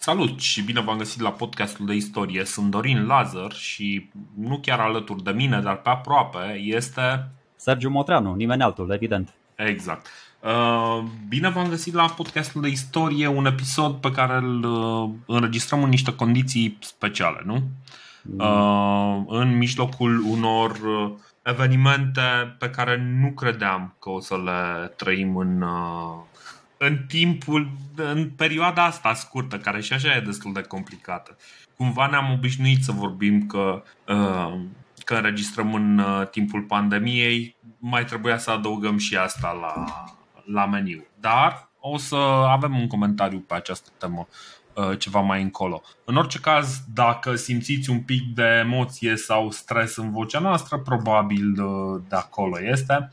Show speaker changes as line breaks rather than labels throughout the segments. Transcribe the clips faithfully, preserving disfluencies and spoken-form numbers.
Salut și bine v-am găsit la podcastul de istorie. Sunt Dorin Lazar și nu chiar alături de mine, dar pe aproape este
Sergiu Motreanu, nimeni altul, evident.
Exact. Bine v-am găsit la podcastul de istorie, un episod pe care îl înregistrăm în niște condiții speciale, nu? Mm. În mijlocul unor evenimente pe care nu credeam că o să le trăim în în timpul, în perioada asta scurtă, care și așa e destul de complicată. Cumva ne-am obișnuit să vorbim că, că înregistrăm în timpul pandemiei. Mai trebuia să adăugăm și asta la, la meniu. Dar o să avem un comentariu pe această temă ceva mai încolo. În orice caz, dacă simțiți un pic de emoție sau stres în vocea noastră, probabil de acolo este.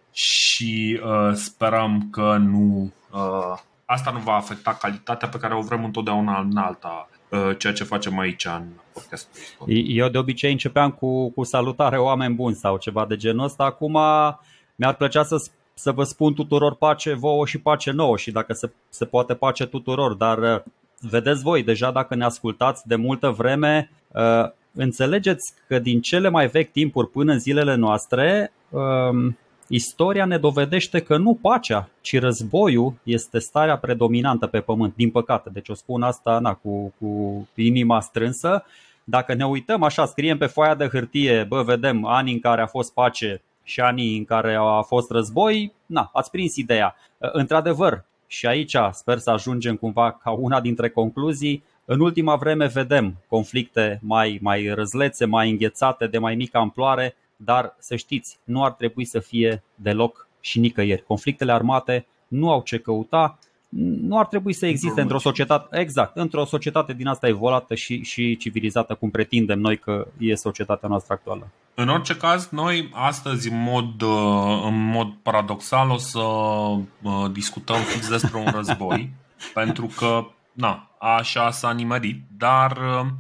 Și uh, sperăm că nu uh, asta nu va afecta calitatea pe care o vrem întotdeauna în alta, uh, ceea ce facem aici în podcastul.
Eu de obicei începeam cu, cu salutare oameni buni sau ceva de genul ăsta. Acum mi-ar plăcea să, să vă spun tuturor pace vouă și pace nouă și dacă se, se poate pace tuturor. Dar uh, vedeți voi, deja dacă ne ascultați de multă vreme, uh, înțelegeți că din cele mai vechi timpuri până în zilele noastre uh, istoria ne dovedește că nu pacea, ci războiul este starea predominantă pe pământ, din păcate. Deci o spun asta na, cu, cu inima strânsă. Dacă ne uităm așa, scriem pe foaia de hârtie, bă, vedem anii în care a fost pace și anii în care a fost război, na, ați prins ideea. Într-adevăr, și aici sper să ajungem cumva ca una dintre concluzii, în ultima vreme vedem conflicte mai, mai răzlețe, mai înghețate, de mai mică amploare. Dar să știți, nu ar trebui să fie deloc și nicăieri. Conflictele armate nu au ce căuta, nu ar trebui să existe într-o societate, exact, într-o societate din asta evoluată și, și civilizată, cum pretindem noi că e societatea noastră actuală.
În orice caz, noi astăzi, în mod, în mod paradoxal, o să discutăm fix despre un război, pentru că, na, așa s-a nimerit, dar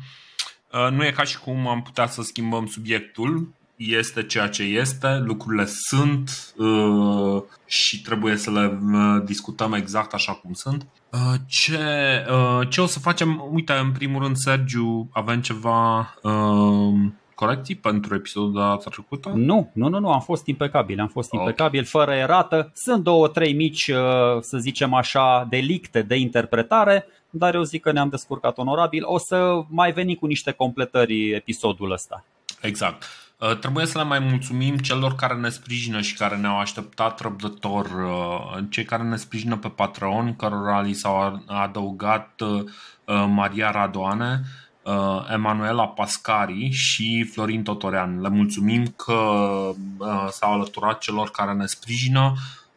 nu e ca și cum am putea să schimbăm subiectul. Este ceea ce este, lucrurile sunt uh, și trebuie să le uh, discutăm exact așa cum sunt. Uh, ce, uh, ce o să facem? Uite, în primul rând, Sergiu, avem ceva uh, corecții pentru episodul de data trecută?
Nu, nu, nu, nu, am fost impecabil, am fost okay. impecabil, fără erată. Sunt două, trei mici, uh, să zicem așa, delicte de interpretare, dar eu zic că ne-am descurcat onorabil. O să mai venim cu niște completări episodul ăsta.
Exact. Trebuie să le mai mulțumim celor care ne sprijină și care ne-au așteptat răbdător, cei care ne sprijină pe Patreon, cărora li s-au adăugat Maria Radoane, Emanuela Pascari și Florin Totorean. Le mulțumim că s-au alăturat celor care ne sprijină.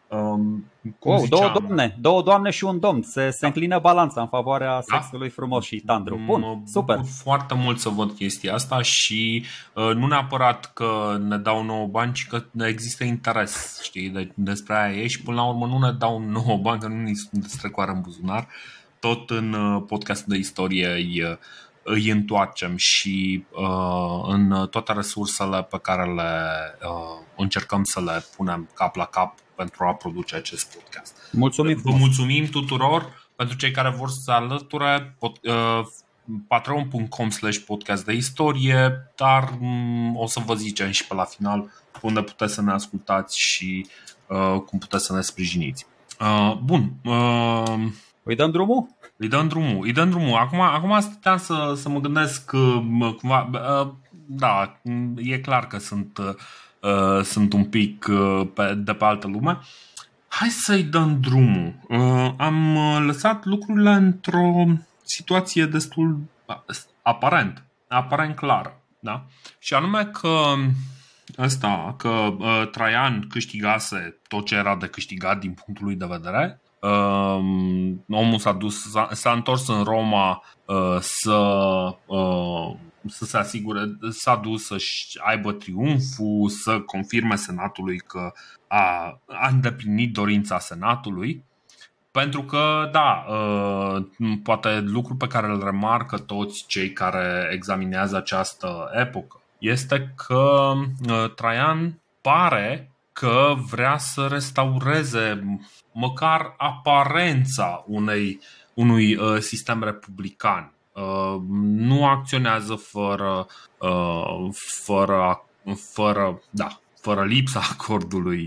Wow, două doamne, două doamne și un domn. Se, se înclină balanța în favoarea sexului frumos și tandru. Bun, super.
Foarte mult să văd chestia asta și uh, nu neapărat că ne dau nouă bani, ci că există interes, știi, de, despre aia e. Și până la urmă nu ne dau nouă bani, că nu ne strecoară în buzunar. Tot în uh, podcastul de istorie îi, îi întoarcem și uh, în toate resursele pe care le uh, încercăm să le punem cap la cap pentru a produce acest podcast.
Mulțumim.
Vă mulțumim tuturor. Pentru cei care vor să se alăture, pot, uh, patreon punct com slash podcast de istorie, dar um, o să vă zicem și pe la final unde puteți să ne ascultați și uh, cum puteți să ne sprijiniți. Uh, bun. Uh,
îi dăm drumul?
Îi dăm drumul. Îi dăm drumul. Acum, acum stăteam să, să mă gândesc uh, cumva. Uh, da, e clar că sunt, uh, sunt un pic uh, pe, de pe altă lume. Hai să-i dăm drumul. Uh, am lăsat lucrurile într-o situație destul aparent, aparent clară, da? Și anume că ăsta, că uh, Traian câștigase tot ce era de câștigat din punctul lui de vedere. Uh, omul s-a dus, s-a, s-a întors în Roma uh, să uh, să se asigure, s-a dus să-și aibă triumful, să confirme senatului că a, a îndeplinit dorința senatului. Pentru că, da, poate lucrul pe care îl remarcă toți cei care examinează această epocă este că Traian pare că vrea să restaureze măcar aparența unei unui uh, sistem republican. Uh, nu acționează fără, uh, fără, fără, da, fără lipsa acordului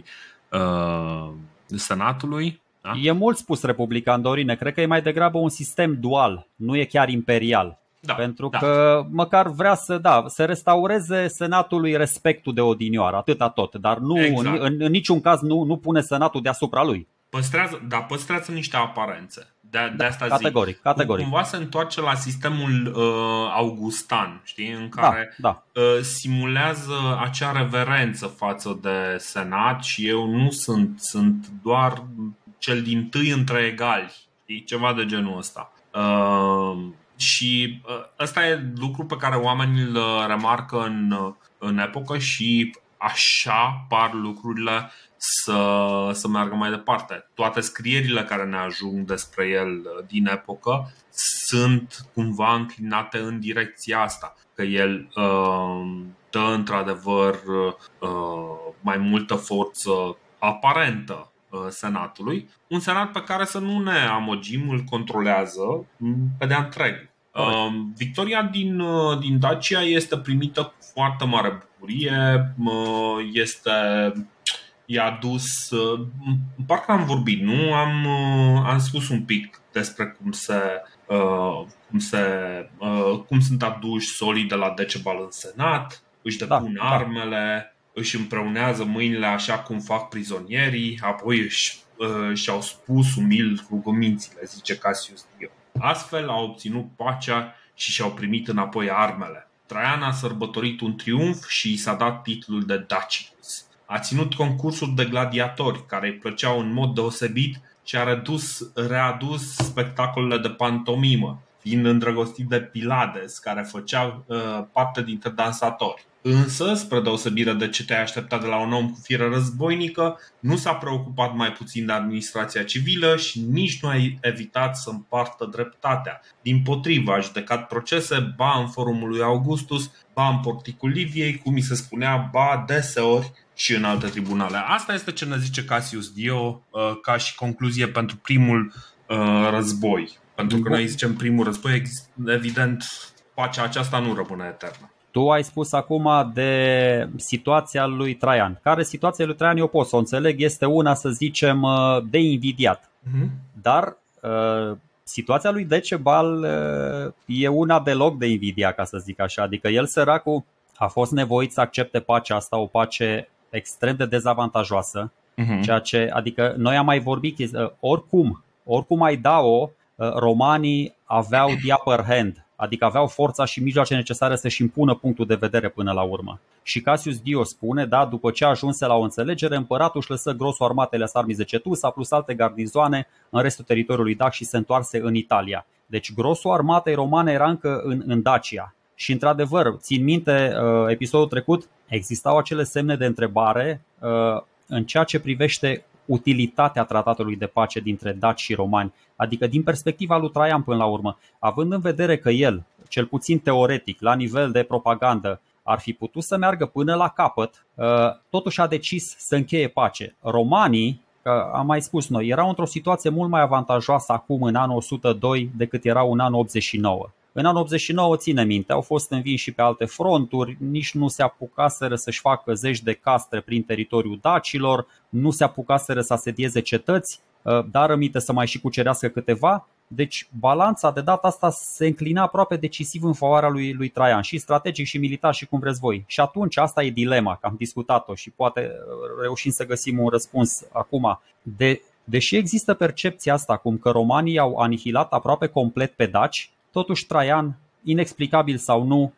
uh, Senatului. Da?
E mult spus republican, Dorine. Cred că e mai degrabă un sistem dual, nu e chiar imperial. Da, pentru da. că măcar vrea să, da, să restaureze Senatului respectul de odinioară, atâta tot. Dar nu, exact. în, în niciun caz nu, nu pune Senatul deasupra lui.
Păstrează, da, păstrează niște aparențe. De, de asta
categoric,
zic.
categoric.
Cumva se întoarce la sistemul uh, augustan, știi, în care
da, da.
Uh, simulează acea reverență față de Senat și eu nu sunt, sunt doar cel dintâi între egali, știi, ceva de genul ăsta. Uh, și uh, ăsta e lucru pe care oamenii îl remarcă în, în epocă și așa par lucrurile să, să meargă mai departe. Toate scrierile care ne ajung despre el din epocă sunt cumva înclinate în direcția asta, că el uh, dă într-adevăr uh, mai multă forță aparentă uh, Senatului. Un senat pe care, să nu ne amăgim, îl controlează pe de-a întreg. Uh, victoria din, uh, din Dacia este primită cu foarte mare bucurie. uh, Este... I-a dus, parcă am vorbit, nu? Am, am spus un pic despre cum se, cum, se, cum sunt aduși solii de la Decebal în Senat, își depun da, armele, da. își împreunează mâinile așa cum fac prizonierii, apoi își, și-au spus umil rugămințile, zice Cassius Dio. Astfel au obținut pacea și și-au primit înapoi armele. Traian a sărbătorit un triumf și i s-a dat titlul de Dacicus. A ținut concursuri de gladiatori care îi plăceau în mod deosebit și a redus, readus spectacolele de pantomimă, fiind îndrăgostit de Pilades, care făcea uh, parte dintre dansatori. Însă, spre deosebire de ce te-ai așteptat de la un om cu fire războinică, nu s-a preocupat mai puțin de administrația civilă și nici nu a evitat să împartă dreptatea. Dimpotrivă, a judecat procese, ba în forumul lui Augustus, ba în porticul Liviei, cum mi se spunea, ba deseori și în alte tribunale. Asta este ce ne zice Cassius Dio ca și concluzie pentru primul război. Pentru că noi zicem primul război, evident, pacea aceasta nu rămâne eternă.
Tu ai spus acum de situația lui Traian. Care situația lui Traian eu pot să o înțeleg, este una, să zicem, de invidiat. Uh-huh. Dar uh, situația lui Decebal uh, e una deloc de invidiat, ca să zic așa. Adică el, săracul, a fost nevoit să accepte pacea asta, o pace extrem de dezavantajoasă. Uh-huh. Ceea ce, adică noi am mai vorbit, uh, oricum, oricum ai da-o, uh, romanii aveau the upper hand. Adică aveau forța și mijloace necesare să-și impună punctul de vedere până la urmă. Și Cassius Dio spune, da, după ce ajunse la o înțelegere, împăratul își lăsă grosul armatele Sarmize Cetusa plus alte garnizoane în restul teritoriului dac și se întoarse în Italia. Deci grosul armatei romane era încă în, în Dacia. Și într-adevăr, țin minte uh, episodul trecut, existau acele semne de întrebare uh, în ceea ce privește utilitatea tratatului de pace dintre daci și romani. Adică din perspectiva lui Traian până la urmă, având în vedere că el, cel puțin teoretic, la nivel de propagandă, ar fi putut să meargă până la capăt, totuși a decis să încheie pace. Romanii, că am mai spus noi, erau într-o situație mult mai avantajoasă acum în anul o sută doi decât erau în anul optzeci și nouă. În anul optzeci și nouă, ține minte, au fost învinși și pe alte fronturi, nici nu se apucaseră să-și facă zeci de castre prin teritoriul dacilor, nu se apucaseră să asedieze cetăți, dar rămite să mai și cucerească câteva. Deci balanța de data asta se înclina aproape decisiv în favoarea lui, lui Traian, și strategic și militar și cum vreți voi. Și atunci asta e dilema, că am discutat-o și poate reușim să găsim un răspuns acum. De, deși există percepția asta cum că romanii au anihilat aproape complet pe daci, totuși Traian, inexplicabil sau nu,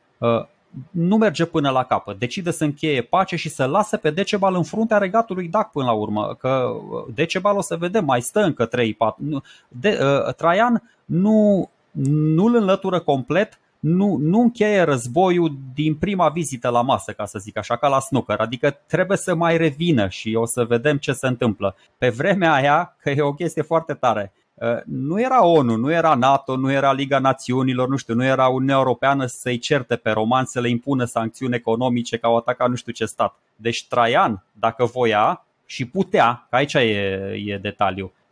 nu merge până la capăt. Decide să încheie pace și să lase pe Decebal în fruntea regatului dac până la urmă. Că Decebal, o să vedem, mai stă încă trei patru. De, uh, Traian nu, nu-l înlătură complet, nu, nu încheie războiul din prima vizită la masă, ca să zic așa, ca la snooker. Adică trebuie să mai revină și o să vedem ce se întâmplă. Pe vremea aia, că e o chestie foarte tare, nu era ONU, nu era NATO, nu era Liga Națiunilor, nu știu, nu era Uniunea Europeană să-i certe pe romani, să le impună sancțiuni economice că au atacat nu știu ce stat. Deci Traian, dacă voia și putea, că aici e, e detaliu,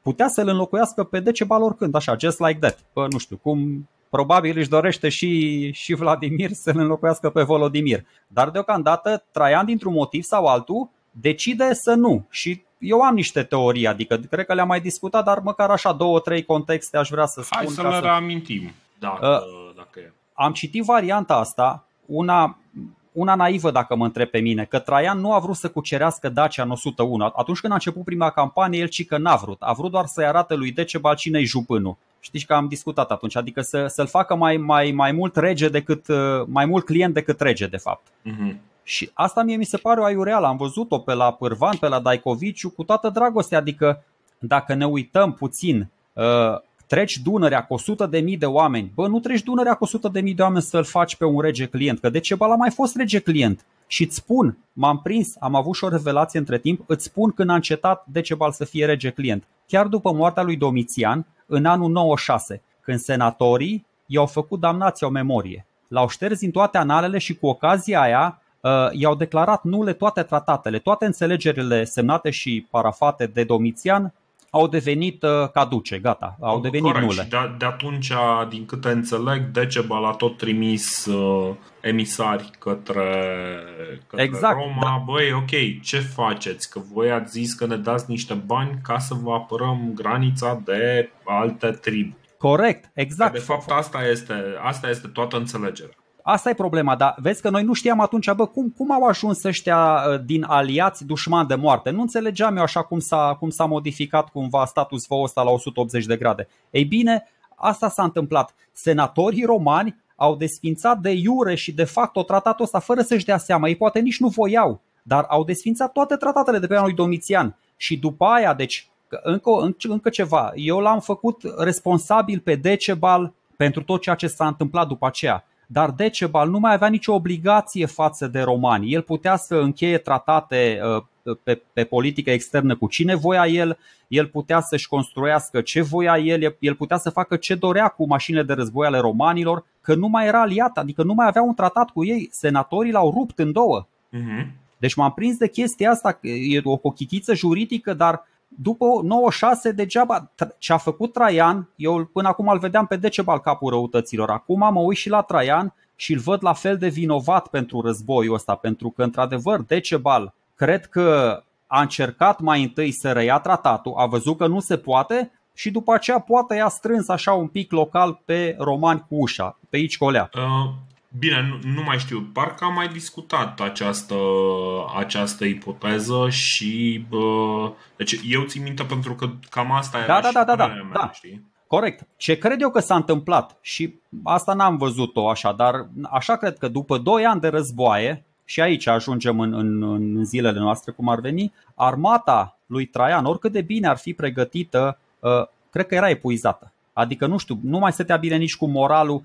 putea să-l înlocuiască pe Decebal oricând, așa, just like that. Bă, nu știu, cum probabil își dorește și, și Vladimir să-l înlocuiască pe Volodimir. Dar deocamdată Traian, dintr-un motiv sau altul, decide să nu. Și eu am niște teorii, adică cred că le-am mai discutat, dar măcar așa două, trei contexte aș vrea să spun.
Hai să le reamintim, dacă, uh, dacă e.
Am citit varianta asta, una, una naivă dacă mă întreb pe mine, că Traian nu a vrut să cucerească Dacia în o sută unu. Atunci când a început prima campanie, el cică n-a vrut. A vrut doar să-i arate lui Decebal cine-i jupânul. Știți că am discutat atunci, adică să, să-l facă mai, mai, mai mult rege decât, mai mult client decât rege, de fapt. Uh-huh. Și asta mie mi se pare o aiureală. Am văzut-o pe la Pârvan, pe la Daikoviciu, cu toată dragostea. Adică dacă ne uităm puțin, uh, treci Dunărea cu o sută de mii de oameni. Bă, nu treci Dunărea cu o sută de mii de oameni să-l faci pe un rege client, că Decebal a mai fost rege client. Și îți spun, m-am prins, am avut și o revelație între timp, îți spun când a încetat Decebal să fie rege client. Chiar după moartea lui Domitian, în anul nouăzeci și șase, când senatorii i-au făcut damnația o memorie. L-au șters din toate analele și cu ocazia aia uh, i-au declarat nule toate tratatele, toate înțelegerile semnate și parafate de Domitian au devenit uh, caduce, gata, au devenit
Corect.
nule.
Și de, de atunci, din câte înțeleg, Decebal a tot trimis uh, emisari către, către
exact,
Roma.
Da.
Băi, ok, ce faceți? Că voi ați zis că ne dați niște bani ca să vă apărăm granița de alte tribu.
Corect, exact.
Că de fapt asta este, asta este toată înțelegerea.
Asta e problema, dar vezi că noi nu știam atunci, bă, cum, cum au ajuns ăștia din aliați dușmani de moarte. Nu înțelegeam eu așa cum s-a, cum s-a modificat cumva status quo ăsta la o sută optzeci de grade. Ei bine, asta s-a întâmplat. Senatorii romani au desfințat de iure și de facto tratatul ăsta fără să-și dea seama. Ei poate nici nu voiau, dar au desfințat toate tratatele de pe anul lui Domitian. Și după aia, deci, încă, încă ceva, eu l-am făcut responsabil pe Decebal pentru tot ceea ce s-a întâmplat după aceea. Dar Decebal nu mai avea nicio obligație față de romani. El putea să încheie tratate pe, pe politică externă cu cine voia el, el putea să-și construiască ce voia el, el putea să facă ce dorea cu mașinile de război ale romanilor, că nu mai era aliat, adică nu mai avea un tratat cu ei. Senatorii l-au rupt în două. Uh-huh. Deci m-am prins de chestia asta, e o cochichiță juridică, dar după nouăzeci și șase degeaba ce a făcut Traian, eu până acum îl vedeam pe Decebal capul răutăților. Acum mă uit și la Traian și îl văd la fel de vinovat pentru războiul ăsta, pentru că într-adevăr Decebal cred că a încercat mai întâi să reia tratatul, a văzut că nu se poate și după aceea poate i-a strâns așa un pic local pe romani cu ușa, pe aici colea.
Uh. Bine, nu, nu mai știu, parcă am mai discutat această, această ipoteză și bă, deci eu țin minte pentru că cam asta era
da,
și
da, da, da,
mea,
da.
știi?
Corect. Ce cred eu că s-a întâmplat și asta n-am văzut-o așa, dar așa cred că după doi ani de războaie, și aici ajungem în, în, în zilele noastre cum ar veni, armata lui Traian, oricât de bine ar fi pregătită, cred că era epuizată. Adică nu știu, nu mai stătea bine nici cu moralul.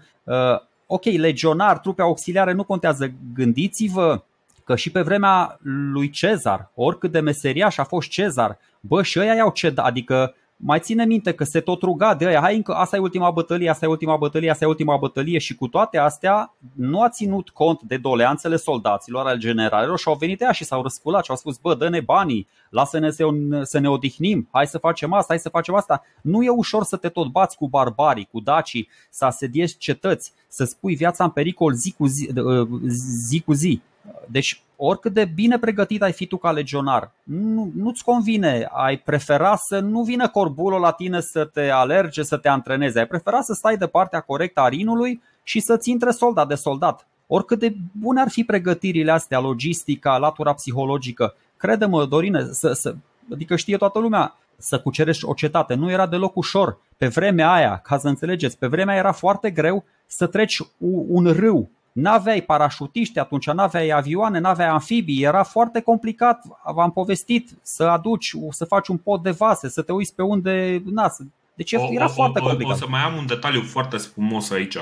Ok, legionar, trupe auxiliare nu contează. Gândiți-vă că și pe vremea lui Cezar, oricât de meseriaș a fost Cezar, bă, și ăia i-au cedat, adică mai ține minte că se tot ruga de ăia, hai încă, asta e ultima bătălie, asta e ultima bătălie, asta e ultima bătălie și cu toate astea nu a ținut cont de doleanțele soldaților, al generalilor și au venit ăia și s-au răsculat și au spus, bă, dă-ne banii, lasă-ne să ne odihnim, hai să facem asta, hai să facem asta. Nu e ușor să te tot bați cu barbarii, cu dacii, să asediezi cetăți, să spui viața în pericol zi cu zi, zi, cu zi. Deci oricât de bine pregătit ai fi tu ca legionar, nu, nu-ți convine, ai prefera să nu vină corbulul la tine să te alerge, să te antreneze. Ai prefera să stai de partea corectă a rinului și să-ți intre soldat de soldat. Oricât de bune ar fi pregătirile astea, logistica, latura psihologică, crede-mă, Dorine, să, să, adică știe toată lumea, să cucerești o cetate nu era deloc ușor. Pe vremea aia, ca să înțelegeți, pe vremea aia era foarte greu să treci un râu. N-aveai parașutiști atunci, n-aveai avioane, n-aveai amfibii, era foarte complicat, v-am povestit, să aduci, să faci un pod de vase, să te uiți pe unde, na, deci era o, foarte
o,
complicat.
O să mai am un detaliu foarte frumos aici,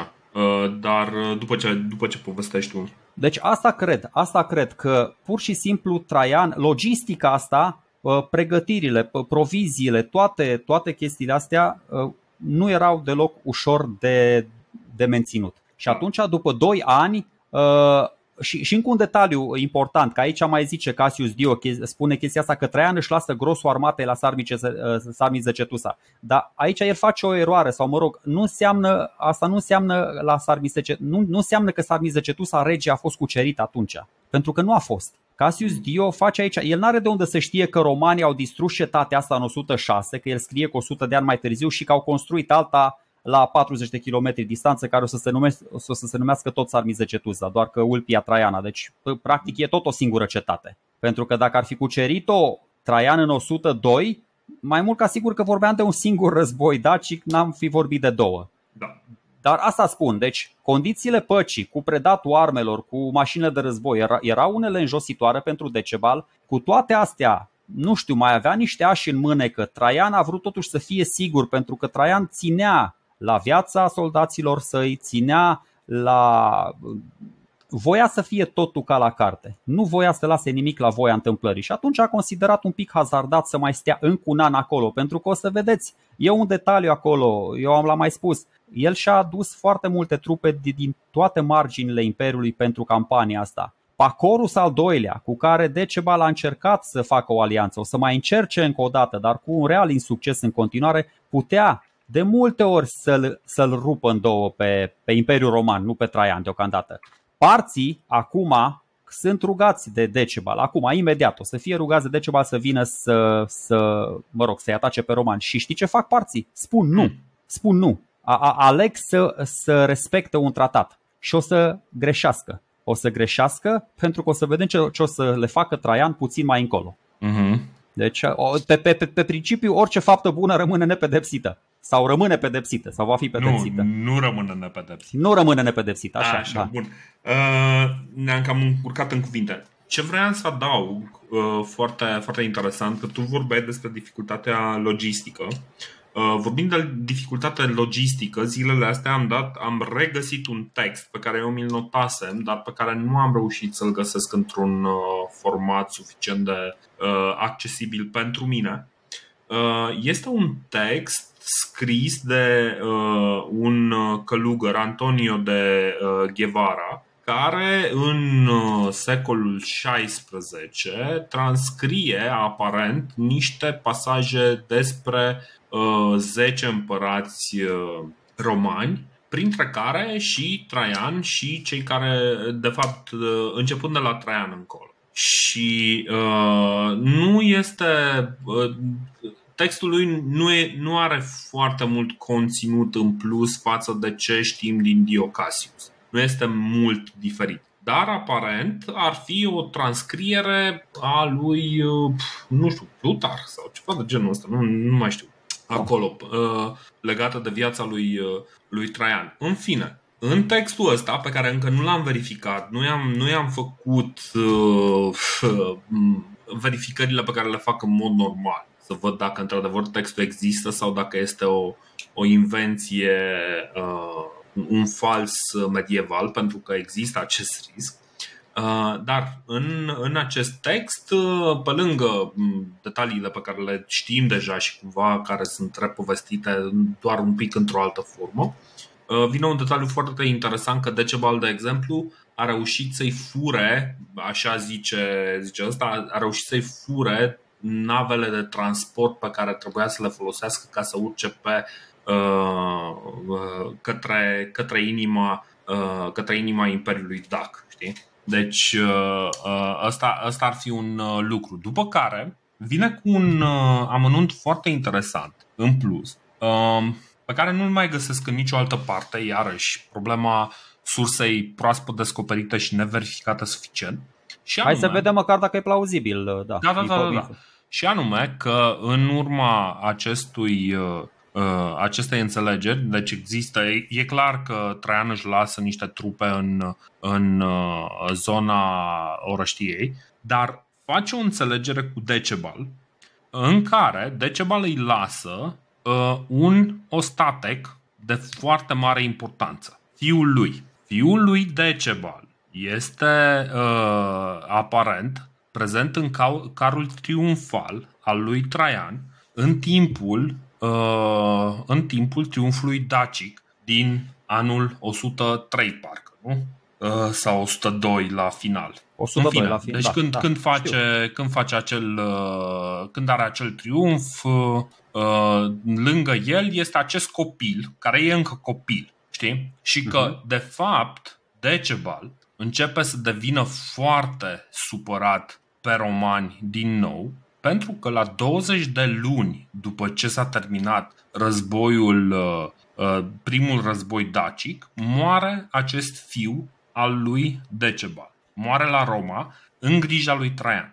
dar după ce, după ce povestești tu.
Deci asta cred, asta cred că pur și simplu Traian, logistica asta, pregătirile, proviziile, toate, toate chestiile astea nu erau deloc ușor de, de menținut. Și atunci, după doi ani, și, și încă un detaliu important, că aici mai zice Cassius Dio, spune chestia asta, că Traian își lasă grosul armatei la Sarmizegetusa. Dar aici el face o eroare, sau mă rog, nu înseamnă, asta nu înseamnă la Sarmizegetusa, nu, nu înseamnă că Sarmizegetusa rege a fost cucerit atunci, pentru că nu a fost. Cassius Dio face aici, el n-are de unde să știe că romanii au distrus cetatea asta în o sută șase, că el scrie cu o sută de ani mai târziu și că au construit alta la patruzeci de kilometri distanță care o să se numească, o să se numească tot Sarmizegetusa, doar că Ulpia Traiana. Deci practic e tot o singură cetate. Pentru că dacă ar fi cucerit-o Traian în o sută doi, mai mult ca sigur că vorbeam de un singur război dacic, n-am fi vorbit de două.
Da.
Dar asta spun, deci condițiile păcii cu predatul armelor, cu mașinile de război era, erau unele înjositoare pentru Decebal. Cu toate astea, nu știu, mai avea niște ași în mânecă. Traian a vrut totuși să fie sigur, pentru că Traian ținea la viața soldaților săi, ținea la... voia să fie totul ca la carte. Nu voia să lase nimic la voia întâmplării. Și atunci a considerat un pic hazardat să mai stea încă un an acolo. Pentru că o să vedeți, e un detaliu acolo, eu am l-am mai spus. El și-a adus foarte multe trupe din toate marginile Imperiului pentru campania asta. Pacorus al doilea, cu care Decebal a încercat să facă o alianță, o să mai încerce încă o dată, dar cu un real insucces în continuare, putea de multe ori să-l, să-l rupă în două pe, pe Imperiul Roman, nu pe Traian deocamdată. Parții acum sunt rugați de Decebal, acum, imediat, o să fie rugați de Decebal să vină să, să mă rog, să-i atace pe romani. Și știi ce fac parții? Spun nu, spun nu. A, a, aleg să, să respecte un tratat și o să greșească. O să greșească pentru că o să vedem ce, ce o să le facă Traian puțin mai încolo. Uh-huh. Deci, pe, pe, pe, pe principiu, orice faptă bună rămâne nepedepsită. Sau rămâne pedepsită, sau va fi pedepsită.
Nu, nu rămâne nepedepsită.
Nu rămâne nepedepsită, așa.
A, așa
da.
Bun. Uh, ne-am cam încurcat în cuvinte. Ce vreau să adaug, uh, foarte, foarte interesant, că tu vorbeai despre dificultatea logistică. Uh, vorbind de dificultate logistică, zilele astea am dat, am regăsit un text pe care eu mi-l notasem, dar pe care nu am reușit să-l găsesc într-un uh, format suficient de uh, accesibil pentru mine. Uh, este un text scris de uh, un călugăr, Antonio de uh, Guevara, care în uh, secolul șaisprezece transcrie aparent niște pasaje despre uh, zece împărați uh, romani, printre care și Traian și cei care, de fapt, uh, începând de la Traian încolo. Și uh, nu este... Uh, Textul lui nu, e, nu are foarte mult conținut în plus față de ce știm din Dio Cassius. Nu este mult diferit. Dar aparent ar fi o transcriere a lui, nu știu, Plutar sau ceva de genul ăsta, nu, nu mai știu, acolo, legată de viața lui, lui Traian. În fine, în textul ăsta, pe care încă nu l-am verificat, nu i-am, nu i-am făcut uh, verificările pe care le fac în mod normal, să văd dacă într-adevăr textul există sau dacă este o, o invenție, uh, un fals medieval, pentru că există acest risc. Uh, dar în, în acest text, uh, pe lângă detaliile pe care le știm deja și cumva care sunt repovestite doar un pic într-o altă formă, uh, vine un detaliu foarte interesant că Decebal, de exemplu, a reușit să-i fure, așa zice, zice ăsta, a reușit să-i fure navele de transport pe care trebuia să le folosească ca să urce pe uh, către, către, inima, uh, către inima Imperiului Dac, știi? Deci uh, ăsta, ăsta ar fi un uh, lucru. După care vine cu un uh, amănunt foarte interesant în plus, uh, pe care nu-l mai găsesc în nicio altă parte, iarăși problema sursei proaspăt descoperite și neverificată suficient. Și anume,
hai să vedem măcar dacă e plauzibil. Da,
da, da, da, da, da. Și anume că în urma acestui, acestei înțelegeri, deci există, e clar că Traian își lasă niște trupe în, în zona Orăștiei, dar face o înțelegere cu Decebal în care Decebal îi lasă un ostatec de foarte mare importanță, fiul lui. Fiul lui Decebal este uh, aparent prezent în carul triumfal al lui Traian în timpul, uh, în timpul triumfului dacic din anul o sută trei, parcă, nu? sau o sută doi la final.
o sută doi la final.
Deci
da,
când,
da,
când, face, când face acel când are acel triumf, lângă el este acest copil, care e încă copil, știi? Și că uh-huh. de fapt Decebal începe să devină foarte supărat pe romani din nou, pentru că la douăzeci de luni după ce s-a terminat războiul, primul război dacic, moare acest fiu al lui Decebal. Moare la Roma în grija lui Traian.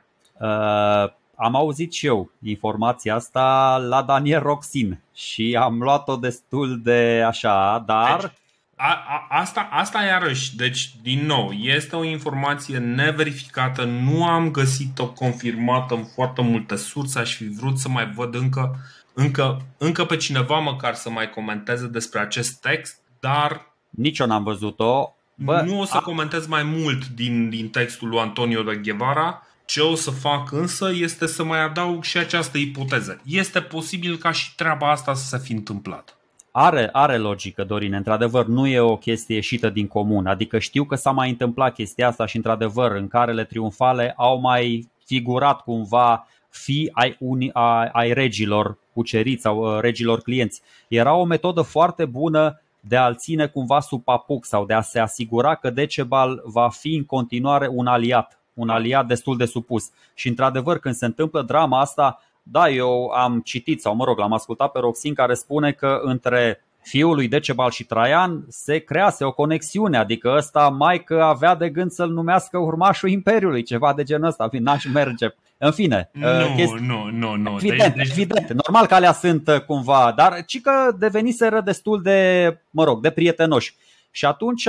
Uh, am auzit și eu informația asta la Daniel Roxin și am luat-o destul de așa, dar...
Deci, a, a, asta, asta iarăși, deci din nou, este o informație neverificată, nu am găsit-o confirmată în foarte multe surse, aș fi vrut să mai văd încă, încă, încă pe cineva măcar să mai comenteze despre acest text, dar...
Nici eu n-am văzut-o.
Bă, nu o să a... comentez mai mult din, din textul lui Antonio de Guevara. Ce o să fac însă este să mai adaug și această ipoteză. Este posibil ca și treaba asta să se fi întâmplat.
Are, are logică, Dorine, într-adevăr nu e o chestie ieșită din comun. Adică știu că s-a mai întâmplat chestia asta și într-adevăr în carele triumfale au mai figurat cumva fii ai, unii, ai, ai regilor cuceriți sau uh, regilor clienți. Era o metodă foarte bună de a-l ține cumva sub papuc sau de a se asigura că Decebal va fi în continuare un aliat, un aliat destul de supus. Și într-adevăr când se întâmplă drama asta, da, eu am citit sau mă rog, l-am ascultat pe Roxin care spune că între fiul lui Decebal și Traian se crease o conexiune, adică ăsta maică avea de gând să-l numească urmașul Imperiului, ceva de genul ăsta, n-aș merge. În fine,
nu, chesti... nu, nu, nu.
Evident, deci, evident. Normal că alea sunt cumva, dar ci că deveniseră destul de, mă rog, de prietenoși. Și atunci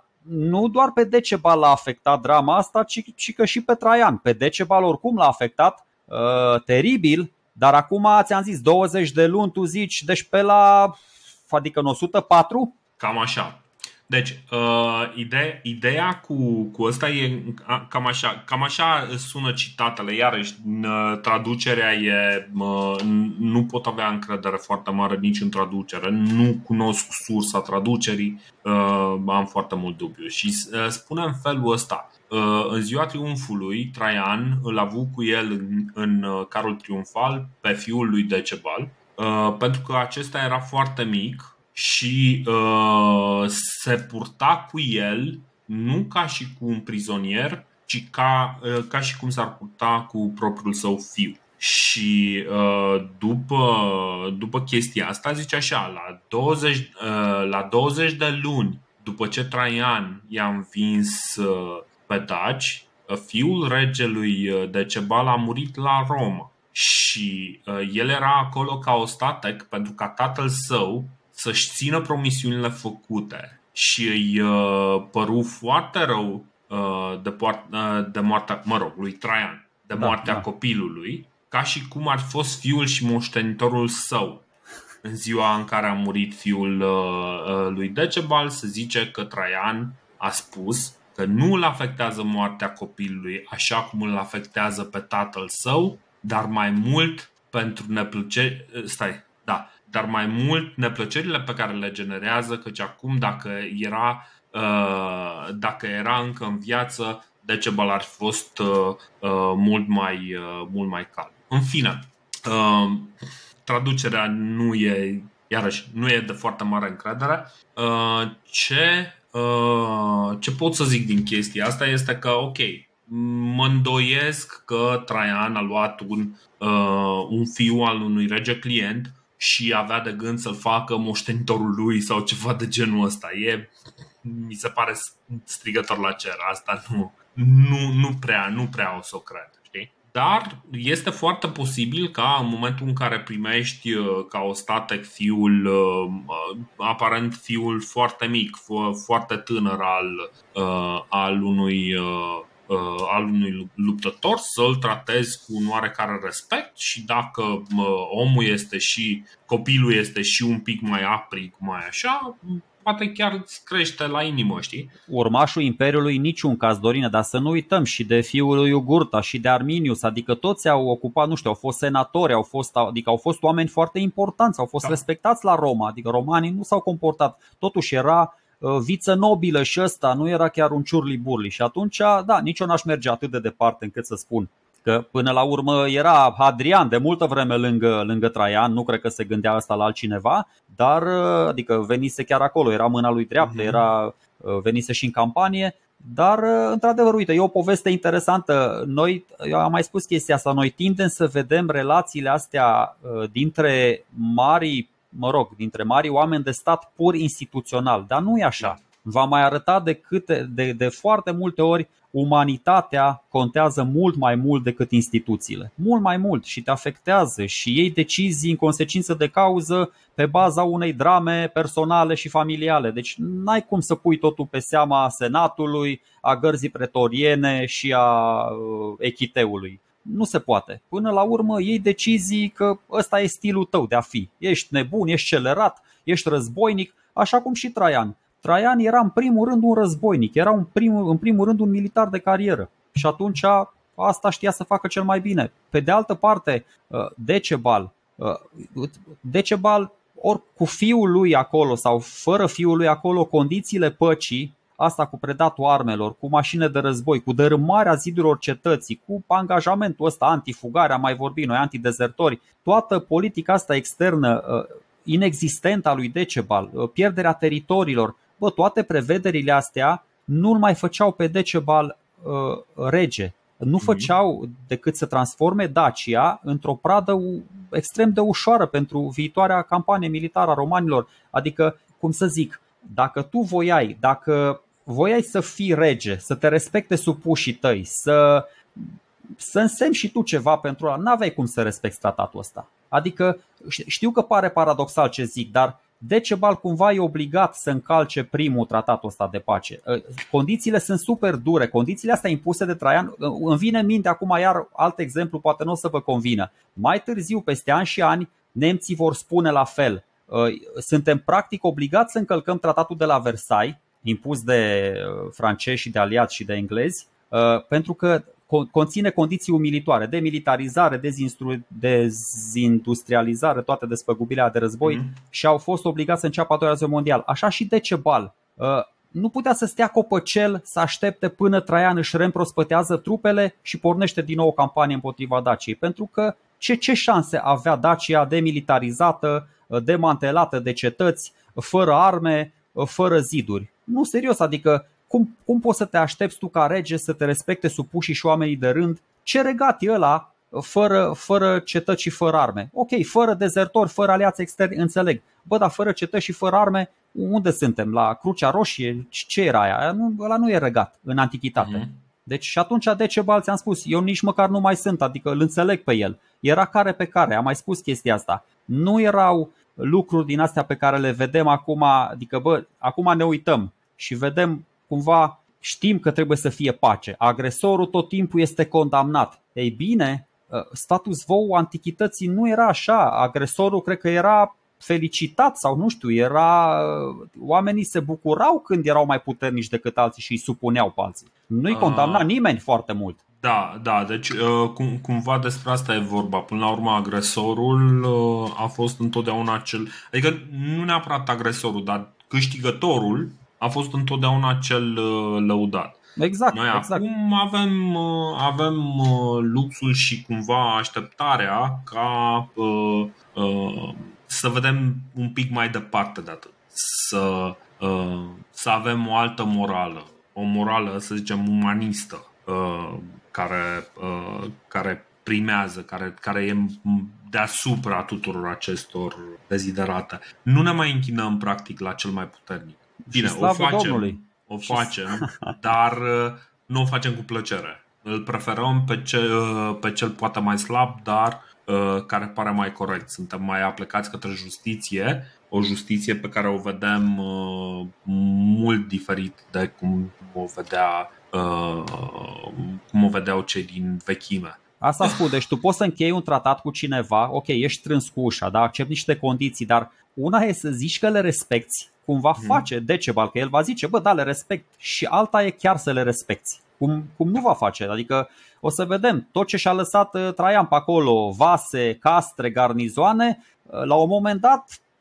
nu doar pe Decebal l-a afectat drama asta, ci, ci că și pe Traian. Pe Decebal oricum l-a afectat uh, teribil, dar acum ți-am zis douăzeci de luni, tu zici, deci pe la, adică în o sută patru?
Cam așa. Deci, uh, ideea, ideea cu, cu ăsta e cam așa, cam așa sună citatele. Iarăși, traducerea e, uh, nu pot avea încredere foarte mare nici în traducere. Nu cunosc sursa traducerii, uh, am foarte mult dubiu. Și uh, spune în felul ăsta. Uh, în ziua triumfului, Traian îl a avut cu el în, în carul triumfal pe fiul lui Decebal, uh, pentru că acesta era foarte mic și uh, se purta cu el nu ca și cu un prizonier, ci ca, uh, ca și cum s-ar purta cu propriul său fiu. Și uh, după, după chestia asta zice așa, la douăzeci, uh, la douăzeci de luni după ce Traian i-a învins uh, pe daci, uh, fiul regelui Decebal a murit la Roma. Și uh, el era acolo ca ostatec pentru ca tatăl său să-și țină promisiunile făcute. Și îi uh, păru foarte rău uh, de, poart- uh, de moartea, mă rog, lui Traian, de moartea da, da. copilului, ca și cum ar fi fost fiul și moștenitorul său. În ziua în care a murit fiul uh, uh, lui Decebal, se zice că Traian a spus că nu îl afectează moartea copilului așa cum îl afectează pe tatăl său, dar mai mult pentru neplăceri, stai, da, dar mai mult neplăcerile pe care le generează, căci acum dacă era, uh, dacă era încă în viață, Decebal ar fi fost uh, uh, mult mai, uh, mult mai calm. În fine, uh, traducerea nu e, iarăși, nu e de foarte mare încredere. Uh, ce, uh, ce pot să zic din chestia asta este că, ok, mă îndoiesc că Traian a luat un, uh, un fiu al unui rege client și avea de gând să-l facă moștenitorul lui sau ceva de genul ăsta. E, mi se pare strigător la cer. Asta nu, nu, nu prea, nu prea o să o cred, știi? Dar este foarte posibil ca în momentul în care primești ca ostatec fiul, aparent fiul foarte mic, foarte tânăr al, al unui al unui luptător, să-l tratezi cu un oarecare respect și dacă omul este și copilul este și un pic mai aprig, mai așa, poate chiar îți crește la inimă, știi?
Urmașul Imperiului niciun caz, Dorine, dar să nu uităm și de fiul lui Jugurtha și de Arminius, adică toți au ocupat, nu știu, au fost senatori, au fost, adică au fost oameni foarte importanți, au fost da. respectați la Roma, adică romanii nu s-au comportat. Totuși era viță nobilă și ăsta nu era chiar un ciurli-burli. Și atunci, da, nici eu n-aș merge atât de departe încât să spun că până la urmă era Hadrian de multă vreme lângă, lângă Traian, nu cred că se gândea asta la altcineva, dar adică venise chiar acolo, era mâna lui dreaptă, era, venise și în campanie. Dar, într-adevăr, uite, e o poveste interesantă. Noi, eu am mai spus chestia asta, noi tindem să vedem relațiile astea dintre mari, mă rog, dintre mari oameni de stat pur instituțional, dar nu e așa. Va mai arăta de, câte, de, de foarte multe ori umanitatea contează mult mai mult decât instituțiile. Mult mai mult și te afectează și iei decizii în consecință de cauză pe baza unei drame personale și familiale. Deci n-ai cum să pui totul pe seama senatului, a gărzii pretoriene și a echiteului. Nu se poate. Până la urmă iei decizii că ăsta e stilul tău de a fi. Ești nebun, ești celerat, ești războinic, așa cum și Traian. Traian era în primul rând un războinic, era în primul, în primul rând un militar de carieră și atunci asta știa să facă cel mai bine. Pe de altă parte, Decebal, Decebal ori cu fiul lui acolo sau fără fiul lui acolo, condițiile păcii, asta cu predatul armelor, cu mașini de război, cu dărâmarea zidurilor cetății, cu angajamentul ăsta antifugare, am mai vorbit noi, antidezertori, toată politica asta externă inexistentă a lui Decebal, pierderea teritoriilor, bă, toate prevederile astea nu-l mai făceau pe Decebal uh, rege. Nu făceau decât să transforme Dacia într-o pradă extrem de ușoară pentru viitoarea campanie militară a romanilor. Adică, cum să zic, dacă tu voiai, dacă voiai să fii rege, să te respecte supușii tăi, să, să însemni și tu ceva pentru ăla, n-aveai cum să respecti tratatul ăsta. Adică știu că pare paradoxal ce zic, dar Decebal cumva e obligat să încalce primul tratatul ăsta de pace. Condițiile sunt super dure, condițiile astea impuse de Traian. Îmi vine în minte acum iar alt exemplu, poate nu o să vă convină. Mai târziu, peste ani și ani, nemții vor spune la fel. Suntem practic obligați să încălcăm tratatul de la Versailles, impus de francezi și de aliați și de englezi, pentru că conține condiții umilitoare, demilitarizare, dezindustrializare, toate despăgubirea de război mm. și au fost obligați să înceapă a doua război mondial. Așa și Decebal nu putea să stea copăcel să aștepte până Traian își reîmprospătează trupele și pornește din nou o campanie împotriva Daciei, pentru că ce, ce șanse avea Dacia demilitarizată, demantelată de cetăți, fără arme, fără ziduri? Nu, serios, adică Cum, cum poți să te aștepți tu ca rege să te respecte supușii și oamenii de rând? Ce regat e ăla fără, fără cetăți și fără arme? Ok, fără dezertori, fără aliați externi, înțeleg. Bă, dar fără cetăți și fără arme, unde suntem? La Crucea Roșie? Ce era aia? Nu, ăla nu e regat în antichitate. Uh-huh. Deci și atunci Decebal, ți-am spus, eu nici măcar nu mai sunt, adică îl înțeleg pe el. Era care pe care, am mai spus chestia asta. Nu erau lucruri din astea pe care le vedem acum, adică bă, acum ne uităm și vedem cumva, știm că trebuie să fie pace. Agresorul tot timpul este condamnat. Ei bine, status quo antichității nu era așa. Agresorul cred că era felicitat sau nu știu, era oamenii se bucurau când erau mai puternici decât alții și îi supuneau pe alții. Nu-i condamna nimeni foarte mult.
Da, da, deci cum, cumva despre asta e vorba. Până la urmă agresorul a fost întotdeauna cel, adică nu neapărat agresorul, dar câștigătorul a fost întotdeauna cel lăudat.
Exact.
Noi
exact.
acum avem, avem luxul și cumva așteptarea ca uh, uh, să vedem un pic mai departe de atât. Să, uh, să avem o altă morală. O morală, să zicem, umanistă, uh, care, uh, care primează, care, care e deasupra tuturor acestor deziderate. Nu ne mai închinăm practic la cel mai puternic. Bine, o facem, o facem, dar nu o facem cu plăcere. Îl preferăm pe cel, pe cel poate mai slab, dar care pare mai corect. Suntem mai aplecați către justiție, o justiție pe care o vedem mult diferit de cum o vedea, cum o vedeau cei din vechime.
Asta spun, deci tu poți să închei un tratat cu cineva, ok, ești strâns cu ușa, da, accept niște condiții, dar una e să zici că le respecti, cum va face Decebal, că el va zice, bă, da, le respect, și alta e chiar să le respecti, cum, cum nu va face, adică o să vedem, tot ce și-a lăsat Traian pe acolo, vase, castre, garnizoane, la un moment dat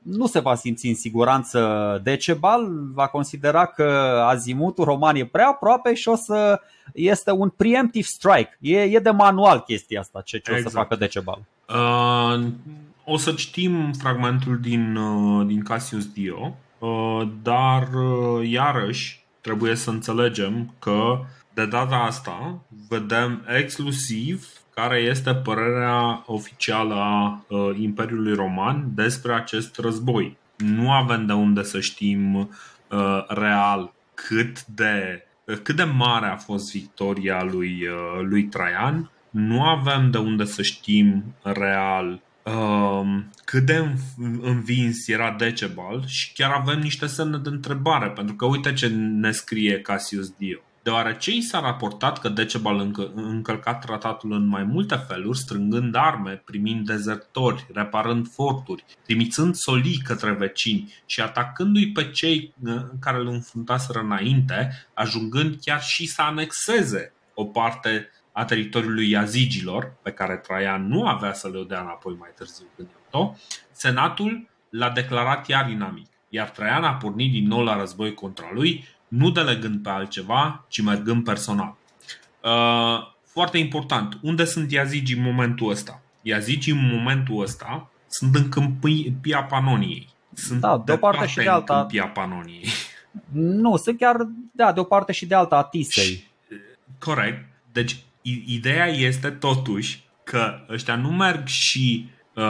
nu se va simți în siguranță Decebal, va considera că azimutul roman e prea aproape și o să este un preemptive strike. E, e de manual chestia asta, ce, ce exact. O să facă Decebal.
Uh, o să citim fragmentul din, uh, din Cassius Dio, uh, dar uh, iarăși trebuie să înțelegem că de data asta vedem exclusiv care este părerea oficială a uh, Imperiului Roman despre acest război. Nu avem de unde să știm uh, real cât de, uh, cât de mare a fost victoria lui, uh, lui Traian. Nu avem de unde să știm real uh, cât de învins era Decebal și chiar avem niște semne de întrebare, pentru că uite ce ne scrie Cassius Dio. Deoarece i s-a raportat că Decebal încă, încălcat tratatul în mai multe feluri, strângând arme, primind dezertori, reparând forturi, trimițând solii către vecini și atacându-i pe cei care îl înfruntaseră înainte, ajungând chiar și să anexeze o parte a teritoriului Iazigilor, pe care Traian nu avea să le dea înapoi mai târziu când i-o, Senatul l-a declarat iar inamic, iar Traian a pornit din nou la război contra lui, nu delegând pe altceva, ci mergând personal. Uh, foarte important, unde sunt Iazigii în momentul ăsta? Iazigii în momentul ăsta sunt în câmpia Panoniei. Sunt
da, de o parte și de alta.
În câmpia Panoniei.
Nu, sunt chiar da, de o parte și de alta a Tisei.
Corect. Deci ideea este totuși că ăștia nu merg și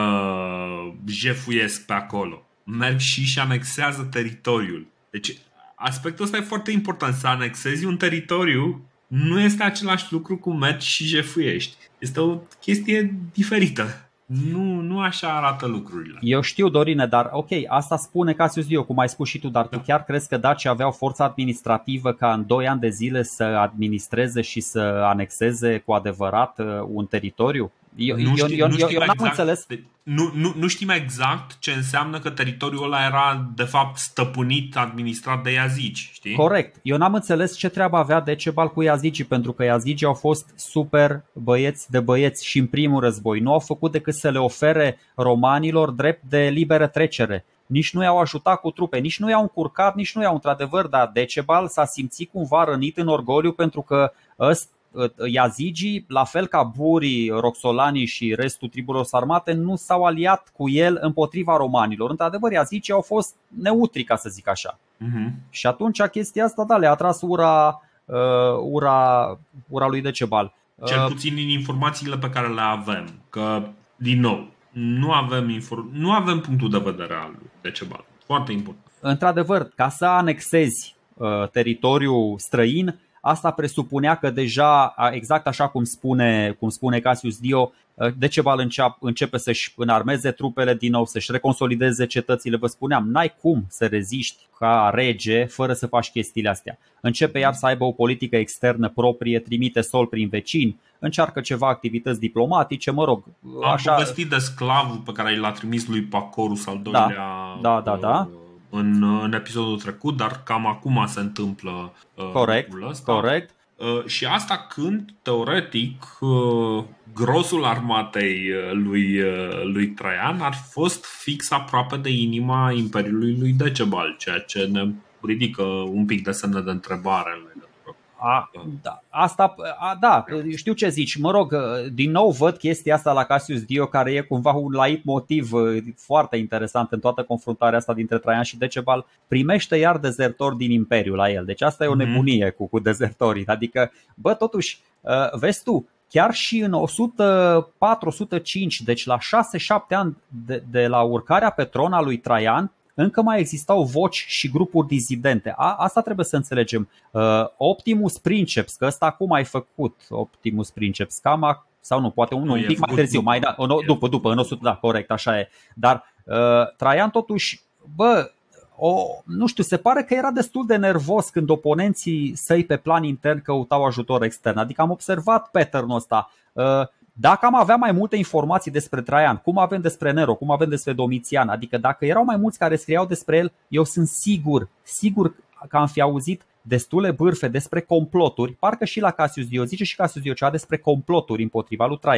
uh, jefuiesc pe acolo. Merg și și anexează teritoriul. Deci aspectul ăsta e foarte important. Să anexezi un teritoriu nu este același lucru cum mergi și jefuiești. Este o chestie diferită. Nu, nu așa arată lucrurile.
Eu știu, Dorine, dar ok, asta spune Cassius Dio, cum ai spus și tu, dar da. Tu chiar crezi că dacii aveau forța administrativă ca în doi ani de zile să administreze și să anexeze cu adevărat un teritoriu? Eu,
nu știu,
eu,
nu
eu, eu n-am
exact,
înțeles.
Nu, nu, nu știm exact ce înseamnă că teritoriul ăla era de fapt stăpânit, administrat de Iazigi, știi?
Corect. Eu n-am înțeles ce treabă avea Decebal cu Iazigii, pentru că Iazigii au fost super băieți de băieți și în primul război. Nu au făcut decât să le ofere romanilor drept de liberă trecere. Nici nu i-au ajutat cu trupe, nici nu i-au încurcat, nici nu i-au într-adevăr, dar Decebal s-a simțit cumva rănit în orgoliu pentru că ăsta Iazigii, la fel ca burii, roxolanii și restul triburilor sarmate, nu s-au aliat cu el împotriva romanilor. Într-adevăr, Iazigii au fost neutri, ca să zic așa. Uh-huh. Și atunci chestia asta, da, le-a atras ura, uh, ura, ura lui Decebal.
Cel puțin din informațiile pe care le avem. Că, din nou, nu avem, inform- nu avem punctul de vedere al lui Decebal. Foarte important.
Într-adevăr, ca să anexezi uh, teritoriul străin, asta presupunea că deja, exact așa cum spune, cum spune Cassius Dio, Decebal începe să-și înarmeze trupele din nou, să-și reconsolideze cetățile. Vă spuneam, n-ai cum să reziști ca rege fără să faci chestiile astea. Începe iar să aibă o politică externă proprie, trimite sol prin vecini, încearcă ceva activități diplomatice, mă rog.
Așa... Am povestit de sclavul pe care l-a trimis lui Pacorus al doilea.
Da, da, da, da.
În, în episodul trecut, dar cam acum se întâmplă uh,
corect,
ăsta.
corect.
Uh, și asta când, teoretic, uh, grosul armatei lui, uh, lui Traian ar fi fost fix aproape de inima Imperiului lui Decebal, ceea ce ne ridică un pic de semne de întrebare în legătură.
A, da, asta, a, da, știu ce zici. Mă rog, din nou văd chestia asta la Cassius Dio, care e cumva un leitmotiv foarte interesant în toată confruntarea asta dintre Traian și Decebal. Primește iar dezertori din Imperiu la el. Deci asta e o nebunie cu, cu dezertorii. Adică, bă, totuși, vezi tu, chiar și în o sută patru - o sută cinci, deci la șase șapte ani de, de la urcarea pe tron a lui Traian, încă mai existau voci și grupuri dizidente. A, asta trebuie să înțelegem. Uh, Optimus Princeps, că ăsta acum ai făcut Optimus Princeps, cam, sau nu, poate un, un pic mai târziu, mai da, după, după, în o sută, da, corect, așa e. Dar uh, Traian totuși, bă, o, nu știu, se pare că era destul de nervos când oponenții săi pe plan intern căutau ajutor extern. Adică am observat pattern-ul ăsta. Uh, Dacă am avea mai multe informații despre Traian, cum avem despre Nero, cum avem despre Domitian, adică dacă erau mai mulți care scriau despre el, eu sunt sigur, sigur că am fi auzit destule bârfe despre comploturi. Parcă și la Cassius Dio, zice și Cassius Dio ceva despre comploturi împotriva lui Traian,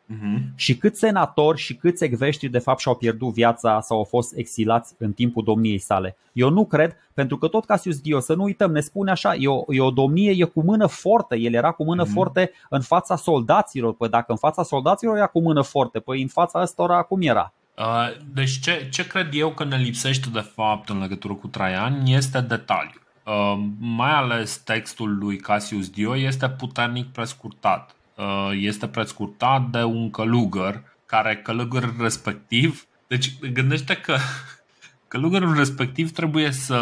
Uh-huh.
Și câți senatori și câți ecveștri de fapt și-au pierdut viața sau au fost exilați în timpul domniei sale. Eu nu cred, pentru că tot Cassius Dio, să nu uităm, ne spune așa, e o, e o domnie, e cu mână forte. El era cu mână uh-huh. forte în fața soldaților. Păi dacă în fața soldaților era cu mână forte, păi în fața ăstora cum era?
Uh, deci ce, ce cred eu că ne lipsește de fapt în legătură cu Traian este detaliu. Uh, mai ales textul lui Cassius Dio este puternic prescurtat. Uh, este prescurtat de un călugăr care călugărul respectiv, deci gândește că călugărul respectiv trebuie să,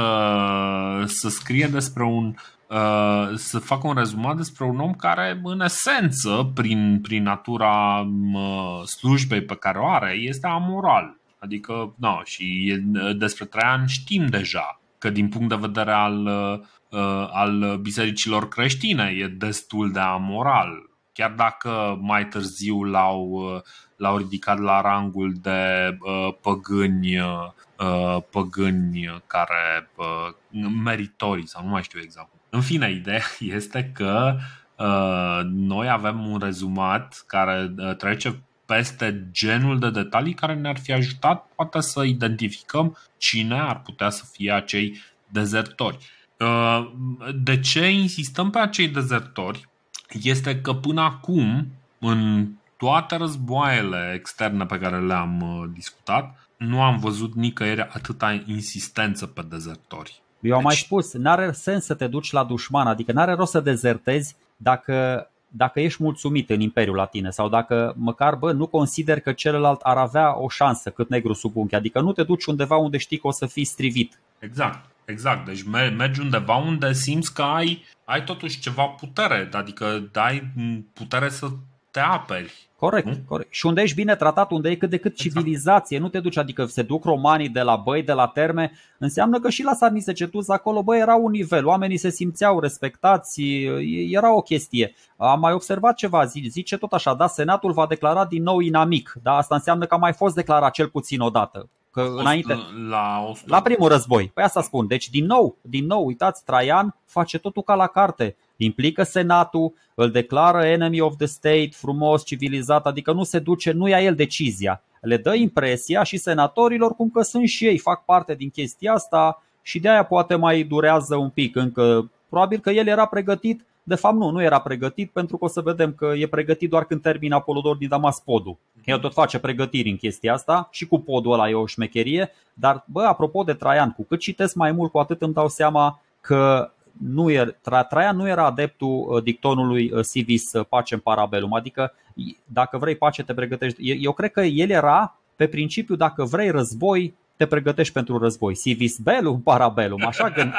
să scrie despre un uh, să facă un rezumat despre un om care în esență prin, prin natura uh, slujbei pe care o are este amoral. Adică, no, și despre Traian știm deja că din punct de vedere al, uh, al bisericilor creștine e destul de amoral. Chiar dacă mai târziu l-au, l-au ridicat la rangul de uh, păgâni, uh, păgâni care uh, meritorii sau nu mai știu exact. În fine, ideea este că uh, noi avem un rezumat care uh, trece peste genul de detalii care ne-ar fi ajutat poate să identificăm cine ar putea să fie acei dezertori. Uh, de ce insistăm pe acei dezertori? Este că până acum, în toate războaiele externe pe care le-am discutat, nu am văzut nicăieri atâta insistență pe dezertori.
Eu am deci... mai spus, n-are sens să te duci la dușman, adică n-are rost să dezertezi dacă, dacă ești mulțumit în Imperiul la tine sau dacă măcar bă, nu consider că celălalt ar avea o șansă cât negru sub unchi. Adică nu te duci undeva unde știi că o să fii strivit.
Exact. Exact, deci mergi undeva unde simți că ai, ai totuși ceva putere, adică ai putere să te aperi.
Corect, nu? Corect. Și unde ești bine tratat, unde e cât de cât civilizație, exact. Nu te duci, adică se duc romanii de la Băi, de la Terme, înseamnă că și la Sarmisegetus acolo, bă, era un nivel, oamenii se simțeau respectați, era o chestie. Am mai observat ceva, zice tot așa, da, Senatul va declara din nou inamic, da, asta înseamnă că a mai fost declarat cel puțin odată. Că înainte,
la,
la primul război. Păi asta spun. Deci din nou, din nou, uitați, Traian face totul ca la carte. Implică Senatul, îl declară enemy of the state, frumos, civilizat, adică nu se duce, nu ia el decizia. Le dă impresia și senatorilor cum că sunt și ei, fac parte din chestia asta și de aia poate mai durează un pic încă. Probabil că el era pregătit. De fapt nu, nu era pregătit, pentru că o să vedem că e pregătit doar când termină Apolodor din Damas podul. El tot face pregătiri în chestia asta și cu podul ăla e o șmecherie. Dar bă, apropo de Traian, cu cât citesc mai mult, cu atât îmi dau seama că nu era, Traian nu era adeptul dictonului civis pacem parabellum. Adică dacă vrei pace te pregătești. Eu cred că el era pe principiu dacă vrei război te pregătești pentru război. Civis bellum parabellum. Așa gând,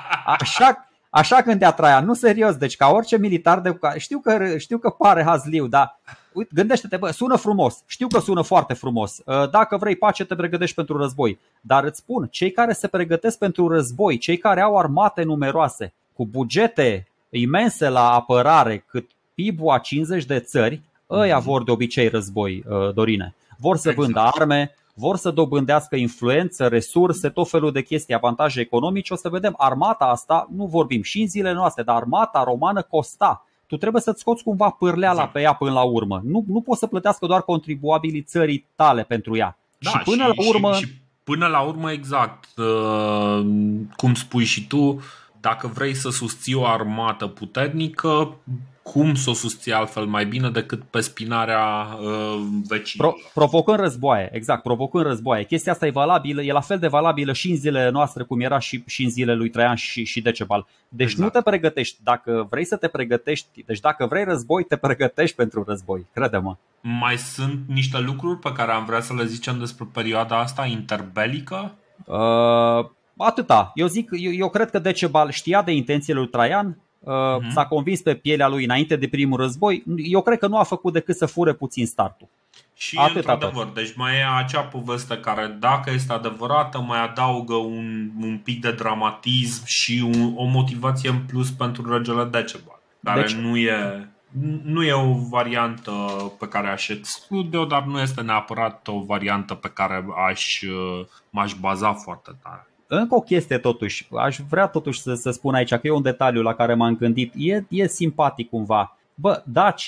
așa Așa gândea Traian, nu serios, deci ca orice militar de... Știu că, știu că pare hazliu, dar uite, gândește-te, bă, sună frumos, știu că sună foarte frumos. Dacă vrei pace, te pregătești pentru război. Dar îți spun, cei care se pregătesc pentru război, cei care au armate numeroase, cu bugete imense la apărare, cât P I B-ul a cincizeci de țări, ăia vor de obicei război, Dorine. Vor să vândă arme, vor să dobândească influență, resurse, tot felul de chestii, avantaje economice. O să vedem, armata asta, nu vorbim și în zilele noastre, dar armata romană costa. Tu trebuie să-ți scoți cumva pârleala exact. Pe ea până la urmă. Nu, nu poți să plătească doar contribuabilii țării tale pentru ea.
Da,
și până
și,
la urmă...
Și, și până la urmă, exact, uh, cum spui și tu, dacă vrei să susții o armată puternică, cum să o susții altfel mai bine decât pe spinarea uh, vecinilor?
Pro, provocând războaie, exact, provocând războaie. Chestia asta e valabilă, e la fel de valabilă și în zilele noastre cum era și, și în zilele lui Traian și, și Decebal. Deci exact. Nu te pregătești, dacă vrei să te pregătești, deci dacă vrei război, te pregătești pentru război, crede-mă.
Mai sunt niște lucruri pe care am vrea să le zicem despre perioada asta interbelică?
Uh, atâta, eu zic, eu, eu cred că Decebal știa de intențiile lui Traian. Uh-huh. S-a convins pe pielea lui înainte de primul război. Eu cred că nu a făcut decât să fure puțin startul.
Și într-adevăr, deci mai e acea poveste care, dacă este adevărată, mai adaugă un, un pic de dramatism și un, o motivație în plus pentru regele Decebal, care deci... nu e nu e o variantă pe care aș exclude-o, dar nu este neapărat o variantă pe care aș, m-aș baza foarte tare.
Încă o chestie totuși, aș vrea totuși să, să spun aici că e un detaliu la care m-am gândit, e, e simpatic cumva. Bă, dacii,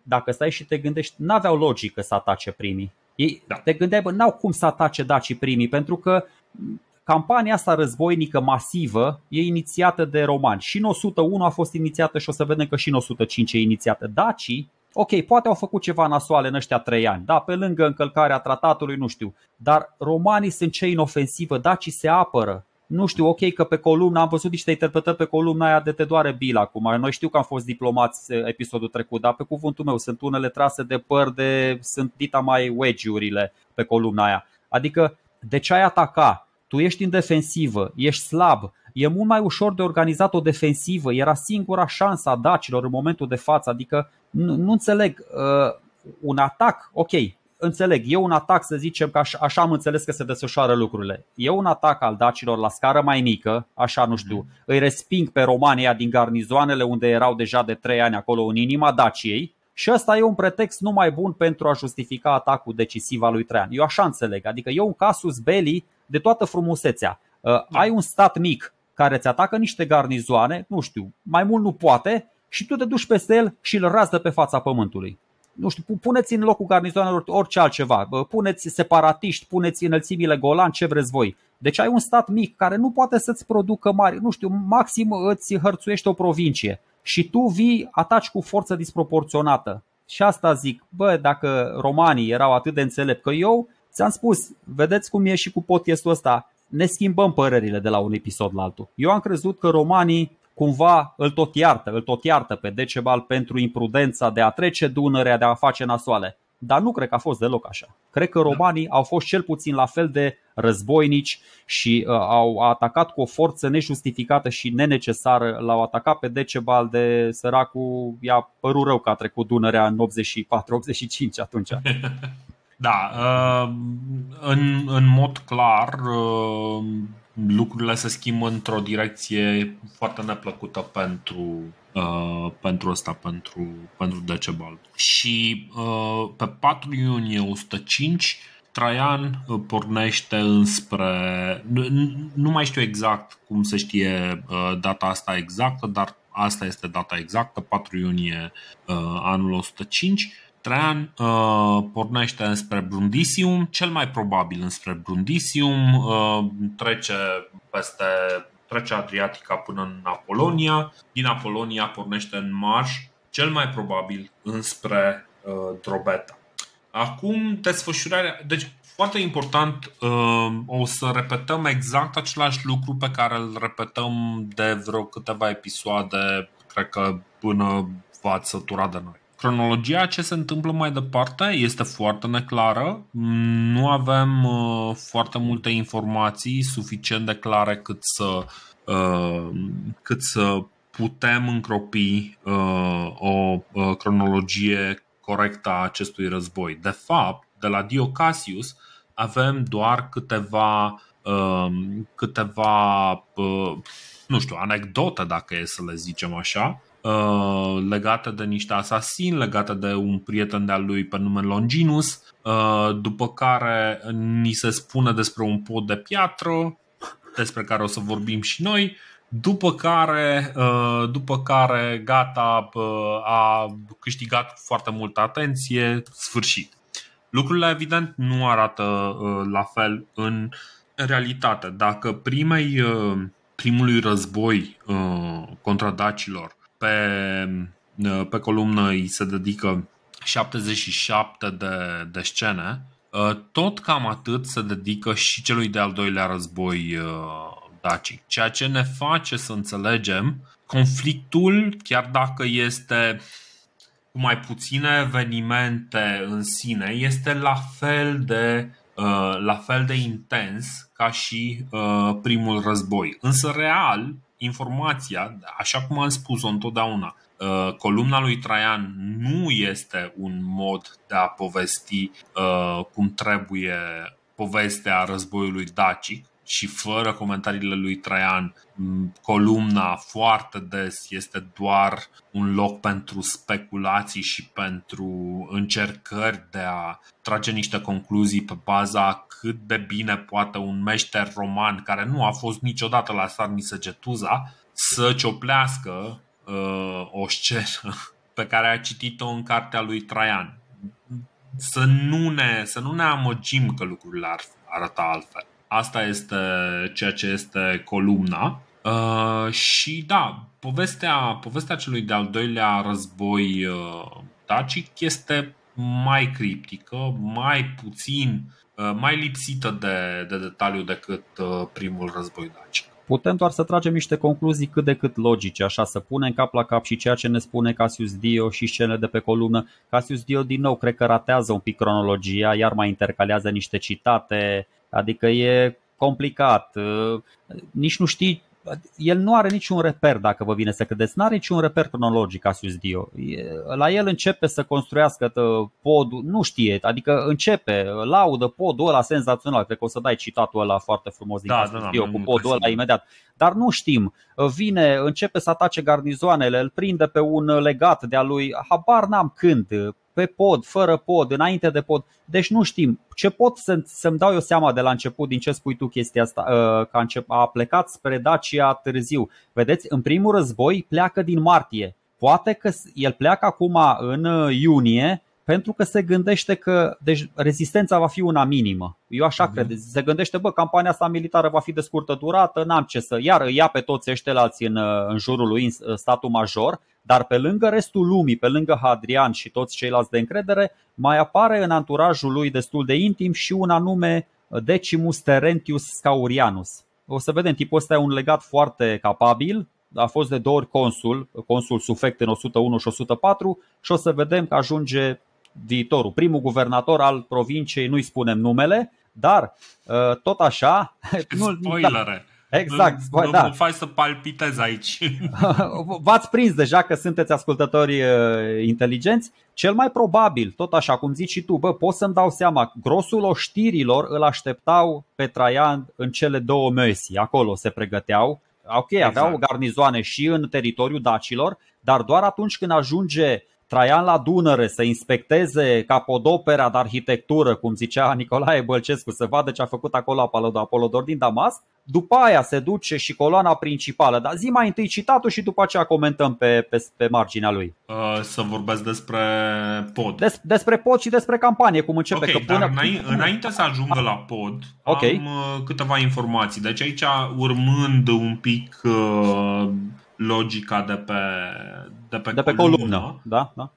dacă stai și te gândești, n-aveau logică să atace primii. Ei,
da.
Te gândeai, bă, n-au cum să atace dacii primii, pentru că campania asta războinică masivă e inițiată de romani. Și în o sută unu a fost inițiată și o să vedem că și în o sută cinci e inițiată. Dacii, ok, poate au făcut ceva nasoale în ăștia trei ani, da, pe lângă încălcarea tratatului, nu știu. Dar romanii sunt cei în ofensivă, dacii se apără. Nu știu, ok, că pe columna, am văzut niște interpretări pe columna aia de te doare bil acum. Noi știu că am fost diplomați episodul trecut, dar pe cuvântul meu sunt unele trase de păr de, sunt dita mai wedge-urile pe columna aia. Adică, de ce ai ataca? Tu ești în defensivă, ești slab. E mult mai ușor de organizat o defensivă. Era singura șansă a dacilor în momentul de față. Adică, nu, nu înțeleg, uh, un atac, ok, înțeleg, e un atac, să zicem că așa, așa am înțeles că se desfășoară lucrurile. E un atac al dacilor la scară mai mică, așa nu știu, mm. îi resping pe romanii din garnizoanele unde erau deja de trei ani acolo în inima Daciei. Și ăsta e un pretext numai bun pentru a justifica atacul decisiv al lui Traian. Eu așa înțeleg, adică e un casus belli de toată frumusețea. uh, da. Ai un stat mic care îți atacă niște garnizoane, nu știu, mai mult nu poate, și tu te duci peste el și îl razdă pe fața pământului. Nu știu, puneți în locul garnizoanelor orice altceva, puneți separatiști, puneți înălțimile Golan, ce vreți voi. Deci ai un stat mic care nu poate să-ți producă mari, nu știu, maxim îți hărțuiește o provincie și tu vii, ataci cu forță disproporționată. Și asta zic, bă, dacă romanii erau atât de înțelepți, că eu ți-am spus, vedeți cum e și cu podcastul ăsta, ne schimbăm părerile de la un episod la altul. Eu am crezut că romanii cumva îl tot iartă, îl tot iartă pe Decebal pentru imprudența de a trece Dunărea, de a face nasoale. Dar nu cred că a fost deloc așa. Cred că romanii au fost cel puțin la fel de războinici și uh, au atacat cu o forță nejustificată și nenecesară. L-au atacat pe Decebal de săracul, i-a părut rău că a trecut Dunărea în optzeci și patru optzeci și cinci atunci.
Da, uh, în, în mod clar uh, lucrurile se schimbă într-o direcție foarte neplăcută pentru uh, pentru ăsta, pentru, pentru Decebal. Și uh, pe patru iunie o sută cinci Traian pornește înspre, nu, nu mai știu exact cum se știe uh, data asta exactă, dar asta este data exactă, patru iunie uh, anul o sută cinci. Traian uh, pornește înspre Brundisium, cel mai probabil înspre Brundisium, uh, trece peste trece Adriatica până în Apolonia, din Apolonia pornește în marș, cel mai probabil înspre uh, Drobeta. Acum desfășurarea, deci foarte important, uh, o să repetăm exact același lucru pe care îl repetăm de vreo câteva episoade, cred că până v-ați săturat de noi. Cronologia ce se întâmplă mai departe este foarte neclară. Nu avem uh, foarte multe informații suficient de clare cât să, uh, cât să putem încropi uh, o uh, cronologie corectă a acestui război. De fapt, de la Dio Cassius avem doar câteva, uh, câteva uh, nu știu, anecdote, dacă e să le zicem așa, legate de niște asasini, legate de un prieten de-al lui pe nume Longinus, după care ni se spune despre un pod de piatră, despre care o să vorbim și noi, după care, după care gata, a câștigat foarte multă atenție, sfârșit. Lucrurile evident nu arată la fel în realitate. Dacă primei, primului război contra dacilor Pe, pe columnă îi se dedică șaptezeci și șapte de, de scene, tot cam atât se dedică și celui de-al doilea război dacic. Ceea ce ne face să înțelegem conflictul, chiar dacă este cu mai puține evenimente în sine, este la fel de, la fel de intens ca și primul război. Însă real, informația, așa cum am spus-o întotdeauna, columna lui Traian nu este un mod de a povesti cum trebuie povestea războiului dacic și fără comentariile lui Traian, columna foarte des este doar un loc pentru speculații și pentru încercări de a trage niște concluzii pe baza cât de bine poate un meșter roman care nu a fost niciodată la Sarmisegetuza să cioplească uh, o scenă pe care a citit-o în cartea lui Traian. Să nu ne, să nu ne amăgim că lucrurile ar arăta altfel. Asta este ceea ce este columna. Uh, și da, povestea, povestea celui de-al doilea război uh, dacic este mai criptică, mai puțin, uh, mai lipsită de, de detaliu decât uh, primul război dacic.
Putem doar să tragem niște concluzii cât de cât logice, așa, să punem cap la cap și ceea ce ne spune Cassius Dio și scenele de pe columnă. Cassius Dio, din nou, cred că ratează un pic cronologia, iar mai intercalează niște citate, adică e complicat. Nici nu știi, el nu are niciun reper, dacă vă vine să credeți, nu are niciun reper cronologic Cassius Dio. La el începe să construiască podul, nu știe, adică începe, laudă podul ăla senzațional, cred că o să dai citatul ăla foarte frumos din
da,
Cassius
da,
Dio
da,
cu podul ăla imediat. Dar nu știm, vine, începe să atace garnizoanele, îl prinde pe un legat de-a lui, habar n-am când, pe pod, fără pod, înainte de pod. Deci nu știm. Ce pot să, să-mi dau eu seama de la început din ce spui tu chestia asta, că a plecat spre Dacia târziu. Vedeți, în primul război pleacă din martie. Poate că el pleacă acum în iunie pentru că se gândește că deci, rezistența va fi una minimă. Eu așa mm-hmm. cred. Se gândește, bă, campania asta militară va fi de scurtă durată, n-am ce să... Iar îi ia pe toți ăștialalți în, în jurul lui, în statul major. Dar pe lângă restul lumii, pe lângă Hadrian și toți ceilalți de încredere, mai apare în anturajul lui destul de intim și un anume Decimus Terentius Scaurianus. O să vedem, tipul ăsta e un legat foarte capabil, a fost de două ori consul, consul sufect în o sută unu și o sută patru și o să vedem că ajunge viitorul, primul guvernator al provinciei, nu-i spunem numele, dar tot așa...
Spoilere!
Exact,
nu, nu
da.
mă faci să palpitez aici.
V-ați prins deja că sunteți ascultători inteligenți. Cel mai probabil, tot așa cum zici și tu, bă, pot să-mi dau seama, grosul oștirilor îl așteptau pe Traian în cele două Mösii, acolo se pregăteau. Ok, exact. Aveau garnizoane și în teritoriul dacilor, dar doar atunci când ajunge Traian la Dunăre să inspecteze capodopera de arhitectură, cum zicea Nicolae Bălcescu, să vadă ce a făcut acolo Apolodor din Damasc, după aia se duce și coloana principală. Dar zi mai întâi citatul și după aceea comentăm pe, pe, pe marginea lui.
Uh, să vorbesc despre pod.
Des, despre pod și despre campanie, cum începe.
Ok,
că până...
dar înainte, înainte să ajungă la pod,
okay.
am uh, câteva informații. Deci aici, urmând un pic... Uh, logica de pe, de pe,
de pe
columnă,
columnă. Da, da.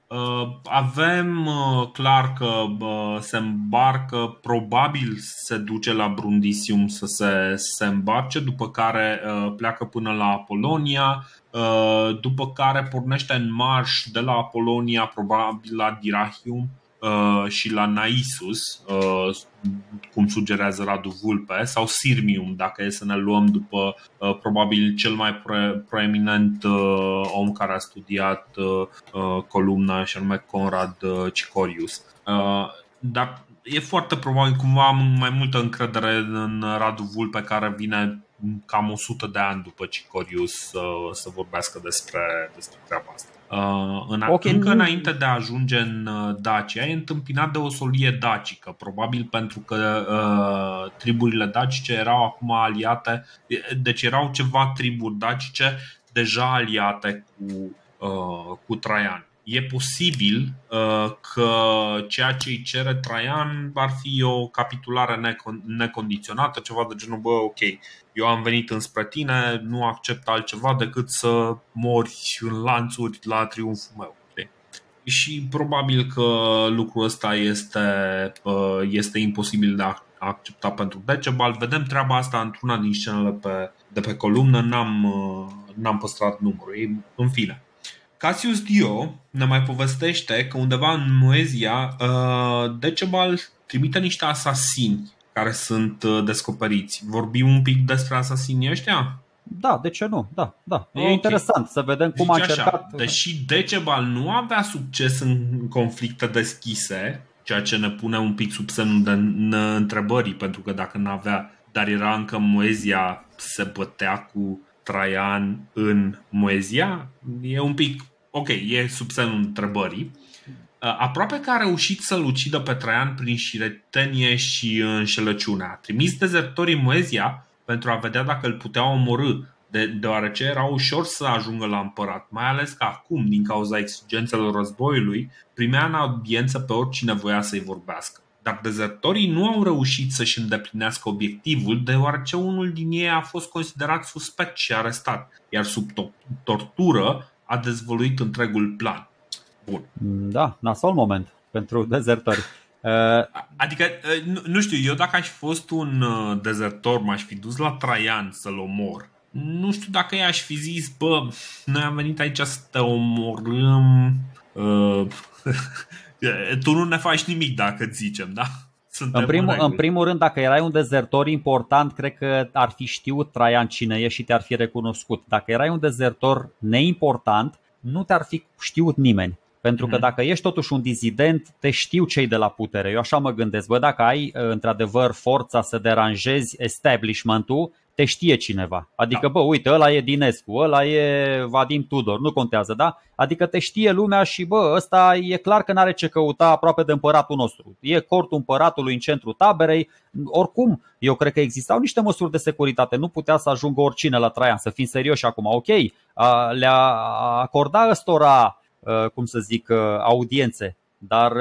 Avem clar că se îmbarcă, probabil se duce la Brundisium să se, se îmbarce, după care pleacă până la Apolonia, după care pornește în marș de la Apolonia, probabil la Dyrrhachium și la Naissus, cum sugerează Radu Vulpe, sau Sirmium, dacă e să ne luăm după probabil cel mai proeminent om care a studiat columna, și anume Conrad Cicorius. Dar e foarte probabil, cumva am mai multă încredere în Radu Vulpe, care vine cam o sută de ani după Cicorius să, să vorbească despre, despre treaba asta. Uh, în, okay. Încă înainte de a ajunge în Dacia, e întâmpinat de o solie dacică, probabil pentru că uh, triburile dacice erau acum aliate, deci erau ceva triburi dacice deja aliate cu, uh, cu Traian. E posibil uh, că ceea ce îi cere Traian ar fi o capitulare necon- necondiționată, ceva de genul, bă, ok, eu am venit înspre tine, nu accept altceva decât să mori în lanțuri la triumful meu. Okay? Și probabil că lucrul ăsta este, uh, este imposibil de a accepta pentru Decebal. Vedem treaba asta într-una din scenele pe, de pe columnă, n-am, uh, n-am păstrat numărul. În fine, Cassius Dio ne mai povestește că undeva în Moezia Decebal trimite niște asasini care sunt descoperiți. Vorbim un pic despre asasinii ăștia?
Da, de ce nu? Da, da. E okay. Interesant să vedem cum Zice a încercat.
Așa, deși Decebal nu avea succes în conflicte deschise, ceea ce ne pune un pic sub semnul de întrebării, pentru că dacă n-avea, dar era încă Moezia, se bătea cu Traian în Moezia, e un pic, ok, e sub semnul întrebării. Aproape că a reușit să-l ucidă pe Traian prin șiretenie și înșelăciune. A trimis dezertorii în Moezia pentru a vedea dacă îl putea omorî de, deoarece era ușor să ajungă la împărat, mai ales că acum, din cauza exigențelor războiului, primea în audiență pe oricine voia să-i vorbească. Dar dezertorii nu au reușit să-și îndeplinească obiectivul, deoarece unul din ei a fost considerat suspect și arestat, iar sub tortură a dezvăluit întregul plan. Bun.
Da, nasol moment pentru dezertori.
Adică, nu, nu știu, eu dacă aș fi fost un dezertor, m-aș fi dus la Traian să-l omor. Nu știu dacă i-aș fi zis, bă, noi am venit aici să te omorâm, uh, tu nu ne faci nimic dacă îți zicem, da?
În primul, în primul rând, dacă erai un dezertor important, cred că ar fi știut Traian cine e și te-ar fi recunoscut. Dacă erai un dezertor neimportant, nu te-ar fi știut nimeni. Pentru că dacă ești totuși un dizident, te știu cei de la putere. Eu așa mă gândesc, bă, dacă ai într-adevăr forța să deranjezi establishment-ul, te știe cineva. Adică, bă, uite, ăla e Dinescu, ăla e Vadim Tudor, nu contează, da? Adică te știe lumea și, bă, ăsta e clar că n-are ce căuta aproape de împăratul nostru. E cortul împăratului în centrul taberei. Oricum, eu cred că existau niște măsuri de securitate. Nu putea să ajungă oricine la Traian, să fim serioși acum. Ok, le-a acordat ăstora, cum să zic, audiențe, dar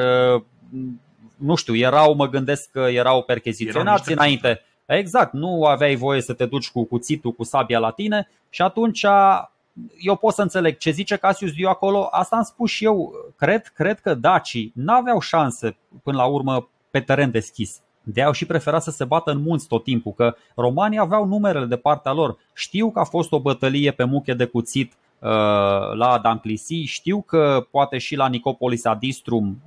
nu știu, erau, mă gândesc că erau percheziționați înainte. Exact, nu aveai voie să te duci cu cuțitul, cu sabia la tine și atunci eu pot să înțeleg ce zice Cassius Dio acolo. Asta am spus și eu. Cred, cred că dacii n-aveau șanse până la urmă pe teren deschis. De-aia au și preferat să se bată în munți tot timpul, că romanii aveau numerele de partea lor. Știu că a fost o bătălie pe muche de cuțit la Danclisi, știu că poate și la Nicopolis Adistrum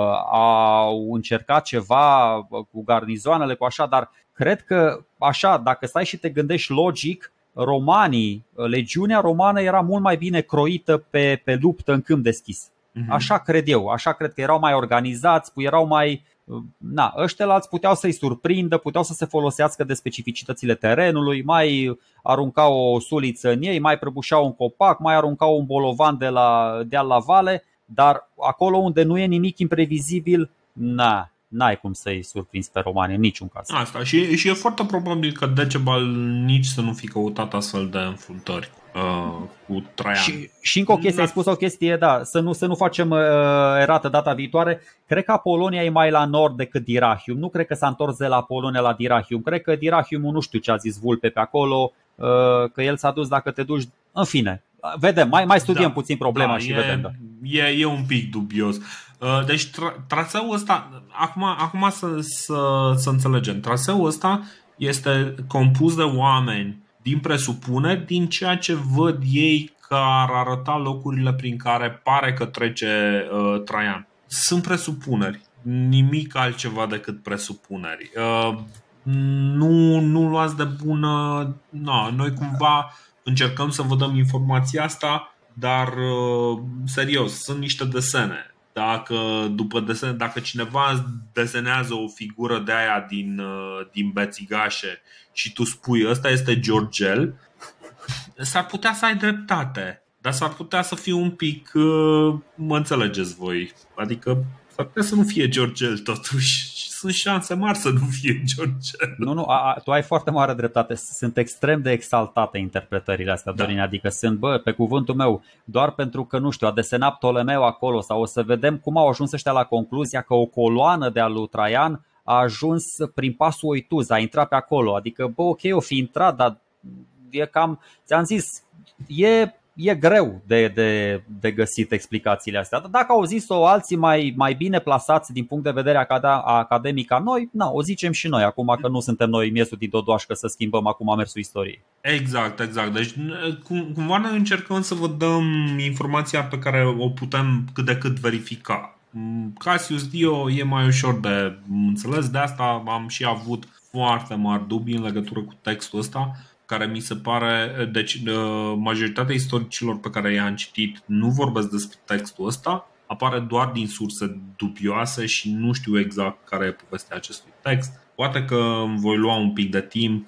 au încercat ceva cu garnizoanele, cu așa, dar cred că așa, dacă stai și te gândești logic, romanii, legiunea romană era mult mai bine croită pe, pe luptă în câmp deschis. Așa cred eu, așa cred că erau mai organizați, erau mai... Na, ăștialalți puteau să-i surprindă, puteau să se folosească de specificitățile terenului, mai aruncau o suliță în ei, mai prăbușeau un copac, mai aruncau un bolovan de la deal la vale, dar acolo unde nu e nimic imprevizibil, na, n-ai cum să-i surprinzi pe romani în niciun caz.
Asta și, și e foarte probabil că Decebal nici să nu fi căutat astfel de înfruntări uh, cu Traian.
Și, și încă o chestie, ai spus o chestie, da, să nu, să nu facem uh, erată data viitoare. Cred că Apolonia e mai la nord decât Dirachium. Nu cred că s-a întors de la Apolonia la Dirachium. Cred că Dirachium, nu știu ce a zis Vulpe pe acolo, uh, că el s-a dus dacă te duci. În fine, vedem, mai, mai studiem da, puțin problema da, și
e,
vedem. Da.
E, e un pic dubios. Deci tra- traseul ăsta, acum, acum să, să, să înțelegem, traseul ăsta este compus de oameni din presupuneri, din ceea ce văd ei că ar arăta locurile prin care pare că trece uh, Traian. Sunt presupuneri, nimic altceva decât presupuneri. Uh, nu, nu luați de bună, no, noi cumva încercăm să vă dăm informația asta, dar uh, serios, sunt niște desene. Dacă, după desen, dacă cineva desenează o figură de aia din, din bețigașe și tu spui ăsta este Georgel, s-ar putea să ai dreptate, dar s-ar putea să fie un pic, mă înțelegeți voi, adică s-ar putea să nu fie Georgel totuși. Sunt șanse mari să nu fie Georgel.
Nu, nu, a, tu ai foarte mare dreptate. Sunt extrem de exaltate interpretările astea, Dorin. Da. Adică sunt, bă, pe cuvântul meu, doar pentru că, nu știu, a desenat Ptolemeu acolo, sau o să vedem cum au ajuns ăștia la concluzia că o coloană de-a lui Traian a ajuns prin pasul Oituz, a intrat pe acolo. Adică, bă, ok, o fi intrat, dar e cam, ți-am zis, e... E greu de, de, de găsit explicațiile astea. Dacă au zis-o alții mai, mai bine plasați din punct de vedere academic ca noi, na, o zicem și noi, acum că nu suntem noi miesul din Dodoașcă să schimbăm acum mersul istoriei.
Exact, exact. Deci cum, cumva noi încercăm să vă dăm informația pe care o putem cât de cât verifica. Cassius Dio e mai ușor de înțeles, de asta am și avut foarte mari dubii în legătură cu textul ăsta, care mi se pare, deci majoritatea istoricilor pe care i-am citit nu vorbesc despre textul ăsta, apare doar din surse dubioase și nu știu exact care e povestea acestui text. Poate că îmi voi lua un pic de timp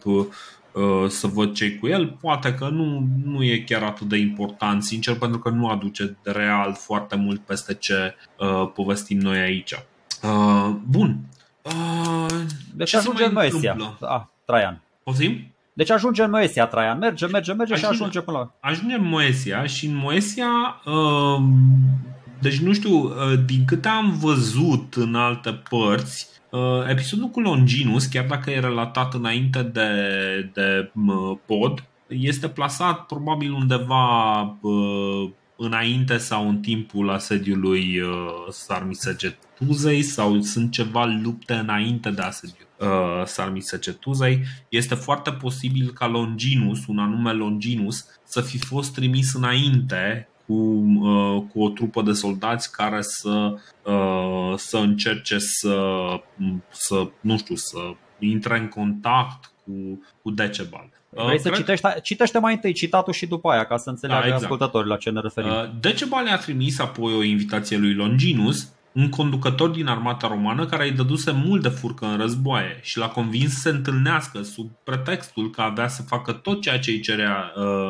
să văd ce-i cu el, poate că nu, nu e chiar atât de important, sincer, pentru că nu aduce real foarte mult peste ce uh, povestim noi aici. Uh, bun. Uh,
deci ajungem noi, ah, Traian.
Poftim?
Deci ajunge în Moesia, Traian, merge, merge, merge ajunge, și ajunge până la...
Ajunge în Moesia și în Moesia, uh, deci nu știu, uh, din câte am văzut în alte părți, uh, episodul cu Longinus, chiar dacă e relatat înainte de, de uh, pod, este plasat probabil undeva uh, înainte sau în timpul asediului uh, Sarmisegetuzei, sau sunt ceva lupte înainte de asediul uh, Sarmisegetuzei. Este foarte posibil ca Longinus, un anume Longinus, să fi fost trimis înainte cu, uh, cu o trupă de soldați care să, uh, să încerce să, să, nu știu, să intre în contact cu, cu Decebal.
Vrei să citești, citește mai întâi citatul și după aia, ca să înțeleagă da, exact. ascultătorii la ce ne referim.
Decebal le-a trimis apoi o invitație lui Longinus, un conducător din armata romană care îi dăduse mult de furcă în războaie și l-a convins să se întâlnească sub pretextul că avea să facă tot ceea ce îi cerea,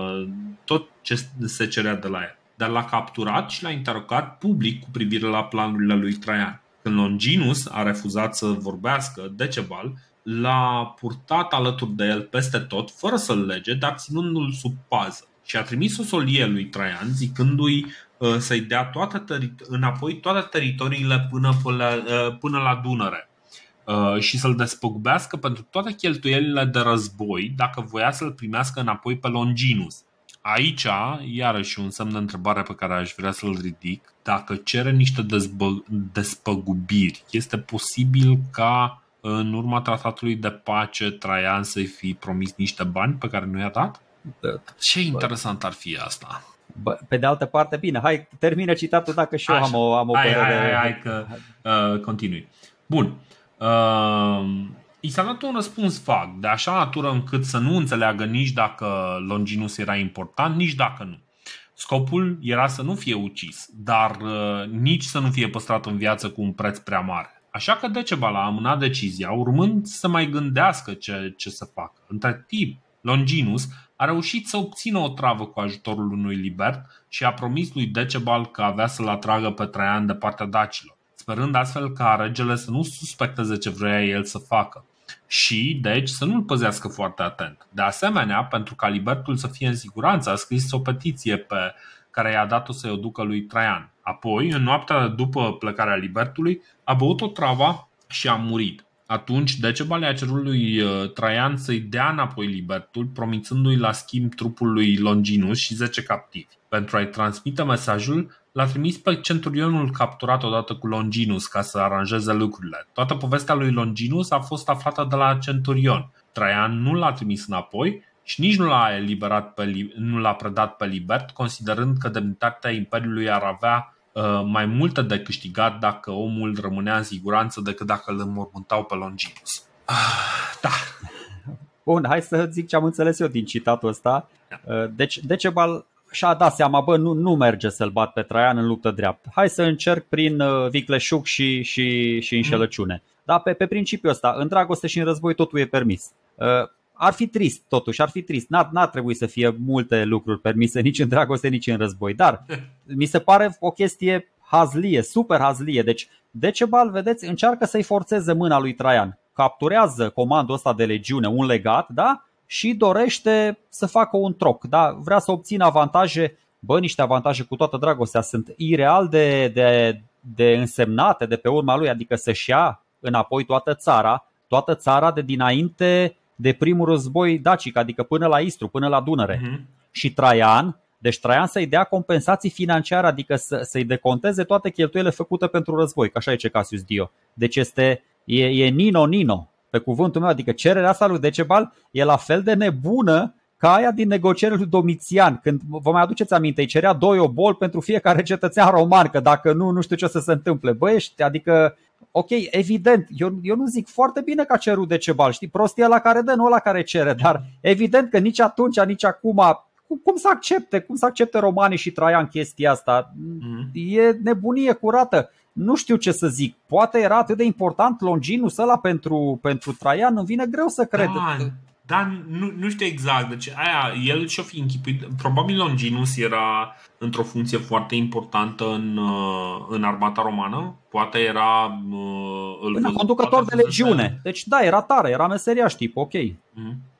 tot ce se cerea de la el. Dar l-a capturat și l-a interogat public cu privire la planurile lui Traian. Când Longinus a refuzat să vorbească, Decebal l-a purtat alături de el peste tot, fără să-l lege, dar ținându-l sub pază. Și a trimis o solie lui Traian, zicându-i uh, să-i dea toate teri- înapoi toate teritoriile până, până, uh, până la Dunăre uh, și să-l despăgubească pentru toate cheltuielile de război dacă voia să-l primească înapoi pe Longinus. Aici, iarăși un semn de întrebare pe care aș vrea să-l ridic. Dacă cere niște dezbă- despăgubiri, este posibil ca în urma tratatului de pace Traian să-i fi promis niște bani pe care nu i-a dat? Ce interesant ar fi asta.
Bă, pe de altă parte, bine, hai, termină citatul dacă și eu
Așa.
am o, am o
hai,
părere.
Hai, hai, hai că uh, continui. Bun. Uh, I s-a dat un răspuns vag, de așa natură încât să nu înțeleagă nici dacă Longinus era important, nici dacă nu. Scopul era să nu fie ucis, dar uh, nici să nu fie păstrat în viață cu un preț prea mare. Așa că Decebal a amânat decizia, urmând să mai gândească ce, ce să facă. Între timp, Longinus a reușit să obțină o travă cu ajutorul unui libert și a promis lui Decebal că avea să-l atragă pe Traian de partea dacilor, sperând astfel ca regele să nu suspecteze ce vrea el să facă și, deci, să nu-l păzească foarte atent. De asemenea, pentru ca libertul să fie în siguranță, a scris o petiție pe care i-a dat-o să-i o ducă lui Traian. Apoi, în noaptea după plecarea libertului, a băut o travă și a murit. Atunci, Decebal i-a cerut lui Traian să-i dea înapoi libertul, promițându-i la schimb trupul lui Longinus și zece captivi. Pentru a-i transmite mesajul, l-a trimis pe centurionul capturat odată cu Longinus ca să aranjeze lucrurile. Toată povestea lui Longinus a fost aflată de la centurion. Traian nu l-a trimis înapoi și nici nu l-a eliberat pe, nu l-a predat pe libert, considerând că demnitatea Imperiului ar avea uh, mai multe de câștigat dacă omul rămânea în siguranță decât dacă îl înmormântau pe Longinus. Ah, da.
Bun, hai să zic ce am înțeles eu din citatul ăsta. Deci Decebal și-a dat seama, bă, nu, nu merge să-l bat pe Traian în luptă dreaptă. Hai să încerc prin uh, vicleșug și, și, și înșelăciune. Mm. Da, pe, pe principiul ăsta, în dragoste și în război totul e permis. Uh, ar fi trist, totuși, ar fi trist. N-ar, n-ar trebui să fie multe lucruri permise nici în dragoste, nici în război. Dar mi se pare o chestie hazlie, super hazlie. Deci Decebal, vedeți, încearcă să-i forțeze mâna lui Traian. Capturează comandul ăsta de legiune, un legat, da? Și dorește să facă un troc, da? Vrea să obțină avantaje. Bă, niște avantaje cu toată dragostea sunt ireal de, de, de însemnate de pe urma lui. Adică să-și ia înapoi toată țara, toată țara de dinainte de primul război dacic, adică până la Istru, până la Dunăre. Uh-huh. Și Traian, deci Traian să-i dea compensații financiare, adică să, să-i deconteze toate cheltuielile făcute pentru război, că așa e ce Cassius Dio. Deci este, e, e nino-nino, pe cuvântul meu, adică cererea asta lui Decebal e la fel de nebună ca aia din negocierile lui Domitian, când, vă mai aduceți aminte, îi cerea doi obol pentru fiecare cetățean roman, că dacă nu, nu știu ce o să se întâmple. Băiești, adică, ok, evident, eu, eu nu zic foarte bine că a cerut Decebal, știi, prostia la care dă, nu la care cere, dar evident că nici atunci, nici acum, cum, cum să accepte, cum să accepte romanii și Traian chestia asta? Mm. E nebunie curată. Nu știu ce să zic. Poate era atât de important Longinus ăla pentru, pentru Traian, îmi vine greu să cred.
Da, dar nu, nu știu exact. Deci aia, el și-o fi închipuit. Probabil Longinus era într-o funcție foarte importantă în, în armata romană. Poate era
îl conducător de legiune. Deci da, era tare, era meseriaș tip, ok. Mm-hmm.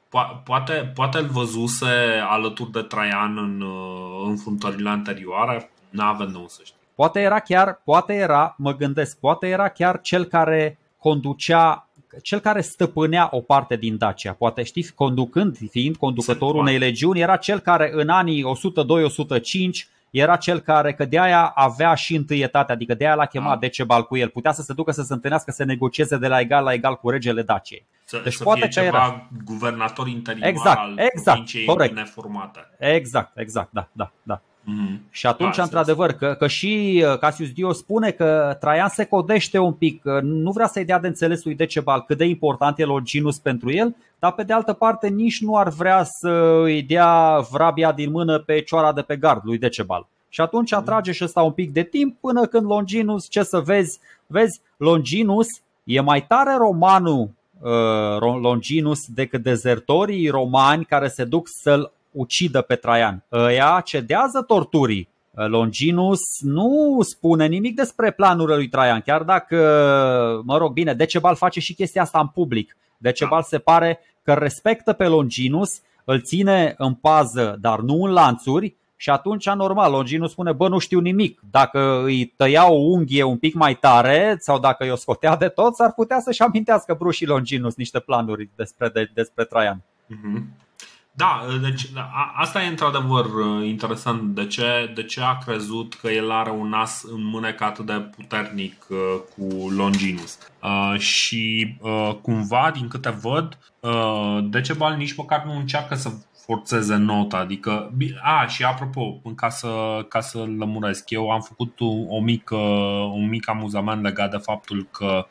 po- poate, poate îl văzuse alături de Traian în înfruntările anterioare. N-avem nou să știm.
Poate era chiar, poate era, mă gândesc, poate era chiar cel care conducea, cel care stăpânea o parte din Dacia. Poate știi, conducând, fiind conducătorul unei legiuni, era cel care în anii o sută doi o sută cinci era cel care, că de aia avea și întâietate, adică de aia l-a chemat ah. Decebal cu el. Putea să se ducă să se întâlnească, să negocieze de la egal la egal cu regele Daciei.
Să, deci să poate fie ceva era guvernator interimar
exact,
al
exact,
provinciei
corect.
neformate.
Exact, exact, da, da, da.
Mm-hmm.
Și atunci, da, într-adevăr, că, că și Cassius Dio spune că Traian se codește un pic, că nu vrea să-i dea de înțeles lui Decebal cât de important e Longinus pentru el, dar pe de altă parte nici nu ar vrea să îi dea vrabia din mână pe cioara de pe gard lui Decebal. Și atunci atrage și ăsta un pic de timp până când Longinus, ce să vezi, vezi, Longinus e mai tare romanul uh, Longinus decât dezertorii romani care se duc să-l ucidă pe Traian. Ăia cedează torturii. Longinus nu spune nimic despre planurile lui Traian, chiar dacă, mă rog, bine, Decebal face și chestia asta în public. Decebal se pare că respectă pe Longinus, îl ține în pază, dar nu în lanțuri. Și atunci, normal, Longinus spune, bă, nu știu nimic. Dacă îi tăia o unghie un pic mai tare sau dacă i-o scotea de tot, s-ar putea să-și amintească brușii Longinus niște planuri despre, de, despre Traian.
Mm-hmm. Da, deci a, asta e într-adevăr interesant. De ce, de ce a crezut că el are un as în mânecă atât de puternic uh, cu Longinus? Uh, și uh, cumva, din câte văd, uh, Decebal nici măcar nu încearcă să forțeze nota. Adică, a, și apropo, ca să, ca să lămuresc, eu am făcut o, o mică, un mic amuzament legat de faptul că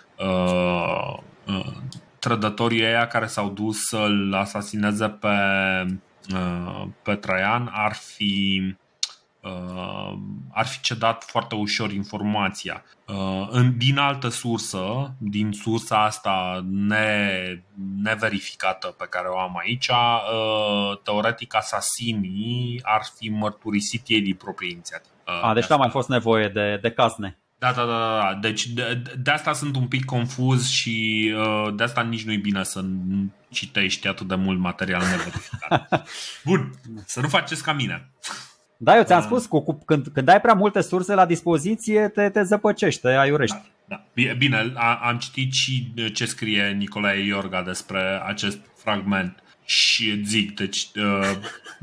uh, uh, trădătorii ăia care s-au dus să-l asasineze pe, pe Traian ar fi, ar fi cedat foarte ușor informația. Din altă sursă, din sursa asta ne, neverificată pe care o am aici, teoretic asasinii ar fi mărturisit ei din proprie inițiativă.
A, deci n-a mai fost nevoie de, de cazne.
Da, da, da, da. Deci de, de asta sunt un pic confuz și uh, de asta nici nu-i bine să citești atât de mult material neverificat. Bun, să nu faceți ca mine.
Da, eu ți-am uh, spus, cu, cu, când, când ai prea multe surse la dispoziție, te, te zăpăcești, te aiurești.
Da, da. Bine, a, am citit și ce scrie Nicolae Iorga despre acest fragment și zic, deci, uh,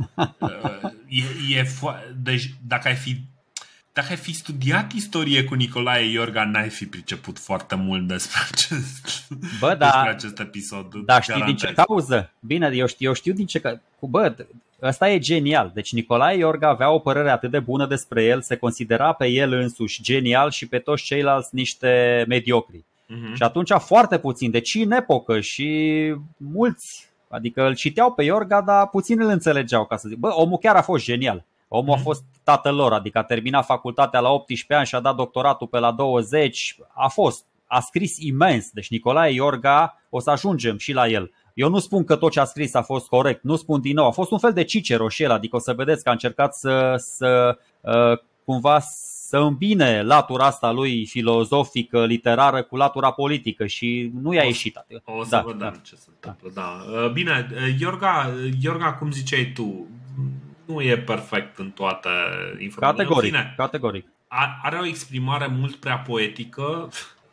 uh, e, e fo- deci dacă ai fi Dacă ai fi studiat istorie cu Nicolae Iorga, n-ai fi priceput foarte mult despre acest,
bă, da,
despre acest episod.
Da, știi din ce cauză? Bine, eu știu, eu știu din ce cauză. Bă, ăsta e genial. Deci Nicolae Iorga avea o părere atât de bună despre el, se considera pe el însuși genial și pe toți ceilalți niște mediocri. Uh-huh. Și atunci foarte puțin, deci în epocă și mulți, adică îl citeau pe Iorga, dar puțin îl înțelegeau, ca să zic. Bă, omul chiar a fost genial. Omul a fost tatăl lor, adică a terminat facultatea la optsprezece ani și a dat doctoratul pe la douăzeci. A fost, a scris imens. Deci Nicolae Iorga, o să ajungem și la el. Eu nu spun că tot ce a scris a fost corect, nu spun din nou. A fost un fel de Cicero și el, adică o să vedeți că a încercat să, să uh, cumva să îmbine latura asta lui filozofică, literară cu latura politică și nu i-a ieșit.
O să da, vedem da. ce se întâmplă. Da. Bine, Iorga, Iorga, cum ziceai tu, nu e perfect în toate informațiile.
Categoric,
fine,
categoric.
Are o exprimare mult prea poetică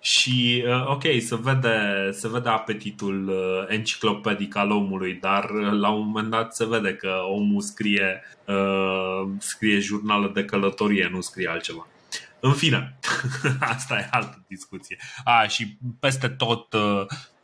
și ok, se vede, se vede apetitul enciclopedic al omului, dar la un moment dat se vede că omul scrie, uh, scrie jurnală de călătorie, nu scrie altceva. În fine, asta e altă discuție. A, și peste tot uh,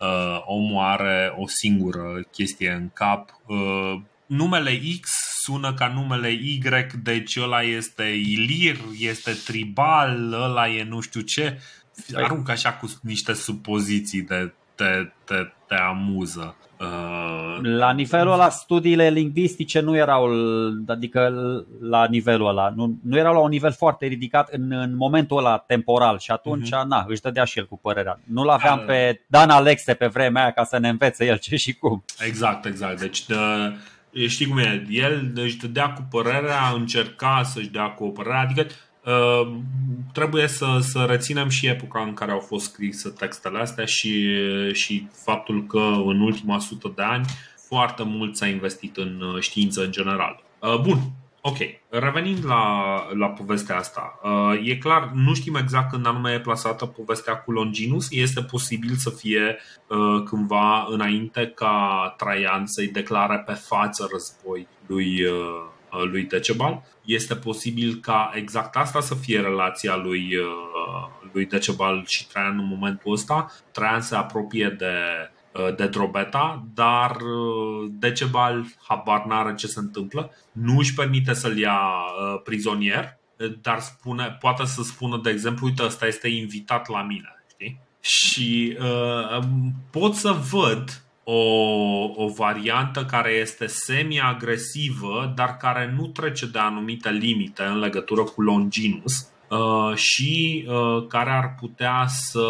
omul are o singură chestie în cap. Uh, numele X sună ca numele Y, deci ăla este ilir, este tribal, ăla e nu știu ce. Aruncă așa cu niște supoziții de te, te, te amuză. Uh...
La nivelul ăla, studiile lingvistice nu erau, adică la nivelul ăla, nu, nu erau la un nivel foarte ridicat în, în momentul ăla temporal și atunci, uh-huh. na, își dădea și el cu părerea. Nu-l aveam uh... pe Dan Alexe pe vremea aia ca să ne învețe el ce și cum.
Exact, exact. Deci de... Știi cum e, el își dădea cu părerea, încerca să-și dea cu o părere. Adică uh, trebuie să, să reținem și epoca în care au fost scrise textele astea și, și faptul că în ultima sută de ani foarte mult s-a investit în știință în general. Bun, ok. Revenind la, la povestea asta, e clar, nu știm exact când anume e plasată povestea cu Longinus. Este posibil să fie cândva înainte ca Traian să-i declare pe față război lui, lui Decebal. Este posibil ca exact asta să fie relația lui, lui Decebal și Traian în momentul ăsta. Traian se apropie de de Drobeta, dar Decebal habar n-are ce se întâmplă, nu își permite să-l ia uh, prizonier, dar spune, poate să spună, de exemplu, uite, ăsta este invitat la mine, știi? Și uh, pot să văd o, o variantă care este semi-agresivă, dar care nu trece de anumite limite în legătură cu Longinus. Uh, și uh, care ar putea să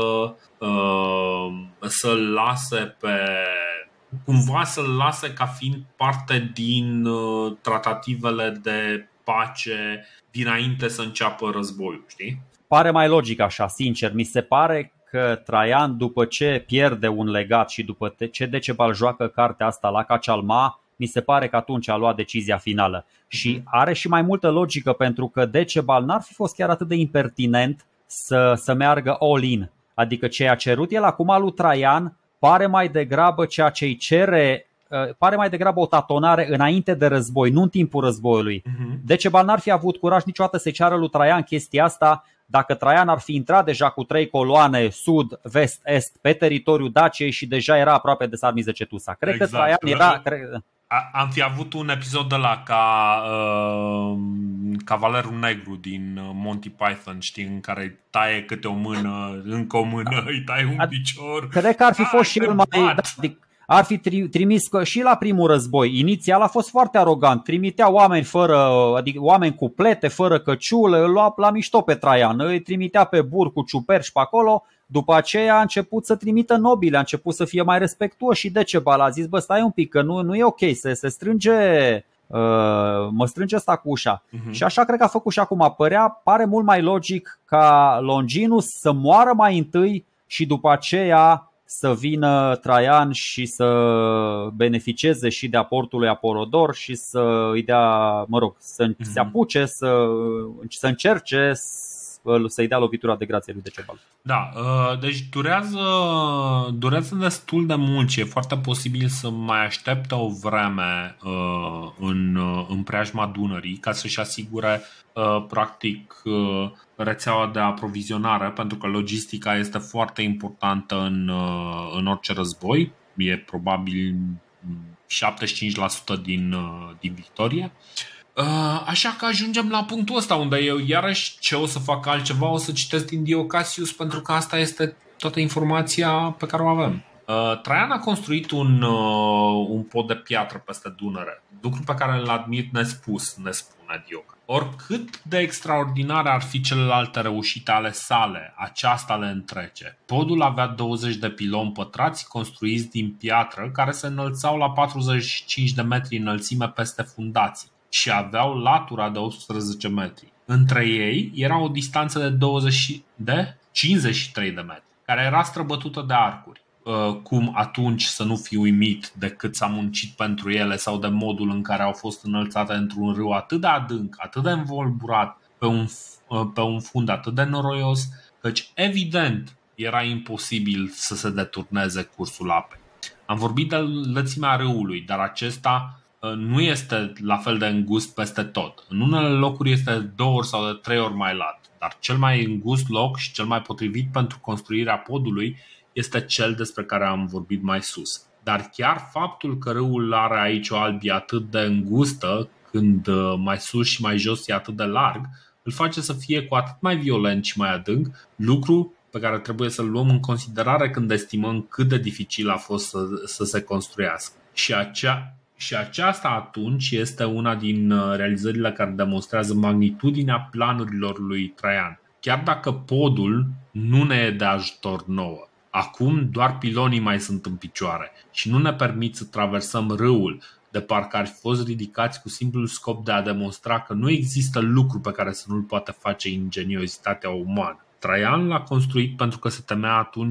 uh, să-l lase pe cumva să-l lase ca fiind parte din uh, tratativele de pace dinainte să înceapă războiul, știi?
Pare mai logic așa, sincer. Mi se pare că Traian, după ce pierde un legat și după ce Decebal joacă cartea asta la Cacalma, mi se pare că atunci a luat decizia finală. Și are și mai multă logică, pentru că Decebal n-ar fi fost chiar atât de impertinent să, să meargă all-in. Adică ceea ce a cerut el acum lui Traian pare mai degrabă ceea ce îi cere, pare mai degrabă o tatonare înainte de război, nu în timpul războiului. Uh-huh. Decebal n-ar fi avut curaj niciodată să ceară lui Traian chestia asta dacă Traian ar fi intrat deja cu trei coloane sud, vest, est pe teritoriul Daciei și deja era aproape de Sarmizegetusa. Cred exact. că Traian era... Cred...
Am fi avut un episod de la ca uh, Cavalerul Negru din Monty Python, știi, în care taie câte o mână, încă o mână, îi taie un picior.
Cred că ar fi fost și el mai... Ar fi trimis și la primul război. Inițial a fost foarte arogant. Trimitea oameni fără, adică oameni cu plete, fără căciulă, îl lua la mișto pe Traian. Îi trimitea pe bur cu ciuperci pe acolo. După aceea a început să trimită nobile, a început să fie mai respectuos și Decebal a zis, bă, stai un pic, că nu, nu e ok, se, se strânge, uh, mă strânge ăsta cu ușa. Uh-huh. Și așa cred că a făcut și acum. Părea, pare mult mai logic ca Longinus să moară mai întâi și după aceea să vină Traian și să beneficieze și de aportul lui Apolodor și să îi dea, mă rog, să uh-huh. se apuce, să, să încerce să-i dea lovitura de grație lui Decebal.
Da, deci durează, durează destul de mult și e foarte posibil să mai aștepte o vreme în, în preajma Dunării ca să-și asigure practic rețeaua de aprovizionare, pentru că logistica este foarte importantă în, în orice război. E probabil șaptezeci și cinci la sută din, din victorie. Așa că ajungem la punctul ăsta unde eu iarăși ce o să fac altceva, o să citesc din Dio Cassius, pentru că asta este toată informația pe care o avem. Traian a construit un, un pod de piatră peste Dunăre, lucru pe care îl admit nespus, ne spune Dio. Oricât de extraordinare ar fi celelalte reușite ale sale, aceasta le întrece. Podul avea douăzeci de piloni pătrați construiți din piatră care se înălțau la patruzeci și cinci de metri înălțime peste fundații și aveau latura de optsprezece metri. Între ei era o distanță de, douăzeci, de cincizeci și trei de metri, care era străbătută de arcuri. Cum atunci să nu fi uimit de cât s-a muncit pentru ele sau de modul în care au fost înălțate într-un râu atât de adânc, atât de învolburat, pe un, pe un fund atât de noroios, căci evident era imposibil să se deturneze cursul apei. Am vorbit de lățimea râului, dar acesta nu este la fel de îngust peste tot. În unele locuri este de două ori sau de trei ori mai lat, dar cel mai îngust loc și cel mai potrivit pentru construirea podului este cel despre care am vorbit mai sus. Dar chiar faptul că râul are aici o albie atât de îngustă, când mai sus și mai jos e atât de larg, îl face să fie cu atât mai violent și mai adânc, lucru pe care trebuie să-l luăm în considerare când estimăm cât de dificil a fost să, să se construiască. Și, acea, și aceasta atunci este una din realizările care demonstrează magnitudinea planurilor lui Traian. Chiar dacă podul nu ne e de ajutor nouă, acum doar pilonii mai sunt în picioare și nu ne permit să traversăm râul, de parcă ar fi fost ridicați cu simplul scop de a demonstra că nu există lucru pe care să nu-l poată face ingeniozitatea umană. Traian l-a construit pentru că se temea atunci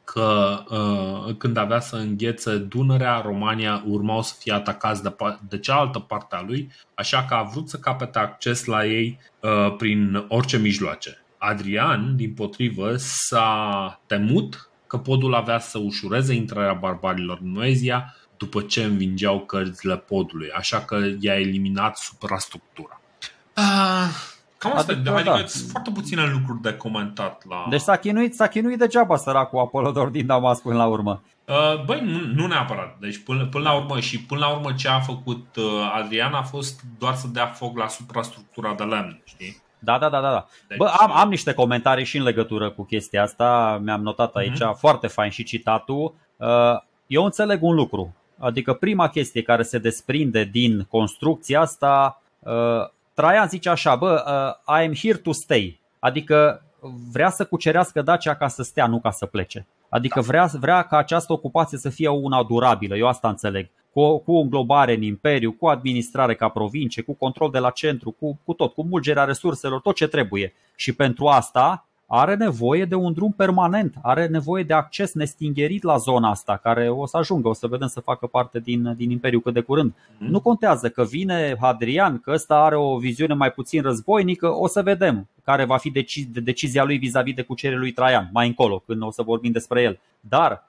că uh, când avea să înghețe Dunărea, Romania urmau să fie atacați de, de cealaltă parte a lui, așa că a vrut să capete acces la ei uh, prin orice mijloace. Adrian, dimpotrivă, s-a temut că podul avea să ușureze intrarea barbarilor în Moezia după ce învingeau cărțile podului, așa că i-a eliminat suprastructura. Uh, Cam asta, adică, adică da. Sunt foarte puține lucruri de comentat la...
Deci s-a chinuit, s-a chinuit degeaba săracul Apolodor din Damasc până la urmă.
Uh, băi, nu, nu neapărat. Deci până, până la urmă și până la urmă ce a făcut uh, Adrian a fost doar să dea foc la suprastructura de lemn, știi?
Da, da, da, da. Deci... Bă, am, am niște comentarii și în legătură cu chestia asta. Mi-am notat aici, uh-huh. foarte fain și citatul. uh, Eu înțeleg un lucru. Adică prima chestie care se desprinde din construcția asta, uh, Traian zice așa: bă, uh, I am here to stay. Adică vrea să cucerească Dacia ca să stea, nu ca să plece. Adică vrea, vrea ca această ocupație să fie una durabilă. Eu asta înțeleg. Cu, cu înglobare în imperiu, cu administrare ca provincie, cu control de la centru, cu, cu tot, cu mulgerea resurselor, tot ce trebuie. Și pentru asta are nevoie de un drum permanent, are nevoie de acces nestingerit la zona asta, care o să ajungă, o să vedem, să facă parte din, din imperiu cât de curând. Mm. Nu contează că vine Hadrian, că ăsta are o viziune mai puțin războinică, o să vedem care va fi deci, de decizia lui vis-a-vis de cucerirea lui Traian, mai încolo, când o să vorbim despre el. Dar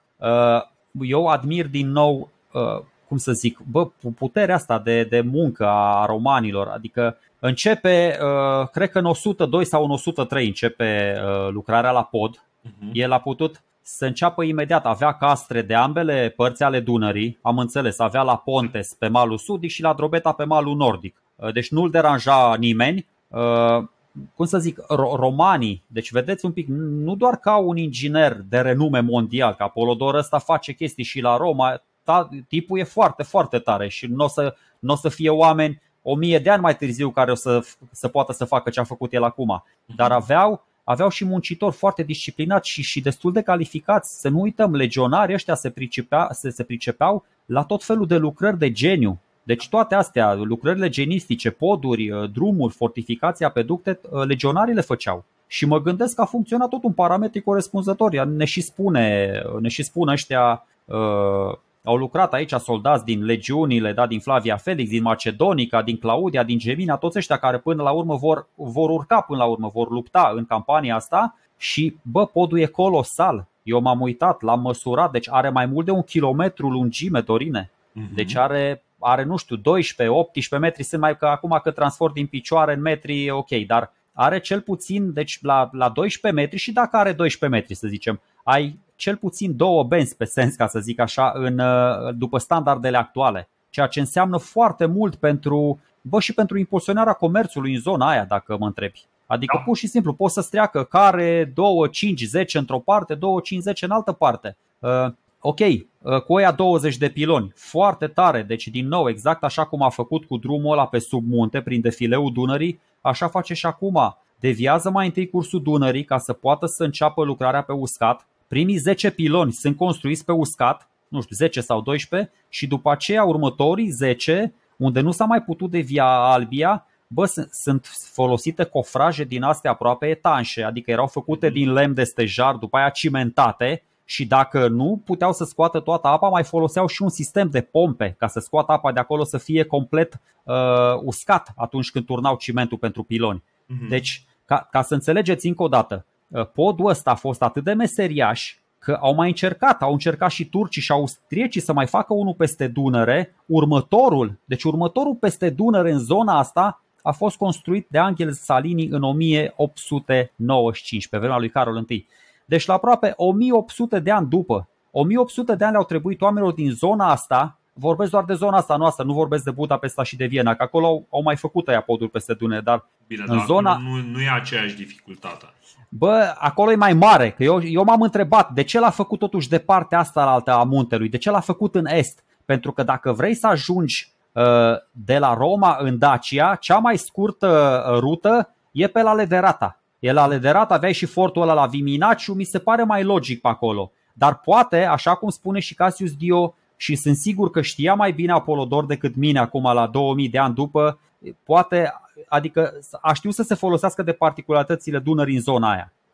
eu admir din nou, cum să zic, bă, puterea asta de, de muncă a romanilor. Adică începe, uh, cred că în o sută doi sau în o sută trei începe uh, lucrarea la pod. uh-huh. El a putut să înceapă imediat. Avea castre de ambele părți ale Dunării. Am înțeles, avea la Pontes pe malul sudic și la Drobeta pe malul nordic. uh, Deci nu-l deranja nimeni. uh, Cum să zic, ro- romanii, deci vedeți un pic, nu doar ca un inginer de renume mondial, că Apolodor ăsta face chestii și la Roma. Tipul e foarte, foarte tare și nu o să, n-o să fie oameni o mie de ani mai târziu care o să, să poată să facă ce a făcut el acum. Dar aveau, aveau și muncitori foarte disciplinați și, și destul de calificați. Să nu uităm, legionarii ăștia se, pricepea, se, se pricepeau la tot felul de lucrări de geniu. Deci toate astea, lucrările genistice, poduri, drumuri, fortificații, apeducte, legionarii le făceau. Și mă gândesc că a funcționat tot un parametri corespunzător. Ne și spune, ne și spune ăștia... Uh, Au lucrat aici soldați din legiunile, da, din Flavia Felix, din Macedonica, din Claudia, din Gemina, toți ăștia care până la urmă vor, vor urca, până la urmă vor lupta în campania asta. Și bă, podul e colosal. Eu m-am uitat, l-am măsurat, deci are mai mult de un kilometru lungime, Dorine. uh-huh. Deci are, are, nu știu, doisprezece optsprezece metri, sunt mai că acum că transport din picioare în metri, ok, dar are cel puțin, deci la, la doisprezece metri, și dacă are doisprezece metri, să zicem, ai cel puțin două benzi pe sens, ca să zic așa, în, după standardele actuale. Ceea ce înseamnă foarte mult pentru, bă, și pentru impulsionarea comerțului în zona aia, dacă mă întrebi. Adică pur și simplu poți să-ți treacă care doi, cinci, zece într-o parte, doi, cinci, zece în altă parte. uh, Ok, uh, cu oia douăzeci de piloni, foarte tare. Deci din nou, exact așa cum a făcut cu drumul ăla pe sub munte, prin defileul Dunării, așa face și acum. Deviază mai întâi cursul Dunării ca să poată să înceapă lucrarea pe uscat. Primii zece piloni sunt construiți pe uscat, nu știu, zece sau doisprezece, și după aceea următorii zece, unde nu s-a mai putut devia Albia, bă, sunt folosite cofraje din astea aproape etanșe, adică erau făcute din lemn de stejar, după aia cimentate, și dacă nu puteau să scoată toată apa, mai foloseau și un sistem de pompe ca să scoată apa de acolo să fie complet uh, uscat atunci când turnau cimentul pentru piloni. Uh-huh. Deci, ca, ca să înțelegeți încă o dată, podul ăsta a fost atât de meseriaș că au mai încercat, au încercat și turcii și austriecii să mai facă unul peste Dunăre. Următorul, deci următorul peste Dunăre în zona asta a fost construit de Angel Salini în o mie opt sute nouăzeci și cinci, pe vremea lui Carol I. Deci la aproape o mie opt sute de ani după, o mie opt sute de ani le-au trebuit oamenilor din zona asta. Vorbesc doar de zona asta noastră, nu vorbesc de Budapesta și de Viena, că acolo au, au mai făcut aia poduri peste Dunăre, dar
bine,
în
dar
zona...
nu, nu e aceeași dificultate.
Bă, acolo e mai mare, că eu, eu m-am întrebat de ce l-a făcut totuși de partea asta la altă a muntelui, de ce l-a făcut în est. Pentru că dacă vrei să ajungi uh, de la Roma în Dacia, cea mai scurtă rută e pe la Lederata. E la Lederata, aveai și fortul ăla la Viminaciu, mi se pare mai logic pe acolo. Dar poate, așa cum spune și Cassius Dio, și sunt sigur că știa mai bine Apolodor decât mine acum la două mii de ani după, poate, adică a știut să se folosească de particularitățile Dunării în zona aia.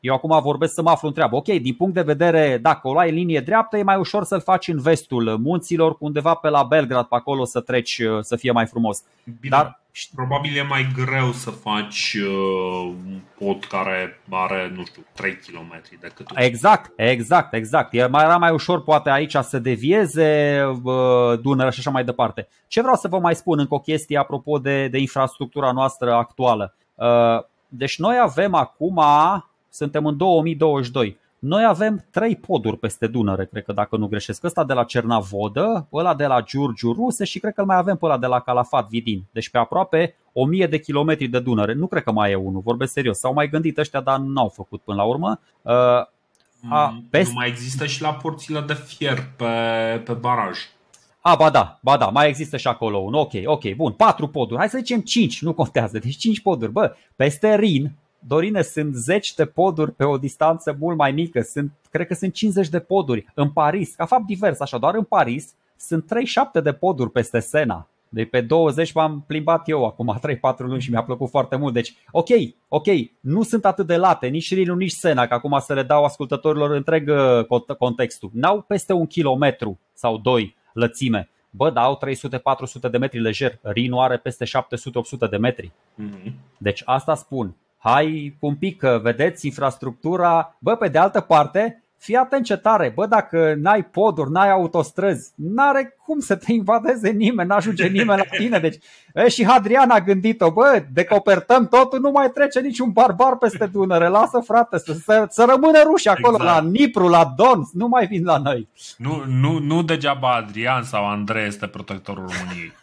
Eu acum vorbesc să mă aflu în treabă. Ok, din punct de vedere, dacă o luai în linie dreaptă, e mai ușor să-l faci în vestul munților, undeva pe la Belgrad, pe acolo să treci, să fie mai frumos.
Bine, dar probabil e mai greu să faci uh, un pod care are, nu știu, trei kilometri decât un...
Exact, exact, exact. E mai, era mai ușor poate aici să devieze uh, Dunărea și așa mai departe. Ce vreau să vă mai spun încă o chestie apropo de, de infrastructura noastră actuală. Uh, deci noi avem acum, suntem în două mii douăzeci și doi, noi avem trei poduri peste Dunăre, cred că dacă nu greșesc. Ăsta de la Cernavodă, ăla de la Giurgiu Ruse și cred că mai avem pe ăla de la Calafat Vidin. Deci pe aproape o mie de kilometri de Dunăre. Nu cred că mai e unul, vorbesc serios. S-au mai gândit ăștia, dar n-au făcut până la urmă. Uh,
a, peste... Nu mai există și la porțile de fier pe, pe baraj.
A, ba da, ba da, mai există și acolo un. Ok, ok, bun, patru poduri. Hai să zicem cinci, nu contează. Deci cinci poduri. Bă, peste Rin, Dorine, sunt zeci de poduri pe o distanță mult mai mică. Sunt, cred că sunt cincizeci de poduri. În Paris, ca fapt divers, așa, doar în Paris sunt treizeci și șapte de poduri peste Sena. Deci pe douăzeci m-am plimbat eu acum trei patru luni și mi-a plăcut foarte mult. Deci, ok, ok, nu sunt atât de late, nici Rinul, nici Sena, că acum să le dau ascultătorilor întreg contextul. N-au peste un kilometru sau doi lățime. Bă, dar au trei sute patru sute de metri lejer. Rinul are peste șapte sute opt sute de metri. Mm-hmm. Deci asta spun. Hai un pic, că vedeți infrastructura. Bă, pe de altă parte, fii atent ce tare. Bă, dacă n-ai poduri, n-ai autostrăzi, n-are cum să te invadeze nimeni, n-ajunge nimeni la tine. Deci, e, și Hadrian a gândit-o. Bă, decopertăm totul, nu mai trece niciun barbar peste Dunăre. Lasă, frate, să, să, să rămână ruși acolo, exact. La Nipru, la Don, nu mai vin la noi.
Nu, nu, nu degeaba Adrian sau Andrei este protectorul României.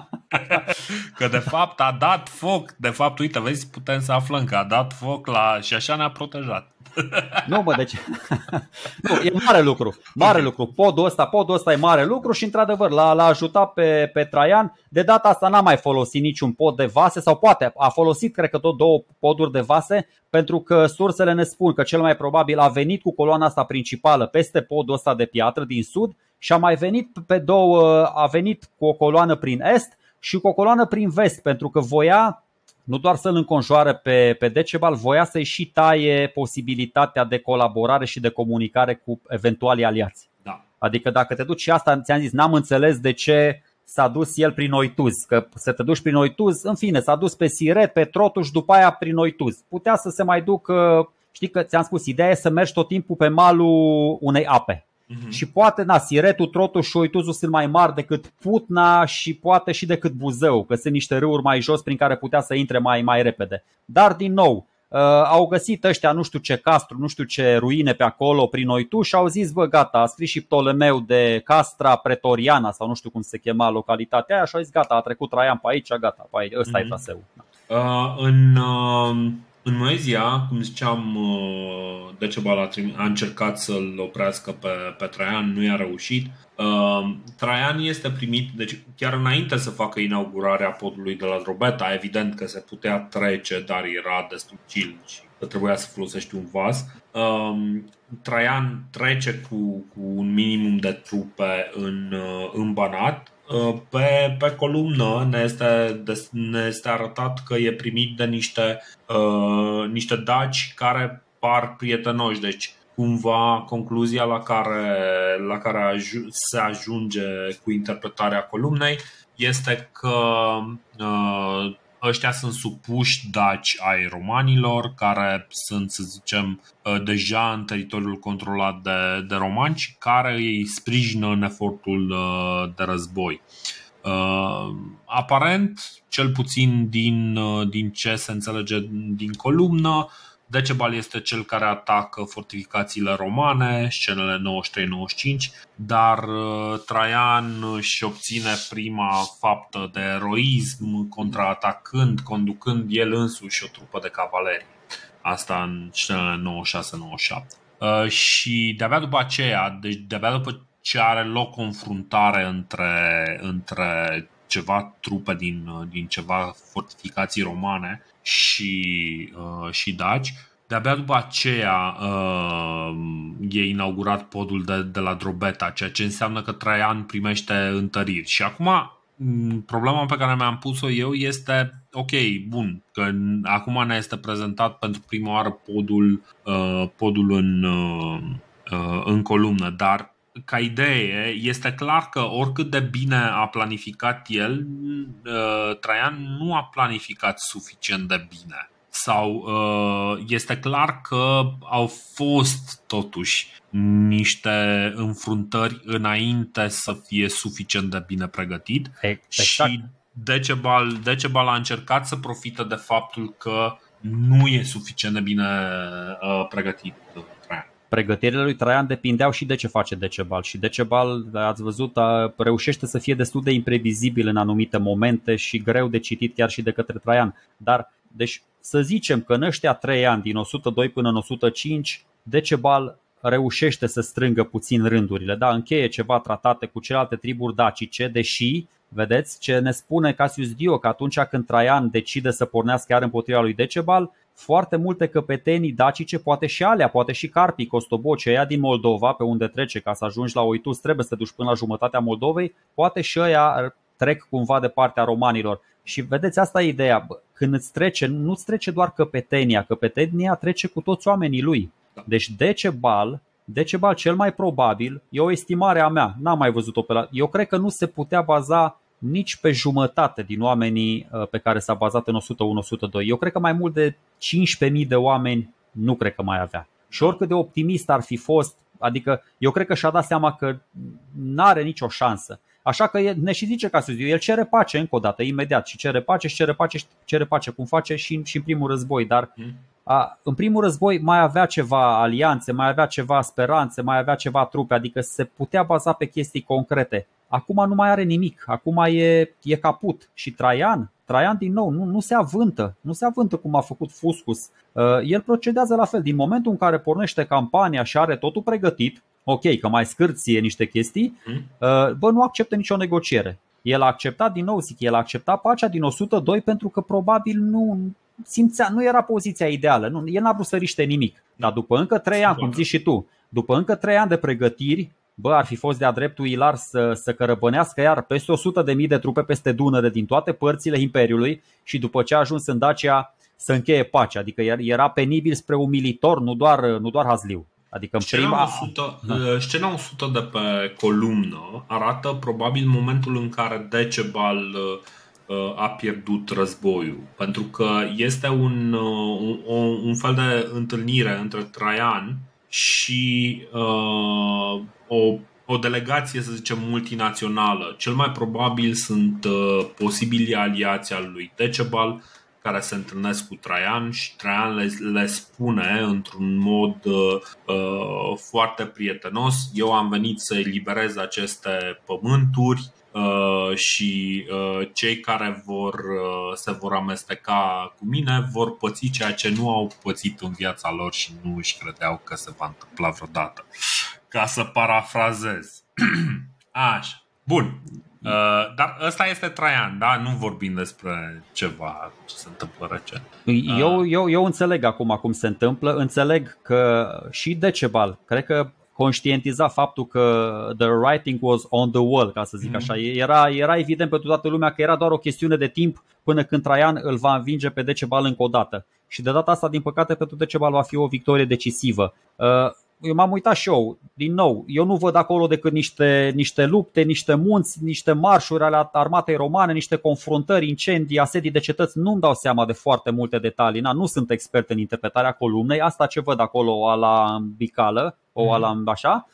Că de fapt a dat foc. De fapt, uite, vezi, putem să aflăm că a dat foc la... și așa ne-a protejat.
Nu, mă, deci nu, e mare lucru, mare lucru. Podul ăsta, podul ăsta e mare lucru și într-adevăr l-a, l-a ajutat pe, pe Traian. De data asta n-a mai folosit niciun pod de vase, sau poate a folosit, cred că tot două poduri de vase, pentru că sursele ne spun că cel mai probabil a venit cu coloana asta principală peste podul ăsta de piatră din sud și a mai venit pe două, a venit cu o coloană prin est și cu o coloană prin vest, pentru că voia nu doar să-l înconjoare pe, pe Decebal, voia să-i și taie posibilitatea de colaborare și de comunicare cu eventuali aliați.
Da.
Adică dacă te duci, și asta ți-am zis, n-am înțeles de ce s-a dus el prin Oituz. Că să te duci prin Oituz, în fine, s-a dus pe Siret, pe Trotuș, după aia prin Oituz. Putea să se mai ducă, știi că ți-am spus, ideea e să mergi tot timpul pe malul unei ape. Uh-huh. Și poate, na, Siretul, Trotuș și Oituzul sunt mai mari decât Putna și poate și decât Buzău, că sunt niște râuri mai jos prin care putea să intre mai, mai repede. Dar, din nou, uh, au găsit ăștia nu știu ce castru, nu știu ce ruine pe acolo prin Oituz și au zis, bă, gata, a scris și Ptolemeu de Castra Pretoriana sau nu știu cum se chema localitatea aia și au zis, gata, a trecut Traian pe aici, gata, pe aici, ăsta uh-huh. e traseul.
Uh, în... Uh... În Moezia, cum ziceam, Decebal a, a încercat să-l oprească pe, pe Traian, nu i-a reușit. Traian este primit, deci chiar înainte să facă inaugurarea podului de la Drobeta, evident că se putea trece, dar era destul chill și că trebuia să folosești un vas. Traian trece cu, cu un minimum de trupe în, în Banat. Pe, pe columnă ne este, ne este arătat că e primit de niște, uh, niște daci care par prietenoși. Deci cumva concluzia la care, la care aj- se ajunge cu interpretarea columnei este că uh, ăștia sunt supuși daci ai romanilor, care sunt, să zicem, deja în teritoriul controlat de, de romani și care îi sprijină în efortul de război. Aparent, cel puțin din, din ce se înțelege din columnă, Decebal este cel care atacă fortificațiile romane, scenele nouăzeci și trei nouăzeci și cinci, dar Traian își obține prima faptă de eroism contraatacând, conducând el însuși o trupă de cavalerie. Asta în scenele nouăzeci și șase nouăzeci și șapte. Uh, și de-abia după aceea, deci de-abia după ce are loc confruntare între, între ceva trupe din, din ceva fortificații romane și, uh, și daci, de-abia după aceea uh, e inaugurat podul de, de la Drobeta, ceea ce înseamnă că Traian primește întăriri. Și acum problema pe care mi-am pus-o eu este, ok, bun, că acum ne este prezentat pentru prima oară podul, uh, podul în, uh, în columnă, dar ca idee este clar că oricât de bine a planificat el, uh, Traian nu a planificat suficient de bine. Sau uh, este clar că au fost totuși niște înfruntări înainte să fie suficient de bine pregătit.
Exact.
Și Decebal, Decebal a încercat să profite de faptul că nu e suficient de bine uh, pregătit Traian.
Pregătirile lui Traian depindeau și de ce face Decebal. Și Decebal, ați văzut, reușește să fie destul de imprevizibil în anumite momente și greu de citit chiar și de către Traian. Dar, deci, să zicem că în ăștia trei ani, din o sută doi până în o sută cinci, Decebal reușește să strângă puțin rândurile. Da, încheie ceva tratate cu celelalte triburi dacice, deși, vedeți, ce ne spune Cassius Dio, că atunci când Traian decide să pornească iar împotriva lui Decebal, foarte multe căpetenii dacice, poate și alea, poate și Carpii, Costoboci, ăia din Moldova, pe unde trece, ca să ajungi la Oitus, trebuie să te duci până la jumătatea Moldovei, poate și ăia trec cumva de partea romanilor. Și vedeți, asta e ideea, când îți trece, nu-ți trece doar căpetenia, căpetenia trece cu toți oamenii lui. Deci Decebal, Decebal cel mai probabil, e o estimare a mea, n-am mai văzut-o pe la... Eu cred că nu se putea baza nici pe jumătate din oamenii pe care s-a bazat în o sută unu - o sută doi. Eu cred că mai mult de cincisprezece mii de oameni nu cred că mai avea. Și oricât de optimist ar fi fost, adică eu cred că și-a dat seama că n-are nicio șansă. Așa că ne și zice Cassius Dio, el cere pace încă o dată, imediat, și cere pace și cere pace și cere pace, cum face și, și în primul război. Dar a, în primul război mai avea ceva alianțe, mai avea ceva speranțe, mai avea ceva trupe, adică se putea baza pe chestii concrete. Acum nu mai are nimic, acum e, e caput. Și Traian, Traian din nou, nu, nu se avântă, nu se avântă cum a făcut Fuscus. Uh, el procedează la fel, din momentul în care pornește campania și are totul pregătit, ok, că mai scârție niște chestii, uh, bă, nu acceptă nicio negociere. El a acceptat, din nou zic, el a acceptat pacea din o sută doi pentru că probabil nu simțea, nu era poziția ideală, nu, el n-a vrut să riște nimic. Dar după încă trei ani, cum zici și tu, după încă trei ani de pregătiri, bă, ar fi fost de-a dreptul ilar să, să cărăbănească iar peste o sută de mii de trupe peste Dunăre din toate părțile Imperiului și după ce a ajuns în Dacia să încheie pacea. Adică era penibil spre umilitor, nu doar, nu doar hazliu. Adică în prima...
o sută, scena o sută de pe columnă arată probabil momentul în care Decebal a pierdut războiul. Pentru că este un, un, un fel de întâlnire între Traian și uh, o, o delegație, să zicem, multinațională. Cel mai probabil sunt uh, posibili aliați al lui Decebal care se întâlnesc cu Traian și Traian le, le spune într-un mod uh, uh, foarte prietenos: eu am venit să eliberez aceste pământuri uh, și uh, cei care vor, uh, se vor amesteca cu mine vor păți ceea ce nu au pățit în viața lor și nu își credeau că se va întâmpla vreodată. Ca să parafrazez. Așa. Bun. Uh, dar ăsta este Traian, da? Nu vorbim despre ceva ce se întâmplă recent.
Eu, eu, eu înțeleg acum cum se întâmplă. Înțeleg că și Decebal, cred că conștientiza faptul că the writing was on the wall, ca să zic așa. Era, era evident pentru toată lumea că era doar o chestiune de timp până când Traian îl va învinge pe Decebal încă o dată. Și de data asta, din păcate, pentru Decebal va fi o victorie decisivă. Uh, Eu m-am uitat și eu, din nou, eu nu văd acolo decât niște, niște lupte, niște munți, niște marșuri ale armatei romane, niște confruntări, incendii, asedii de cetăți. Nu-mi dau seama de foarte multe detalii, na, nu sunt expert în interpretarea columnei, asta ce văd acolo ala bicală, o ala așa.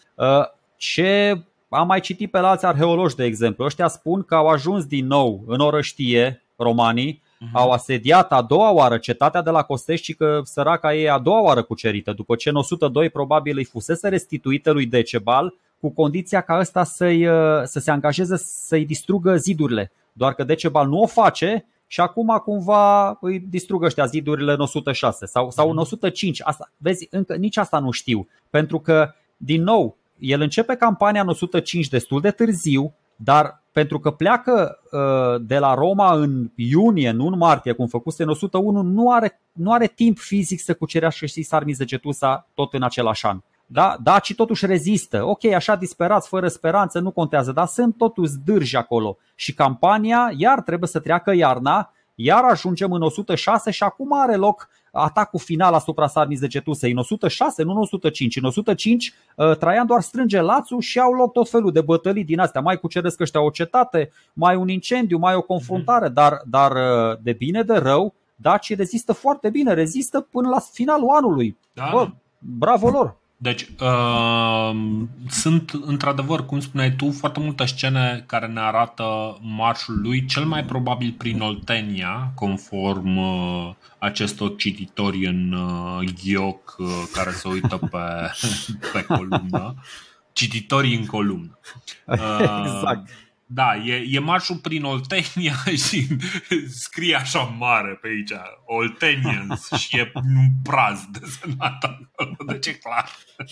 Ce am mai citit pe la alți arheologi, de exemplu, ăștia spun că au ajuns din nou în orăștie romanii, au asediat a doua oară cetatea de la Costești și că săraca ei a doua oară cucerită, după ce în o sută doi probabil îi fusese restituită lui Decebal, cu condiția ca ăsta să-i, să se angajeze să-i distrugă zidurile. Doar că Decebal nu o face și acum cumva îi distrugă ăștia zidurile în o sută șase sau, sau în o sută cinci. Asta, vezi, încă nici asta nu știu, pentru că, din nou, el începe campania în o sută cinci destul de târziu, dar pentru că pleacă uh, de la Roma în iunie, nu în martie, cum făcuse în o sută unu, nu are, nu are timp fizic să cucerească și Sarmizegetusa tot în același an. Da? Dacii totuși rezistă. Ok, așa disperați, fără speranță, nu contează, dar sunt totuși zdârji acolo. Și campania, iar trebuie să treacă iarna, iar ajungem în o sută șase și acum are loc atacul final asupra Sarmizegetusei. În o sută șase, nu în o sută cinci. În o sută cinci Traian doar strânge lațul și au loc tot felul de bătălii din astea. Mai cuceresc ăștia o cetate, mai un incendiu, mai o confruntare, dar, dar de bine de rău dacii rezistă foarte bine, rezistă până la finalul anului.
Da.
Bă, bravo lor!
Deci uh, sunt într-adevăr, cum spuneai tu, foarte multe scene care ne arată marșul lui, cel mai probabil prin Oltenia, conform uh, acestor cititori în uh, ghioc uh, care se uită pe, pe columnă, cititorii în columnă. Uh,
Exact.
Da, e, e marșul prin Oltenia și scrie așa mare pe aici Oltenians și e un praz desenat acolo, deci e clar.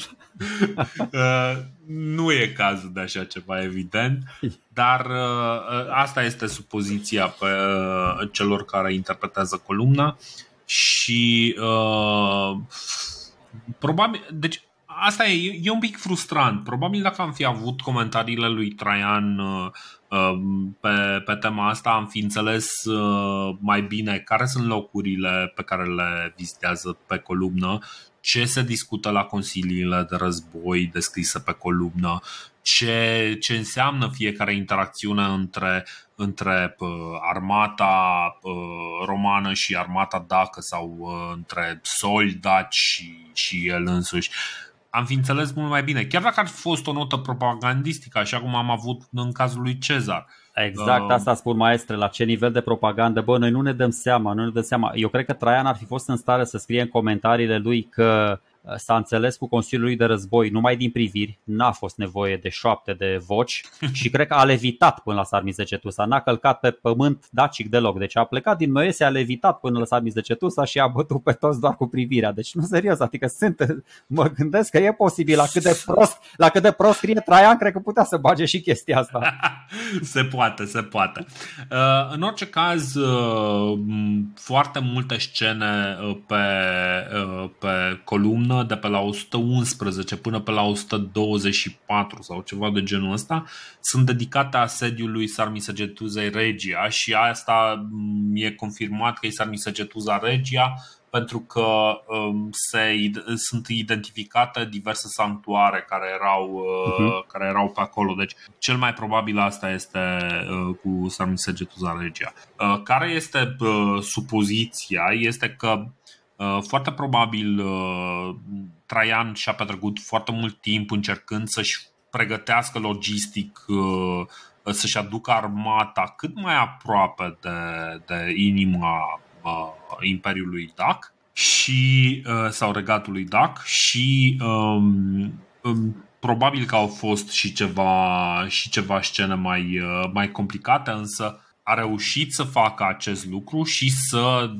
uh, Nu e cazul de așa ceva, evident, dar uh, asta este supoziția pe uh, celor care interpretează columna și uh, probabil, deci asta e, e un pic frustrant. Probabil dacă am fi avut comentariile lui Traian uh, pe, pe tema asta, am fi înțeles uh, mai bine care sunt locurile pe care le vizitează pe columnă, ce se discută la consiliile de război descrise pe columnă, ce, ce înseamnă fiecare interacțiune între, între uh, armata uh, romană și armata dacă sau uh, între soli daci și, și el însuși. Am fi înțeles mult mai bine, chiar dacă ar fi fost o notă propagandistică, așa cum am avut în cazul lui Cezar.
Exact, asta spun, maestre, la ce nivel de propagandă. Bă, noi nu ne dăm seama, nu ne dăm seama. Eu cred că Traian ar fi fost în stare să scrie în comentariile lui că s-a înțeles cu Consiliul lui de Război numai din priviri, n-a fost nevoie de șoapte, de voci și cred că a levitat până la Sarmizegetusa, n-a călcat pe pământ dacic deloc. Deci a plecat din Moesia, a levitat până la Sarmizegetusa și a bătut pe toți doar cu privirea. Deci nu, serios, adică sunt, mă gândesc că e posibil, la cât de prost, la cât de prost scrie Traian, cred că putea să bage și chestia asta.
Se poate, se poate. Uh, în orice caz, uh, foarte multe scene pe, uh, pe columnă, de pe la o sută unsprezece până pe la o sută douăzeci și patru sau ceva de genul ăsta, sunt dedicate asediului Sarmizegetuzei Regia și asta e confirmat că e Sarmizegetuza Regia pentru că um, se, sunt identificate diverse sanctuare care erau, uh, uh-huh. care erau pe acolo. Deci cel mai probabil asta este uh, cu Sarmizegetuza Regia. Uh, care este uh, supoziția? Este că foarte probabil Traian și-a petrecut foarte mult timp încercând să-și pregătească logistic, să-și aducă armata cât mai aproape de, de inima Imperiului Dac și, sau Regatului Dac și um, um, probabil că au fost și ceva, și ceva scene mai, mai complicate, însă a reușit să facă acest lucru și să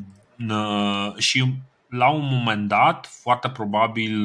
și la un moment dat, foarte probabil,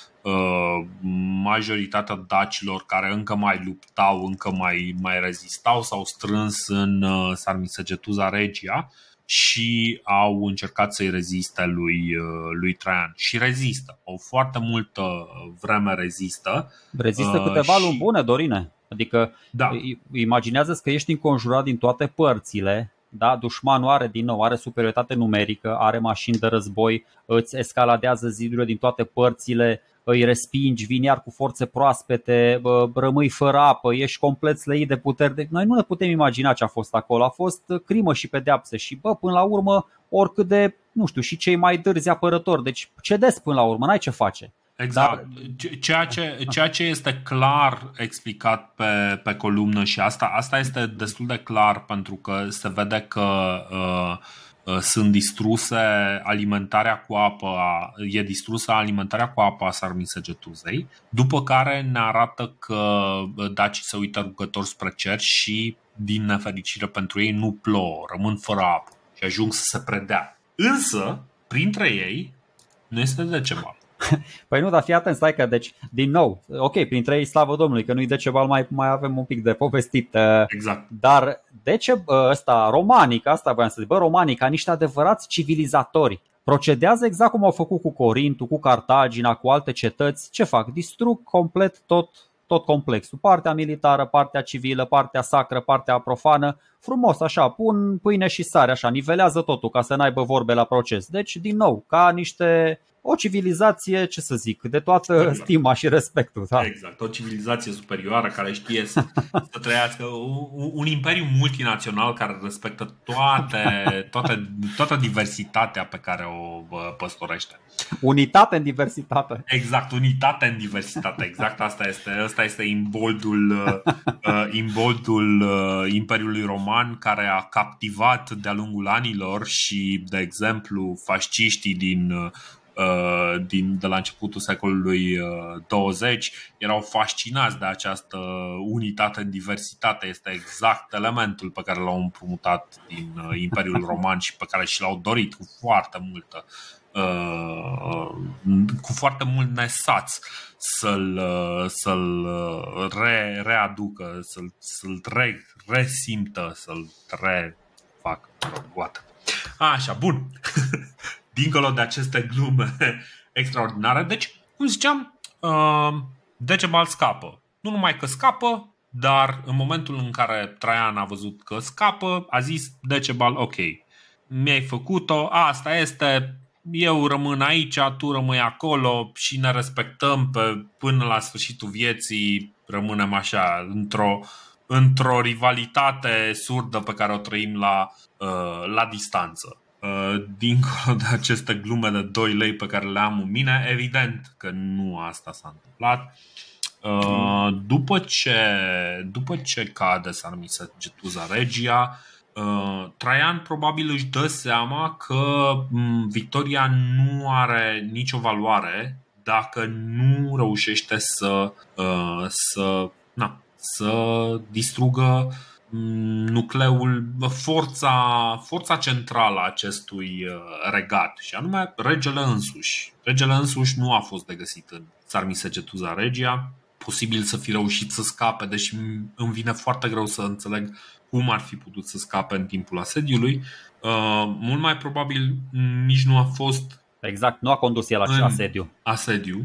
majoritatea dacilor care încă mai luptau, încă mai, mai rezistau, s-au strâns în Sarmizegetuza Regia și au încercat să-i reziste lui, lui Traian. Și rezistă. O foarte multă vreme rezistă.
Rezistă câteva
și...
luni bune, Dorine. Adică
da.
Imaginează-ți că ești înconjurat din toate părțile. Da, dușmanul are din nou, are superioritate numerică, are mașini de război, îți escaladează zidurile din toate părțile, îi respingi, vin iar cu forțe proaspete, rămâi fără apă, ești complet slăit de puteri. Noi nu ne putem imagina ce a fost acolo, a fost crimă și pedeapsă și bă, până la urmă, oricât de, nu știu, și cei mai dârzi apărători, deci cedezi până la urmă, n-ai ce face.
Exact. Dar... Ceea, ce, ceea ce este clar explicat pe, pe columnă și asta, asta este destul de clar pentru că se vede că uh, uh, sunt distruse alimentarea cu apă, e distrusă alimentarea cu apă a Sarmizegetuzei, după care ne arată că dacii se uită rugători spre cer și, din nefericire pentru ei, nu plouă, rămân fără apă și ajung să se predea. Însă, printre ei, nu este Decebal.
Păi nu, dar fii atent, stai că, deci, din nou, ok, printre ei, slavă Domnului, că nu-i Decebal, mai, mai avem un pic de povestit.
Exact.
Dar Decebal ăsta, Romanic, asta voiam să zic, bă, Romanic, ca niște adevărați civilizatori, procedează exact cum au făcut cu Corintul, cu Cartagina, cu alte cetăți. Ce fac? Distrug complet tot tot complexul, partea militară, partea civilă, partea sacră, partea profană. Frumos, așa, pun pâine și sare, așa, nivelează totul ca să n-aibă vorbe la proces. Deci, din nou, ca niște, o civilizație, ce să zic, de toată superior. Stima și respectul. Da.
Exact, o civilizație superioară care știe să, să trăiască, un, un imperiu multinațional care respectă toate, toate, toată diversitatea pe care o păstorește.
Unitate în diversitate.
Exact, unitate în diversitate. Exact, asta este, asta este imboldul, uh, imboldul uh, Imperiului Roman, care a captivat de-a lungul anilor și, de exemplu, fasciștii din, uh, din, de la începutul secolului douăzeci erau fascinați de această unitate în diversitate. Este exact elementul pe care l-au împrumutat din uh, Imperiul Roman și pe care și l-au dorit cu foarte multă Uh, cu foarte mult nesaț să-l, să-l re, readucă, să-l, să-l re, resimtă, să-l refacă. Așa, bun. Dincolo de aceste glume extraordinare, deci, cum ziceam, uh, Decebal scapă. Nu numai că scapă, dar în momentul în care Traian a văzut că scapă, a zis Decebal, ok, mi-ai făcut-o, asta este, eu rămân aici, tu rămâi acolo și ne respectăm pe, până la sfârșitul vieții, rămânem așa într-o, într-o rivalitate surdă pe care o trăim la, la distanță. Dincolo de aceste glume de doi lei pe care le am în mine, evident că nu asta s-a întâmplat. După ce, după ce cade Sarmisegetusa Regia, Traian probabil își dă seama că victoria nu are nicio valoare dacă nu reușește să, să, na, să distrugă nucleul, forța, forța centrală a acestui regat, și anume regele însuși. Regele însuși nu a fost de găsit în Sarmisegetusa Regia. Posibil să fi reușit să scape, deși îmi vine foarte greu să înțeleg cum ar fi putut să scape în timpul asediului. Uh, mult mai probabil nici nu a fost.
Exact, nu a condus el acel asediu.
Asediu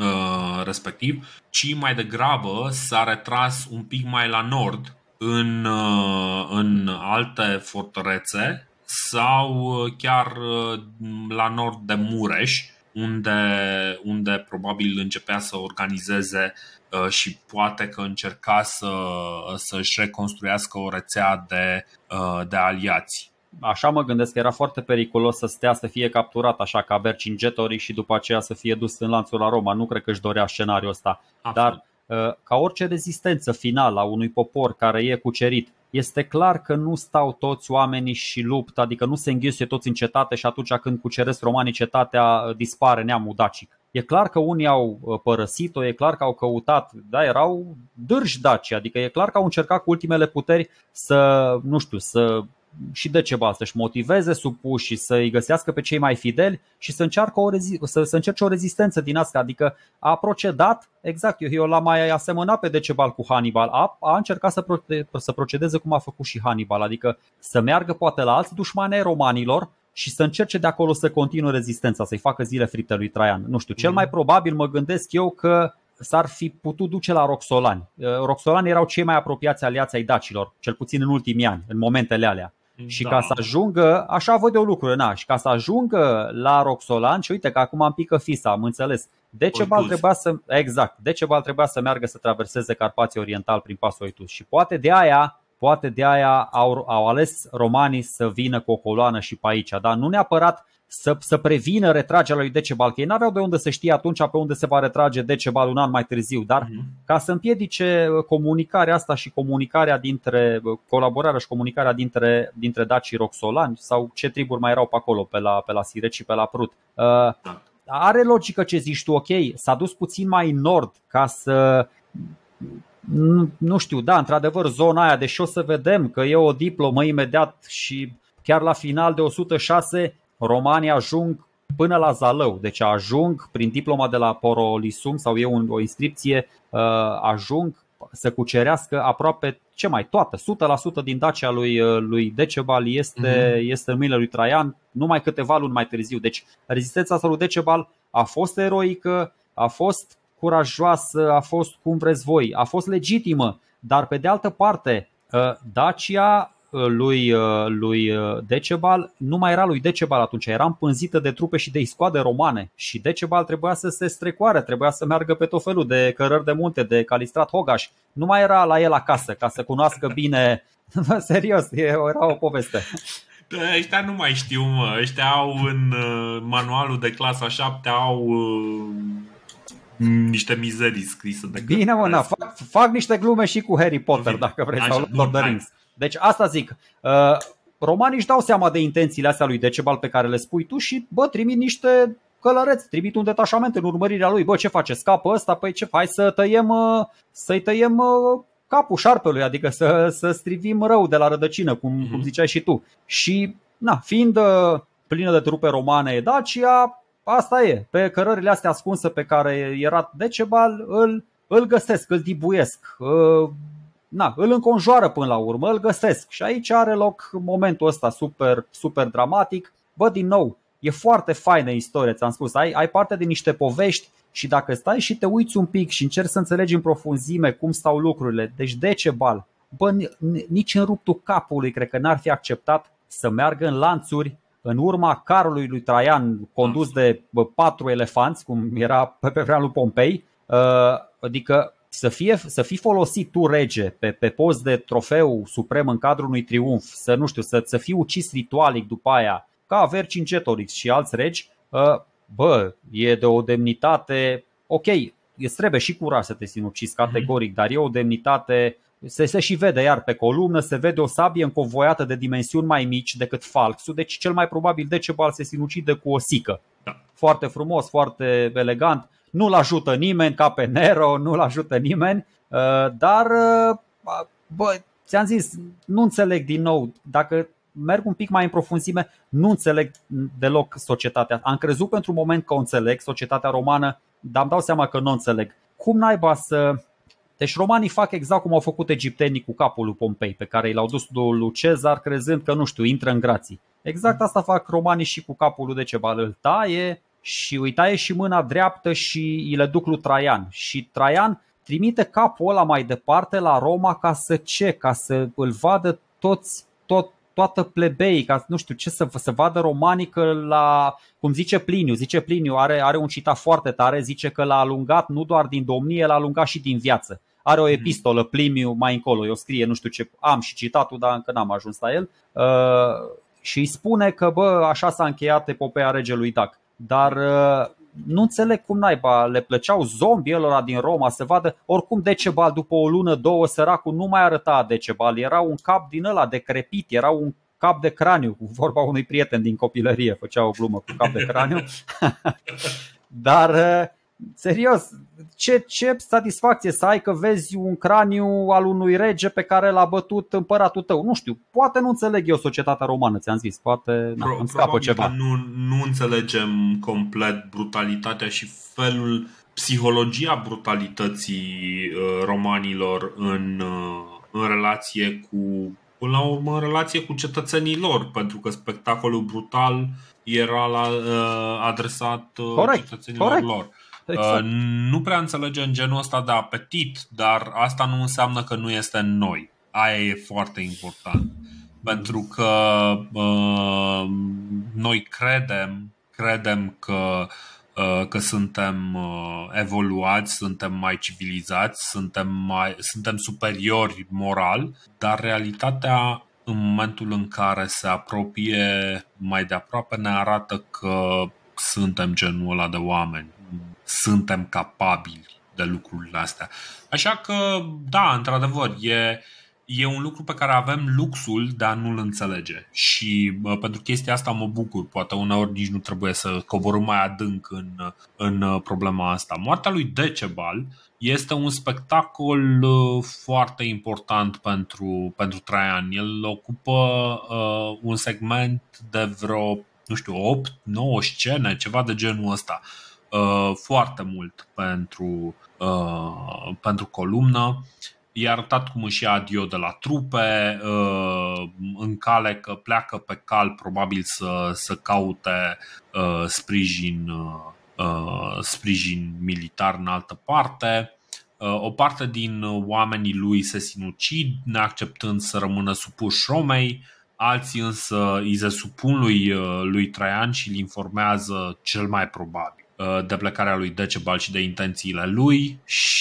uh, respectiv, ci mai degrabă s-a retras un pic mai la nord în, uh, în alte fortărețe sau chiar uh, la nord de Mureș, unde, unde probabil începea să organizeze și poate că încerca să, să-și reconstruiască o rețea de, de aliați.
Așa mă gândesc că era foarte periculos să stea să fie capturat așa ca Vercingetorii și după aceea să fie dus în lanțul la Roma. Nu cred că își dorea scenariul ăsta. Absolut. Dar ca orice rezistență finală a unui popor care e cucerit, este clar că nu stau toți oamenii și luptă, adică nu se înghesuie toți în cetate și atunci când cuceresc romanii cetatea dispare neamul dacic. E clar că unii au părăsit-o, e clar că au căutat, da, erau dârși daci, adică e clar că au încercat cu ultimele puteri să, nu știu, să și Decebal să-și motiveze supușii, să-i găsească pe cei mai fideli și să, încearcă o rezi- să, să încerce o rezistență din asta. Adică a procedat, exact, eu, eu l-am mai asemănat pe Decebal cu Hannibal, a, a încercat să, pro- să procedeze cum a făcut și Hannibal, adică să meargă poate la alți dușmani ai romanilor și să încerce de acolo să continue rezistența, să-i facă zile fripte lui Traian. Nu știu, cel mai probabil mă gândesc eu că s-ar fi putut duce la Roxolani. Roxolani erau cei mai apropiați aliați ai dacilor, cel puțin în ultimii ani, în momentele alea. Și da. Ca să ajungă, așa văd eu lucrurile, na, și ca să ajungă la Roxolan, și uite că acum îmi pică fisa, am înțeles. Decebal trebuia să, exact, Decebal trebuia să meargă să traverseze Carpații Oriental prin pasul Oitus. Și poate de aia, poate de aia au, au ales romanii să vină cu o coloană și pe aici, dar nu neapărat să, să prevină retragerea lui Decebal, că ei n-aveau de unde să știe atunci pe unde se va retrage Decebal un an mai târziu, dar uh-huh. ca să împiedice comunicarea asta și comunicarea dintre, colaborarea și comunicarea dintre, dintre daci și roxolani sau ce triburi mai erau pe acolo, pe la, pe la Siret și pe la Prut. Uh, are logică ce zici tu, ok, s-a dus puțin mai în nord ca să... Nu, nu știu, da, într-adevăr zona aia, deși o să vedem că e o diplomă imediat și chiar la final de o sută șase romanii ajung până la Zalău, deci ajung prin diploma de la Porolisum sau e o inscripție, ajung să cucerească aproape ce mai toată, o sută la sută din Dacia lui, lui Decebal este, uh-huh. este în mâinile lui Traian, numai câteva luni mai târziu. Deci rezistența asta lui Decebal a fost eroică, a fost curajoasă, a fost cum vreți voi, a fost legitimă, dar pe de altă parte Dacia lui, lui Decebal nu mai era lui Decebal atunci, era împânzită de trupe și de iscoade romane și Decebal trebuia să se strecoare, trebuia să meargă pe tot felul de cărări de munte, de Calistrat Hogaș. Nu mai era la el acasă ca să cunoască bine. Serios, era o poveste.
Ăștia nu mai știu, mă. Ăștia au în manualul de clasa șapte au niște mizerii scrise de
bine, mă, na, fac, fac niște glume și cu Harry Potter, bine, dacă vrei, așa, sau Lord of the Rings. Deci asta zic, uh, romanii își dau seama de intențiile astea lui Decebal pe care le spui tu și bă, trimit niște călăreți, trimit un detașament în urmărirea lui. Bă, ce face? Scapă ăsta? Păi ce faci? Să tăiem, uh, să-i tăiem uh, capul șarpelui, adică să, să strivim rău de la rădăcină, cum, uh-huh. cum ziceai și tu. Și na, fiind uh, plină de trupe romane Dacia, asta e, pe cărările astea ascunse pe care era Decebal, îl, îl găsesc, îl dibuiesc, uh, na, îl înconjoară până la urmă, îl găsesc. Și aici are loc momentul ăsta super, super dramatic. Bă, din nou, e foarte faină istorie, ți-am spus, ai, ai parte de niște povești și dacă stai și te uiți un pic și încerci să înțelegi în profunzime cum stau lucrurile, deci Decebal, bă, nici în ruptul capului cred că n-ar fi acceptat să meargă în lanțuri în urma carului lui Traian condus de bă, patru elefanți, cum era pe, pe vremea lui Pompei, uh, adică să, fie, să fii folosit tu rege pe, pe post de trofeu suprem în cadrul unui triumf, să nu știu, să, să fii ucis ritualic după aia, ca Vercingetorix și alți regi, uh, bă, e de o demnitate, ok, îți trebuie și curaj să te sinucizi categoric, dar e o demnitate. Se, se și vede iar pe columnă, se vede o sabie încovoiată de dimensiuni mai mici decât falxul, deci cel mai probabil Decebal se sinucide cu o sică. Da. Foarte frumos, foarte elegant, nu-l ajută nimeni ca pe Nero, nu-l ajută nimeni, dar bă, ți-am zis, nu înțeleg din nou, dacă merg un pic mai în profunzime, nu înțeleg deloc societatea. Am crezut pentru un moment că o înțeleg, societatea romană, dar îmi dau seama că nu o înțeleg. Cum naiba să... Deci romanii fac exact cum au făcut egiptenii cu capul lui Pompei, pe care l-au dus lui Cezar crezând că, nu știu, intră în grații. Exact asta fac romanii și cu capul lui Decebal. Îl taie și îi taie și mâna dreaptă și îi le duc lui Traian. Și Traian trimite capul ăla mai departe la Roma ca să ce? Ca să îl vadă toți, tot, toată plebeii, ca nu știu ce, să, să vadă romanii că la, cum zice Pliniu, zice Pliniu, are, are un citat foarte tare, zice că l-a alungat nu doar din domnie, l-a alungat și din viață. Are o epistolă, Pliniu, mai încolo, eu scrie, nu știu ce, am și citatul, dar încă n-am ajuns la el, uh, și îi spune că bă, așa s-a încheiat epopeea regelui Dac. Dar uh, nu înțeleg cum naiba, le plăceau zombii ălora din Roma să vadă. Oricum Decebal după o lună, două, săracul nu mai arăta Decebal, era un cap din ăla decrepit, era un cap de craniu, cu vorba unui prieten din copilărie, făcea o glumă cu cap de craniu. Dar uh, serios, ce, ce satisfacție să ai că vezi un craniu al unui rege pe care l-a bătut împăratul tău. Nu știu, poate nu înțeleg eu societatea romană, ți-am zis, poate na, îmi scapă ceva.
Nu, nu înțelegem complet brutalitatea și felul, psihologia brutalității uh, romanilor în, uh, în relație cu, până la urmă, în relație cu cetățenii lor, pentru că spectacolul brutal era la, uh, adresat uh,
corect,
cetățenilor
corect.
lor.
Exact.
Uh, nu prea înțelegem genul ăsta de apetit, dar asta nu înseamnă că nu este în noi. Aia e foarte important. Pentru că uh, noi credem, credem că, uh, că suntem uh, evoluați, suntem mai civilizați, suntem, mai, suntem superiori moral, dar realitatea în momentul în care se apropie mai de aproape ne arată că suntem genul ăla de oameni. Suntem capabili de lucrurile astea. Așa că, da, într-adevăr, e, e un lucru pe care avem luxul de a nu-l înțelege. Și uh, pentru chestia asta mă bucur. Poate uneori nici nu trebuie să coborâm mai adânc în, în problema asta. Moartea lui Decebal este un spectacol uh, foarte important pentru, pentru Traian. El ocupă uh, un segment de vreo, nu știu, opt nouă scene, ceva de genul ăsta. Uh, foarte mult pentru, uh, pentru columnă. I-a arătat cum își ia adio de la trupe, uh, în cale că pleacă pe cal probabil să, să caute uh, sprijin, uh, sprijin militar în altă parte. O parte din oamenii lui se sinucid, neacceptând să rămână supuși Romei. Alții însă îi se supun lui, lui Traian și îl informează cel mai probabil de plecarea lui Decebal și de intențiile lui.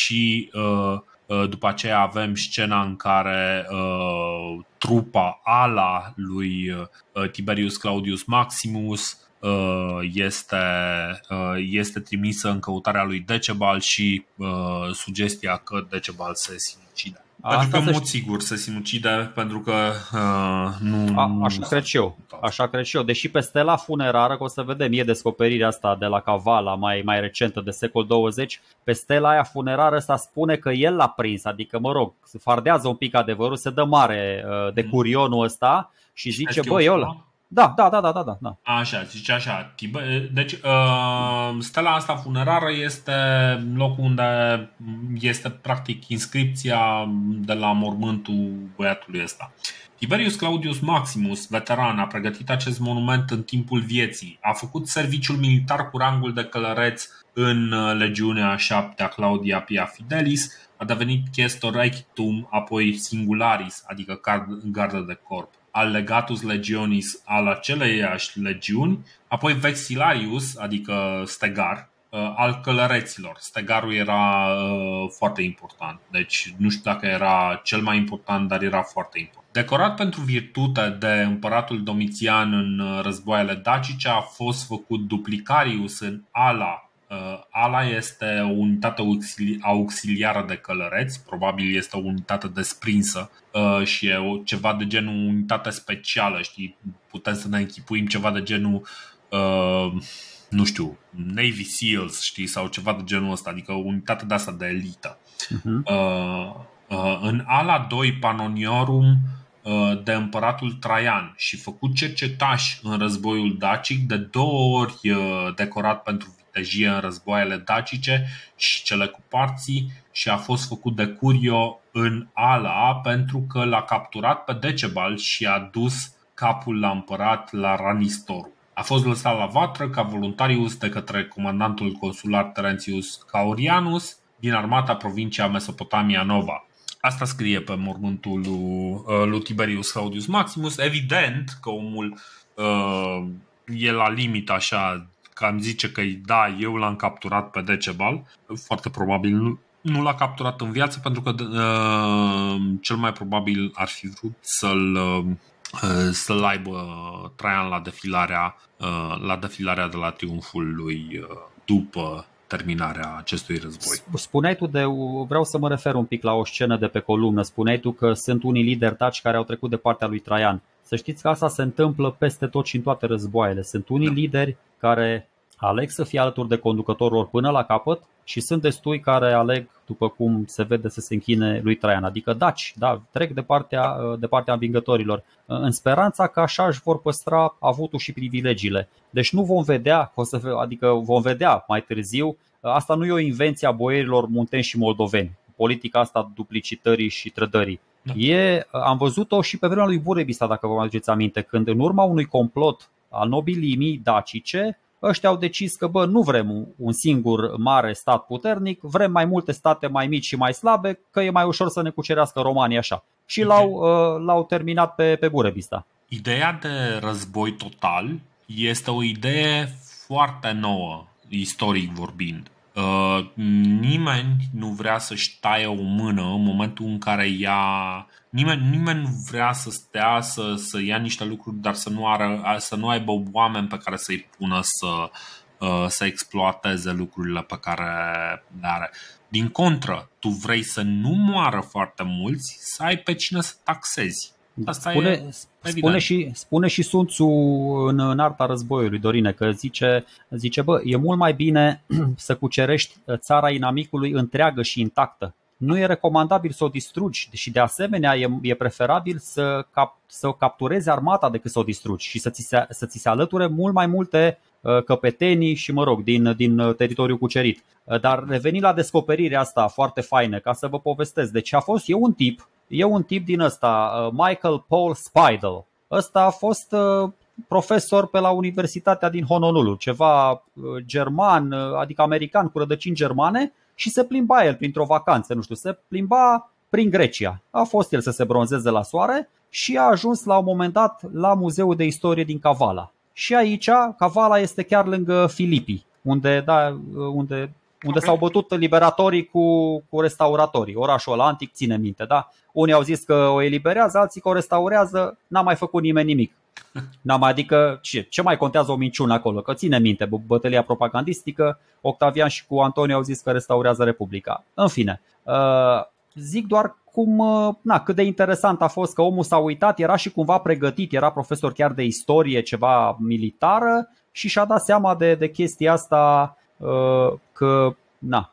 Și după aceea avem scena în care uh, trupa ala lui uh, Tiberius Claudius Maximus uh, este, uh, este trimisă în căutarea lui Decebal și uh, sugestia că Decebal se sinucide. Pentru că, în mod sigur, se sinucide pentru că uh, nu,
A,
nu...
Așa cred și eu. Așa cred și eu. Deși pe stela funerară, că o să vedem, e descoperirea asta de la Cavala, mai, mai recentă, de secol douăzeci. Pe stela aia funerară ăsta spune că el l-a prins. Adică, mă rog, se fardează un pic adevărul, se dă mare uh, de curionul ăsta și zice, bă, eu... Da, da, da, da, da, da.
Așa, zice așa. Deci, uh, stela asta funerară este locul unde este practic inscripția de la mormântul băiatului ăsta. Tiberius Claudius Maximus, veteran, a pregătit acest monument în timpul vieții. A făcut serviciul militar cu rangul de călăreț în legiunea a șaptea Claudia Pia Fidelis. A devenit chestor rectum, apoi singularis, adică gardă de corp, al legatus legionis al aceleiași legiuni, apoi vexillarius, adică stegar, al călăreților. Stegarul era uh, foarte important. Deci nu știu dacă era cel mai important, dar era foarte important. Decorat pentru virtute de împăratul Domitian în războaiele dacice, a fost făcut duplicarius în ala. Uh, ala este o unitate auxiliară de călăreți, probabil este o unitate desprinsă uh, și e o, ceva de genul unitate specială, știi? Putem să ne închipuim ceva de genul uh, nu știu, Navy Seals, știi, sau ceva de genul ăsta, adică o unitate de asta de elită. Uh-huh. Uh, uh, în ala doi Pannoniorum uh, de împăratul Traian și făcut cercetaș în războiul dacic, de două ori uh, decorat pentru vitejie în războaiele dacice și cele cu parții, și a fost făcut de Curio în ala pentru că l-a capturat pe Decebal și a dus capul la împărat la Ranistoru. A fost lăsat la vatră ca voluntarius de către comandantul consular Terentius Caurianus din armata provincia Mesopotamia Nova. Asta scrie pe mormântul lui, lui Tiberius Claudius Maximus. Evident că omul uh, e la limit așa, că am zice că da, eu l-am capturat pe Decebal. Foarte probabil nu, nu l-a capturat în viață, pentru că uh, cel mai probabil ar fi vrut să-l... Uh, să-l aibă Traian la defilarea, la defilarea de la triumful lui după terminarea acestui război.
Spuneai tu de, vreau să mă refer un pic la o scenă de pe columnă. Spuneai tu că sunt unii lideri daci care au trecut de partea lui Traian. Să știți că asta se întâmplă peste tot și în toate războaiele. Sunt unii da. lideri care aleg să fie alături de conducătorul lor până la capăt și sunt destui care aleg, după cum se vede, să se închine lui Traian. Adică daci, da, trec de partea, de partea învingătorilor, în speranța că așa își vor păstra avutul și privilegiile. Deci nu vom vedea, adică vom vedea mai târziu, asta nu e o invenție a boierilor munteni și moldoveni, politica asta duplicitării și trădării. Da. E, am văzut-o și pe vremea lui Burebista, dacă vă mai aduceți aminte, când în urma unui complot al nobilimii dacice, ăștia au decis că bă, nu vrem un singur mare stat puternic, vrem mai multe state mai mici și mai slabe, că e mai ușor să ne cucerească romanii așa. Și l-au, uh, l-au terminat pe, pe Burebista.
Ideea de război total este o idee foarte nouă, istoric vorbind. Uh, nimeni nu vrea să-și taie o mână în momentul în care ia... Nimeni, nimeni nu vrea să stea să, să ia niște lucruri, dar să nu, ară, să nu aibă oameni pe care să-i pună să, uh, să exploateze lucrurile pe care le are. Din contră, tu vrei să nu moară foarte mulți, să ai pe cine să taxezi. Asta
spune,
e
spune, și, spune și Sun Tzu în, în Arta Războiului, Dorine, că zice, zice bă, e mult mai bine să cucerești țara inamicului întreagă și intactă. Nu e recomandabil să o distrugi și de asemenea e, e preferabil să, cap, să capturezi armata decât să o distrugi și să ți se, să ți se alăture mult mai multe uh, căpetenii și mă rog, din, din teritoriul cucerit. Uh, dar revenind la descoperirea asta foarte faină, ca să vă povestesc. Deci a fost, e un tip, e un tip din ăsta, uh, Michael Paul Speidel. Ăsta a fost uh, profesor pe la Universitatea din Honolulu, ceva german, adică american cu rădăcini germane, și se plimba el printr-o vacanță, nu știu, se plimba prin Grecia. A fost el să se bronzeze la soare și a ajuns la un moment dat la Muzeul de Istorie din Kavala. Și aici, Kavala este chiar lângă Filipii, unde, da, unde, unde okay. s-au bătut liberatorii cu, cu restauratorii. Orașul ăla antic, ține minte, da? Unii au zis că o eliberează, alții că o restaurează, n-a mai făcut nimeni nimic. N-a mai, adică ce, ce mai contează o minciună acolo? Că ține minte, bătălia propagandistică, Octavian și cu Antonio au zis că restaurează Republica. În fine, zic doar cum, na, cât de interesant a fost că omul s-a uitat, era și cumva pregătit, era profesor chiar de istorie, ceva militară, și și-a dat seama de, de chestia asta, că na,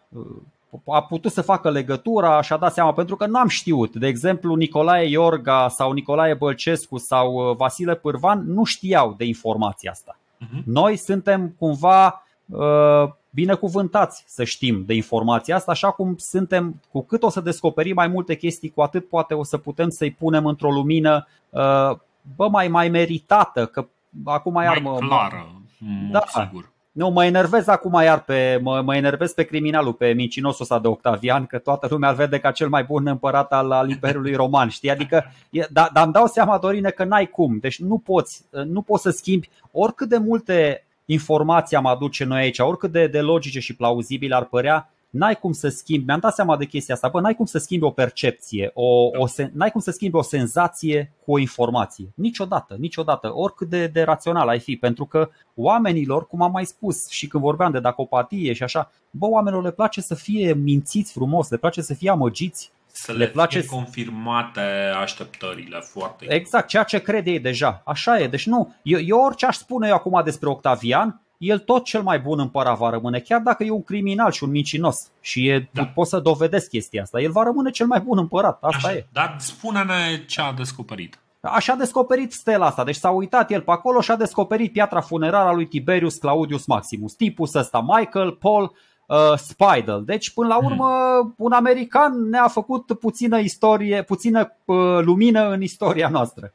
a putut să facă legătura, și-a dat seama, pentru că nu am știut. De exemplu, Nicolae Iorga sau Nicolae Bălcescu sau Vasile Pârvan nu știau de informația asta. Uh-huh. Noi suntem cumva uh, binecuvântați să știm de informația asta, așa cum suntem, cu cât o să descoperim mai multe chestii, cu atât poate o să putem să-i punem într-o lumină uh, bă, mai, mai meritată, că acum
mai
iar
mă, clară,
da,
sigur.
Nu, mă enervez acum iar pe, mă, mă enervez pe criminalul, pe mincinosul ăsta de Octavian, că toată lumea îl vede ca cel mai bun împărat al, al Imperiului Roman, știi? Adică, dar da, îmi dau seama, Dorine, că n-ai cum. Deci nu poți, nu poți să schimbi oricât de multe informații am aduce noi aici, oricât de, de logice și plauzibile ar părea, n-ai cum să schimbi. Mi-am dat seama de chestia asta, bă, n-ai cum să schimbi o percepție, o, o, n-ai cum să schimbi o senzație cu o informație. Niciodată, niciodată, oricât de, de rațional ai fi, pentru că oamenilor, cum am mai spus și când vorbeam de dacopatie și așa, bă, oamenilor le place să fie mințiți frumos, le place să fie amăgiți.
Să le, le place fie confirmate așteptările foarte.
Exact, ceea ce crede ei deja. Așa e, deci nu, eu, eu orice aș spune eu acum despre Octavian, el tot cel mai bun împărat va rămâne, chiar dacă e un criminal și un mincinos. Și e, da. pot să dovedesc chestia asta. El va rămâne cel mai bun împărat, asta
Așa,
e.
Dar spune-ne ce a descoperit.
Așa a descoperit stela asta. Deci s-a uitat el pe acolo și a descoperit piatra funerară a lui Tiberius Claudius Maximus. Tipul ăsta, Michael Paul uh, Speidel. Deci până la urmă un american ne-a făcut puțină istorie, puțină uh, lumină în istoria noastră.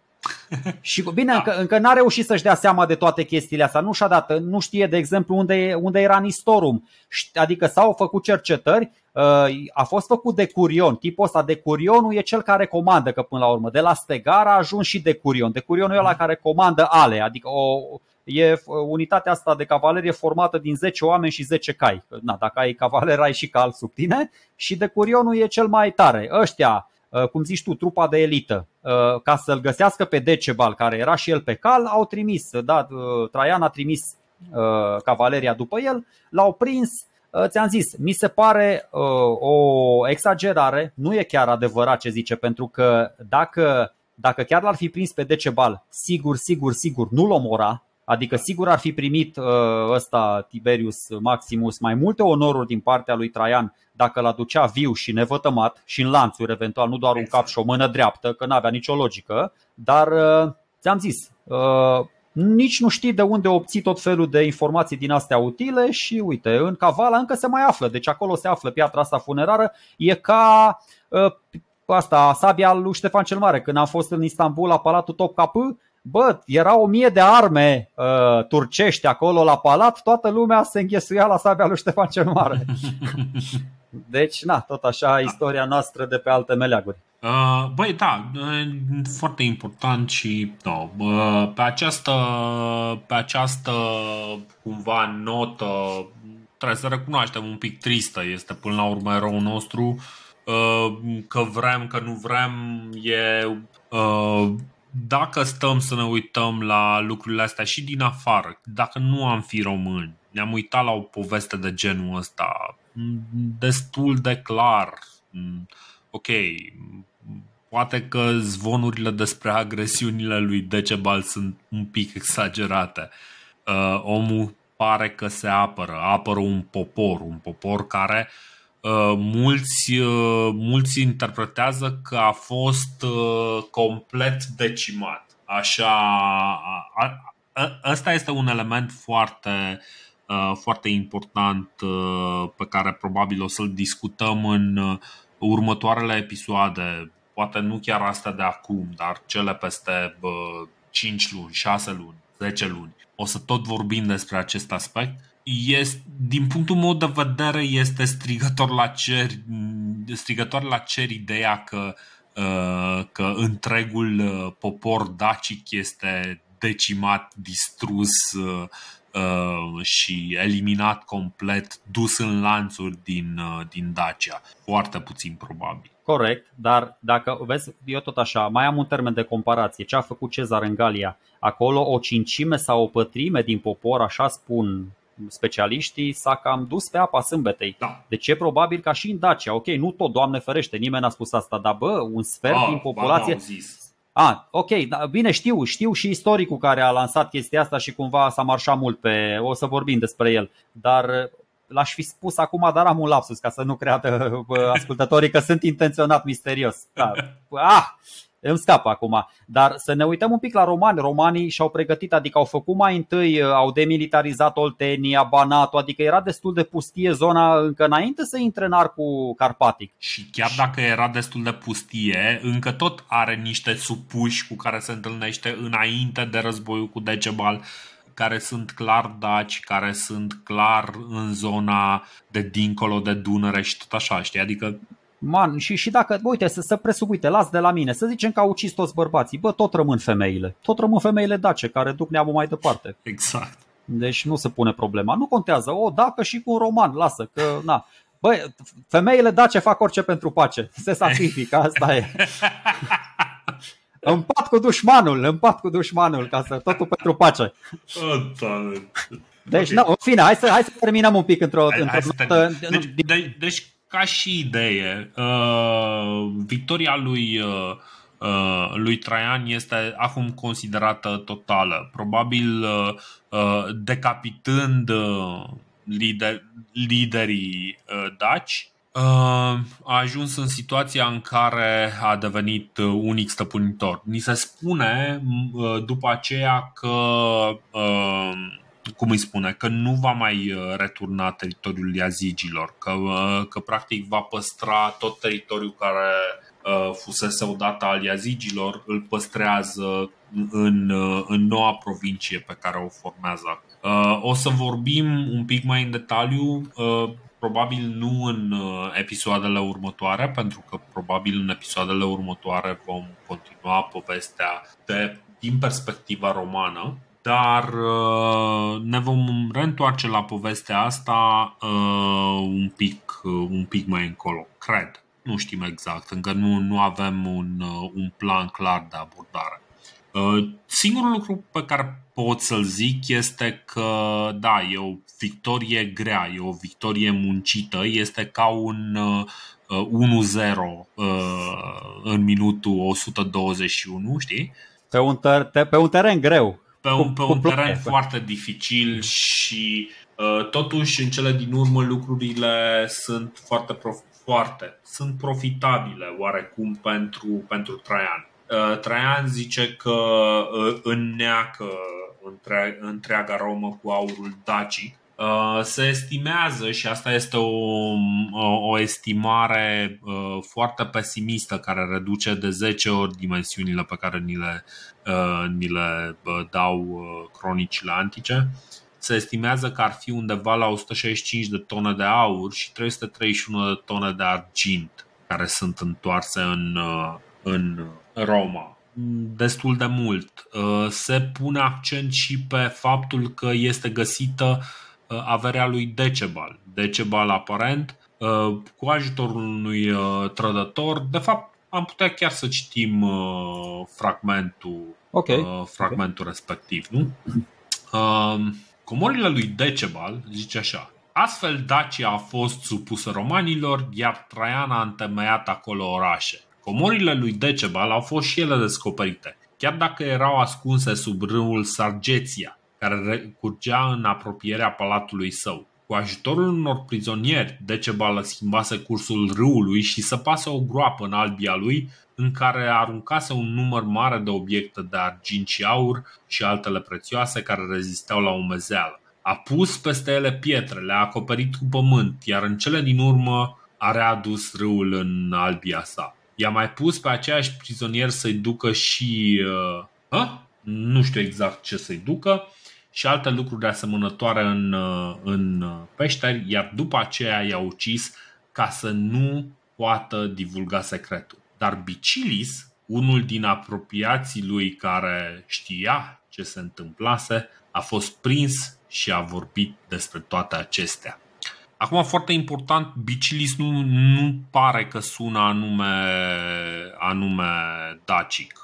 Și bine, da. încă, încă n-a reușit să-și dea seama de toate chestiile astea. Nu și-a dat, nu știe, de exemplu, unde, unde era Nistorum. Adică s-au făcut cercetări, a fost făcut Decurion. Tipul ăsta, Decurionul, e cel care comandă, că până la urmă de la Stegara a ajuns și Decurion. Decurionul e ăla care comandă ale, adică o, e unitatea asta de cavalerie formată din zece oameni și zece cai. Na, dacă ai cavaler, ai și cal sub tine. Și Decurionul e cel mai tare. Ăștia, cum zici tu, trupa de elită, ca să-l găsească pe Decebal, care era și el pe cal, au trimis, da, Traian a trimis cavaleria după el, l-au prins. Ți-am zis, mi se pare o exagerare, nu e chiar adevărat ce zice, pentru că dacă, dacă chiar l-ar fi prins pe Decebal, sigur, sigur, sigur nu-l omora. Adică sigur ar fi primit ăsta Tiberius Maximus mai multe onoruri din partea lui Traian dacă l-aducea viu și nevătămat și în lanțuri eventual, nu doar un cap și o mână dreaptă, că n-avea nicio logică. Dar ți-am zis, nici nu știi de unde obții tot felul de informații din astea utile. Și uite, în Kavala încă se mai află. Deci acolo se află piatra asta funerară. E ca asta, sabia lui Ștefan cel Mare. Când am fost în Istanbul la Palatul Topkapı, bă, era o mie de arme uh, turcești acolo la palat, toată lumea se înghesuia la sabia lui Ștefan cel Mare. Deci, na, tot așa istoria noastră de pe alte meleaguri.
Uh, băi, da, foarte important și no, uh, pe această, pe această cumva notă trebuie să recunoaștem un pic tristă, este până la urmă eroul nostru, uh, că vrem, că nu vrem, e... Uh, Dacă stăm să ne uităm la lucrurile astea și din afară, dacă nu am fi români, ne-am uitat la o poveste de genul ăsta destul de clar. Ok, poate că zvonurile despre agresiunile lui Decebal sunt un pic exagerate. uh, Omul pare că se apără, apără un popor, un popor care Uh, mulți, uh, mulți interpretează că a fost uh, complet decimat. Așa, a, a, ăsta este un element foarte, uh, foarte important uh, pe care probabil o să-l discutăm în uh, următoarele episoade. Poate nu chiar astea de acum, dar cele peste uh, cinci luni, șase luni, zece luni. O să tot vorbim despre acest aspect. Este, din punctul meu de vedere, este strigător la cer, strigător la cer ideea că, că întregul popor dacic este decimat, distrus și eliminat complet, dus în lanțuri din, din Dacia. Foarte puțin probabil.
Corect, dar dacă vezi, eu tot așa, mai am un termen de comparație. Ce a făcut Cezar în Galia? Acolo o cincime sau o pătrime din popor, așa spun specialiștii, s-a cam dus pe apa sâmbetei.
Da.
Deci e probabil ca și în Dacia. Ok, nu tot, Doamne ferește, nimeni n-a spus asta, dar bă, un sfert
ah,
din populație...
zis.
Ah, ok, bine, știu, știu și istoricul care a lansat chestia asta și cumva s-a marșat mult pe... O să vorbim despre el, dar l-aș fi spus acum, dar am un lapsus ca să nu creadă ascultătorii că sunt intenționat misterios. Da. Ah, îmi scapă acum. Dar să ne uităm un pic la romani. Romanii și-au pregătit, adică au făcut mai întâi, au demilitarizat Oltenia, Banatul, adică era destul de pustie zona încă înainte să intre în arcul carpatic.
Și chiar dacă era destul de pustie, încă tot are niște supuși cu care se întâlnește înainte de războiul cu Decebal, care sunt clar daci, care sunt clar în zona de dincolo de Dunăre și tot așa, știi? Adică
Man, și, și dacă, uite, să, să presupun, uite, las de la mine, să zicem că au ucis toți bărbații, bă, tot rămân femeile. Tot rămân femeile dace, care duc neamul mai departe.
Exact.
Deci nu se pune problema. Nu contează, o, dacă și cu un roman, lasă, că, na. Băi, femeile dace fac orice pentru pace. Se sacrifică, asta e. Împat cu dușmanul, împat cu dușmanul, ca să totul pentru pace. Deci, okay. No, în fine, hai să, hai să terminăm un pic într-o...
Hai,
într-o
hai
notă,
deci, de, deci, ca și idee, uh, victoria lui, uh, lui Traian este acum considerată totală. Probabil uh, decapitând uh, lider, liderii uh, daci, a ajuns în situația în care a devenit unic stăpânitor. Ni se spune după aceea că, cum îi spune, că nu va mai returna teritoriul Yazigilor, că, că practic va păstra tot teritoriul care fusese odată al Yazigilor, îl păstrează în, în noua provincie pe care o formează. O să vorbim un pic mai în detaliu, probabil nu în episoadele următoare, pentru că probabil în episoadele următoare vom continua povestea de, din perspectiva romană, dar ne vom reîntoarce la povestea asta un pic, un pic mai încolo, cred. Nu știm exact, încă nu, nu avem un, un plan clar de abordare. Singurul lucru pe care pot să-l zic este că da, e o victorie grea, e o victorie muncită, este ca un uh, unu zero uh, în minutul o sută douăzeci și unu, știi?
Pe un, ter- pe un teren greu.
Pe un, pe un teren foarte dificil și uh, totuși în cele din urmă lucrurile sunt foarte, prof- foarte sunt profitabile oarecum pentru, pentru Traian. Traian zice că înneacă întreaga Romă cu aurul dacic. Se estimează, și asta este o, o estimare foarte pesimistă, care reduce de zece ori dimensiunile pe care ni le, ni le dau cronicile antice. Se estimează că ar fi undeva la o sută șaizeci și cinci de tone de aur și trei sute treizeci și unu de tone de argint care sunt întoarse în, în Roma. Destul de mult. Se pune accent și pe faptul că este găsită averea lui Decebal. Decebal aparent, cu ajutorul unui trădător. De fapt, am putea chiar să citim fragmentul,
okay.
fragmentul okay. respectiv, nu? Comorile lui Decebal zice așa: astfel Dacia a fost supusă romanilor, iar Traian a întemeiat acolo orașe. Comorile lui Decebal au fost și ele descoperite, chiar dacă erau ascunse sub râul Sargeția, care curgea în apropierea palatului său. Cu ajutorul unor prizonieri, Decebal schimbase cursul râului și săpase o groapă în albia lui, în care aruncase un număr mare de obiecte de argint și aur și altele prețioase care rezisteau la umezeală. A pus peste ele pietre, le-a acoperit cu pământ, iar în cele din urmă a readus râul în albia sa. I-a mai pus pe aceiași prizonieri să-i ducă și... Uh, nu știu exact ce să-i ducă, și alte lucruri asemănătoare în, în peșteri, iar după aceea i-a ucis ca să nu poată divulga secretul. Dar Bicilis, unul din apropiații lui care știa ce se întâmplase, a fost prins și a vorbit despre toate acestea. Acum, foarte important, Bicilis nu, nu pare că sună anume, anume dacic,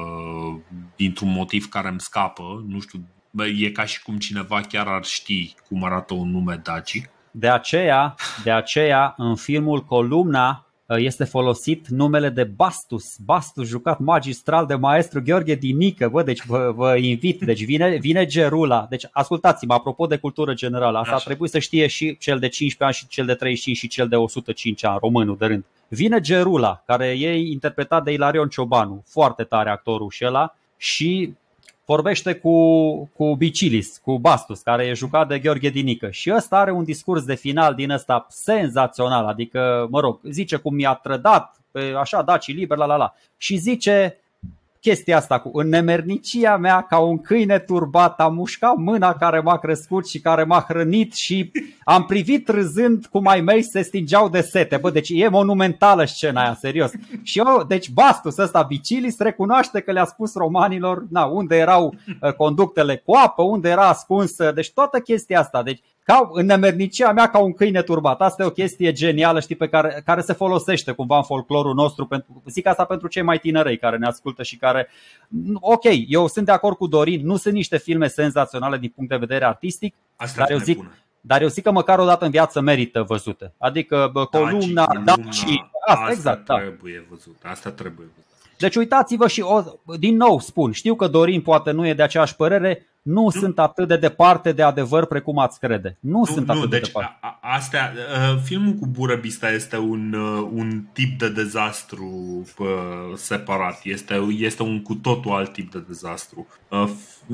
dintr-un motiv care îmi scapă. Nu știu, e ca și cum cineva chiar ar ști cum arată un nume dacic.
De aceea, de aceea în filmul Columna este folosit numele de Bastus. Bastus, jucat magistral de maestru Gheorghe Dinică. Bă, deci vă, vă invit, deci vine, vine Gerula. Deci ascultați-mă, apropo de cultură generală, asta ar trebui să știe și cel de cincisprezece ani și cel de treizeci și cinci și cel de o sută cinci ani, românul de rând. Vine Gerula, care e interpretat de Ilarion Ciobanu, foarte tare actorul și ăla, și vorbește cu, cu Bicilis, cu Bastus, care e jucat de Gheorghe Dinică. Și ăsta are un discurs de final din ăsta senzațional. Adică, mă rog, zice cum mi-a trădat, așa, dacii liber, la la la. Și zice chestia asta cu: în nemernicia mea, ca un câine turbat, am mușcat mâna care m-a crescut și care m-a hrănit și am privit râzând cum ai mei se stingeau de sete. Bă, deci e monumentală scena aia, serios. Și eu, deci Bastus ăsta, Bicilis, recunoaște că le-a spus romanilor, na, unde erau uh, conductele cu apă, unde era ascunsă, deci toată chestia asta. Deci ca în nemernicia mea, ca un câine turbat. Asta e o chestie genială, știi, pe care, care se folosește cumva în folclorul nostru. Pentru, zic asta pentru cei mai tinerei care ne ascultă și care... Ok, eu sunt de acord cu Dorin, nu sunt niște filme senzaționale din punct de vedere artistic,
asta
dar eu, zic, dar eu zic că măcar o dată în viață merită văzute. Adică bă, Columna, Daci, asta,
asta
exact,
trebuie da. văzut. Asta trebuie văzut.
Deci uitați-vă și o, din nou spun, știu că Dorin poate nu e de aceeași părere, nu, nu sunt atât de departe de adevăr precum ați crede. Nu, nu sunt atât nu, de
deci
departe.
A, astea, uh, filmul cu Burăbista este un, uh, un tip de dezastru uh, separat. Este, este un cu totul alt tip de dezastru. Uh,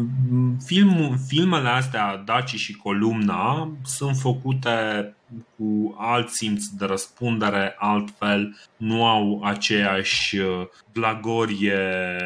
film, filmele astea, Daci și Columna, sunt făcute cu alt simț de răspundere, altfel nu au aceeași glagorie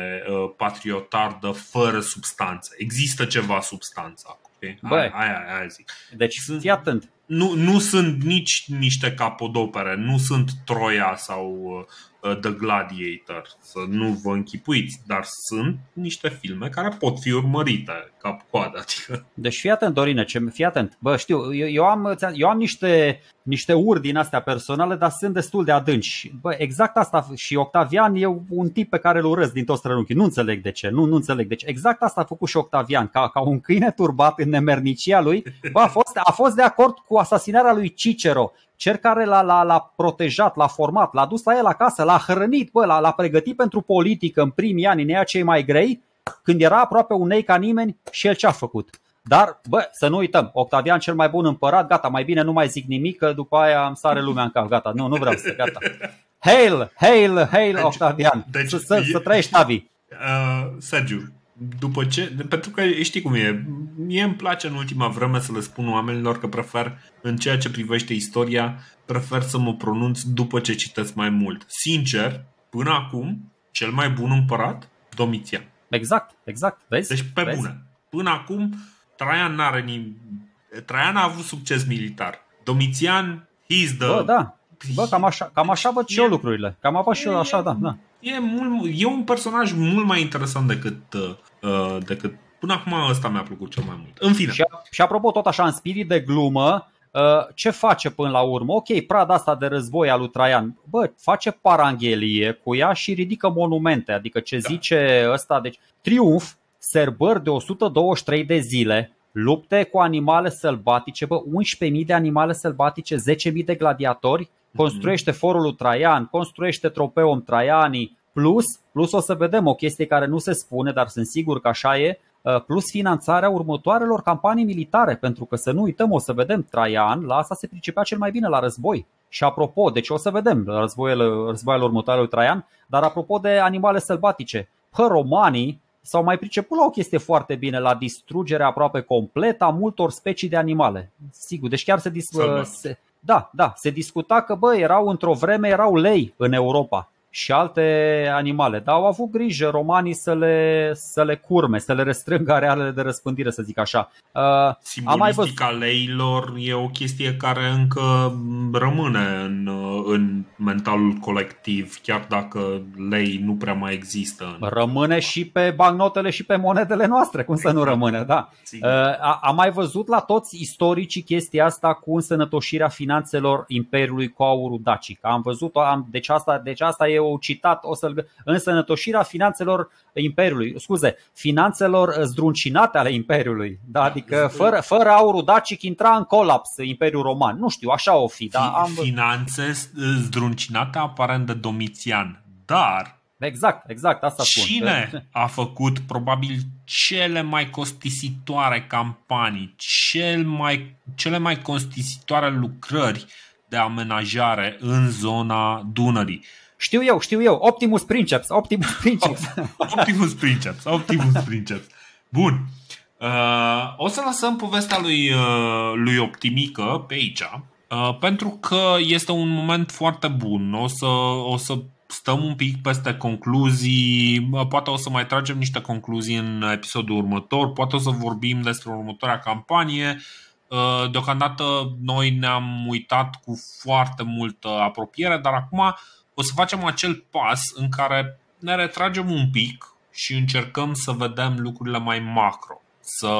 patriotardă fără substanță. Există ceva substanță. Okay? Aia, aia, aia zic.
Deci fii atent.
Nu, nu sunt nici niște capodopere, nu sunt Troia sau uh, The Gladiator, să nu vă închipuiți, dar sunt niște filme care pot fi urmărite cap-coadă. Adică.
Deci fii atent, Dorine, ce, fii atent. Bă, știu, eu, eu am, eu am niște, niște uri din astea personale, dar sunt destul de adânci. Bă, exact asta, și Octavian e un tip pe care îl urăsc din toți strănunchii. Nu înțeleg de ce, nu, nu înțeleg. Deci exact asta a făcut și Octavian, ca, ca un câine turbat în nemernicia lui. Bă, a fost, a fost de acord cu asasinarea lui Cicero, cel care l-a, l-a, l-a protejat, l-a format, l-a dus la el acasă, l-a hrănit, bă, l-a, l-a pregătit pentru politică în primii ani, în ea cei mai grei, când era aproape un nei ca nimeni, și el ce-a făcut. Dar, bă, să nu uităm, Octavian cel mai bun împărat, gata, mai bine nu mai zic nimic, că după aia îmi sare lumea în cap, gata, nu, nu vreau să, gata. Hail, hail, hail, deci, Octavian, deci, să, să, să trăiești, Tavi.
Uh, Sergiu, după ce, pentru că știi cum e, mie îmi place în ultima vreme să le spun oamenilor că prefer, în ceea ce privește istoria, prefer să mă pronunț după ce citesc mai mult. Sincer, până acum, cel mai bun împărat, Domitian.
Exact, exact, vezi?
Deci pe
vezi?
bune. Până acum, Traian n-are ni... Traian a avut succes militar. Domitian, he's the...
Bă, da. Bă, cam așa, cam așa văd și eu lucrurile. Cam apa și eu așa, da, da.
E, mult, e un personaj mult mai interesant decât, uh, decât până acum ăsta mi-a plăcut cel mai mult. În fine.
Și, și apropo, tot așa, în spirit de glumă, uh, ce face până la urmă? Ok, prada asta de război al lui Traian, bă, face paranghelie cu ea și ridică monumente. Adică ce da. zice ăsta, deci triumf, sărbări de o sută douăzeci și trei de zile, lupte cu animale sălbatice, bă, unsprezece mii de animale sălbatice, zece mii de gladiatori, construiește forul lui Traian, construiește Tropeum Traianii, plus, plus o să vedem o chestie care nu se spune, dar sunt sigur că așa e, plus finanțarea următoarelor campanii militare, pentru că să nu uităm, o să vedem, Traian, la asta se pricepea cel mai bine, la război. Și apropo, deci o să vedem războiele, războaiele următoare lui Traian, dar apropo de animale sălbatice, pă, romanii s-au mai priceput la o chestie foarte bine, la distrugerea aproape completă a multor specii de animale. Sigur, deci chiar se, dis- se Da, da, se discuta că, bă, erau într-o vreme, erau lei în Europa. și alte animale. Dar au avut grijă romanii să le, să le curme, să le restrângă arealele de răspândire, să zic așa.
Simbolistica leilor e o chestie care încă rămâne în, în mentalul colectiv, chiar dacă lei nu prea mai există.
Rămâne și pe bancnotele și pe monedele noastre, cum să nu rămâne, da. Am mai văzut la toți istoricii chestia asta cu însănătoșirea finanțelor Imperiului cu aurul dacic. Am văzut, am, deci, asta, deci asta e o citat, o să-l, însănătoșirea finanțelor Imperiului, scuze, finanțelor zdruncinate ale Imperiului, da, adică fără, fără aurul dacic intra în colaps Imperiul Roman. Nu știu, așa o fi, da, am...
Finanțe zdruncinate aparent de Domitian, dar
Exact, exact, asta spun.
Cine a făcut probabil cele mai costisitoare campanii, cel mai, cele mai costisitoare lucrări de amenajare în zona Dunării?
Știu eu, știu eu, Optimus Princeps, Optimus Princeps.
Optimus Princeps, Optimus Princeps. Bun. Uh, o să lăsăm povestea lui, uh, lui Optimică pe aici, uh, pentru că este un moment foarte bun. O să, o să stăm un pic peste concluzii, poate o să mai tragem niște concluzii în episodul următor, poate o să vorbim despre următoarea campanie. Deocamdată noi ne-am uitat cu foarte multă apropiere, dar acum o să facem acel pas în care ne retragem un pic și încercăm să vedem lucrurile mai macro, să,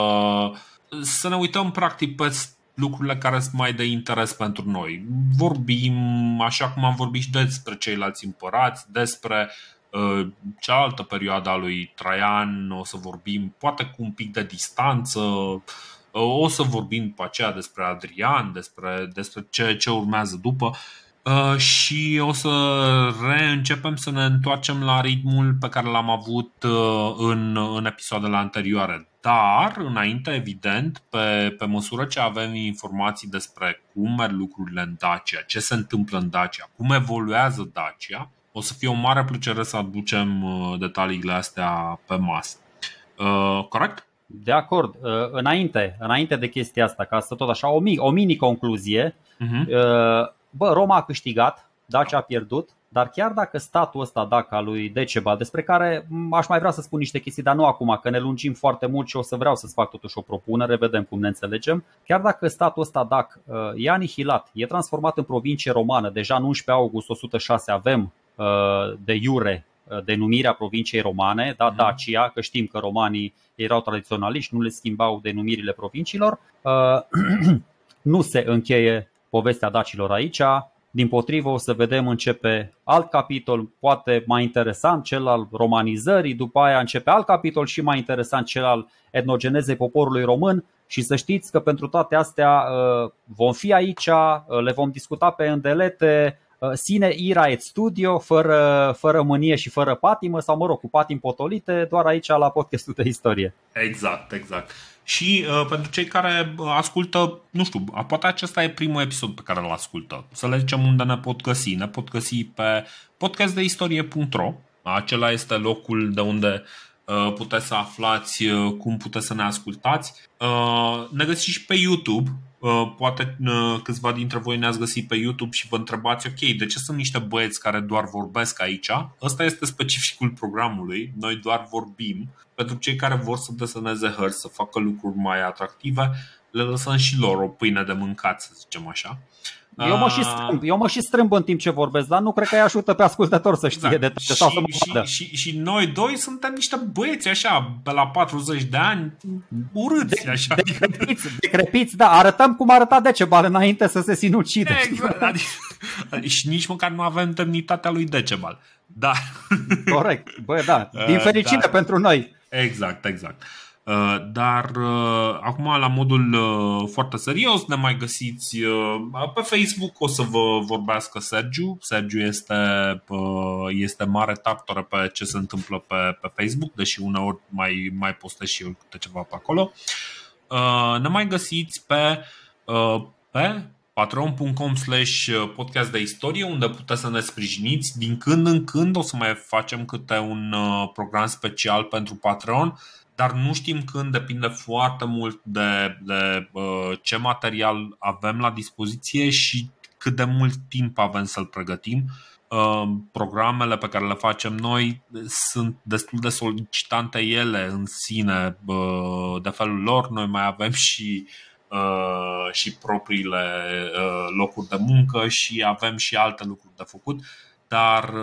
să ne uităm practic pe lucrurile care sunt mai de interes pentru noi. Vorbim, așa cum am vorbit și despre ceilalți împărați, despre uh, cealaltă perioadă a lui Traian, o să vorbim poate cu un pic de distanță, uh, o să vorbim după aceea despre Adrian, despre, despre ce, ce urmează după. Uh, și o să reîncepem să ne întoarcem la ritmul pe care l-am avut uh, în, în episoadele anterioare. Dar, înainte, evident, pe, pe măsură ce avem informații despre cum merg lucrurile în Dacia, ce se întâmplă în Dacia, cum evoluează Dacia, o să fie o mare plăcere să aducem uh, detaliile astea pe masă. Uh, corect?
De acord. Uh, înainte, înainte de chestia asta, ca să tot așa, o, mi- o mini-concluzie, uh-huh. uh, Bă, Roma a câștigat, Dacia a pierdut, dar chiar dacă statul ăsta, dacă al lui Decebal, despre care aș mai vrea să spun niște chestii, dar nu acum, că ne lungim foarte mult și o să vreau să-ți fac totuși o propunere, vedem cum ne înțelegem. Chiar dacă statul ăsta, dacă e anihilat, e transformat în provincie romană, deja în unsprezece august o sută șase avem de iure denumirea provinciei romane, da, Dacia, că știm că romanii erau tradiționaliști, nu le schimbau denumirile provinciilor. Nu se încheie povestea dacilor aici, dimpotrivă o să vedem începe alt capitol, poate mai interesant, cel al romanizării, după aia începe alt capitol și mai interesant, cel al etnogenezei poporului român. Și să știți că pentru toate astea vom fi aici, le vom discuta pe îndelete, sine ira et studio, fără, fără mânie și fără patimă, sau mă rog, cu patim potolite, doar aici la podcastul de istorie.
Exact, exact. Și uh, pentru cei care ascultă, nu știu, poate acesta e primul episod pe care îl ascultă, să le zicem unde ne pot găsi. Ne pot găsi pe podcast de istorie punct ro. Acela este locul de unde uh, puteți să aflați uh, cum puteți să ne ascultați. uh, Ne găsiți și pe YouTube. Uh, poate uh, câțiva dintre voi ne-ați găsit pe YouTube și vă întrebați: ok, de ce sunt niște băieți care doar vorbesc aici? Ăsta este specificul programului. Noi doar vorbim. Pentru cei care vor să deseneze hărți, să facă lucruri mai atractive, le lăsăm și lor o pâine de mâncat, să zicem așa.
Eu mă și strâmb, eu mă și strâmb în timp ce vorbesc, dar nu cred că îi ajută pe ascultător să știe
exact.
de sau să mă vadă.
Și, și, și noi doi suntem niște băieți așa, pe la patruzeci de ani, urâți
de,
așa.
Decrepiți, decrepiți, da, arătăm cum arăta Decebal înainte să se sinucide.
Exact. Adică, și nici măcar nu avem demnitatea lui Decebal. Da.
Corect, bă, da, din fericire da. Pentru noi.
Exact, exact. Dar acum la modul foarte serios ne mai găsiți pe Facebook. O să vă vorbească Sergiu. Sergiu este, este mare tartoră pe ce se întâmplă pe, pe Facebook, deși uneori mai, mai postez și eu câte ceva pe acolo. Ne mai găsiți pe, pe patreon punct com slash podcast de istorie, unde puteți să ne sprijiniți. Din când în când o să mai facem câte un program special pentru Patreon, dar nu știm când, depinde foarte mult de, de uh, ce material avem la dispoziție și cât de mult timp avem să-l pregătim. programele pe care le facem noi sunt destul de solicitante ele în sine de felul lor. Noi mai avem și și propriile locuri de muncă și avem și alte lucruri de făcut, dar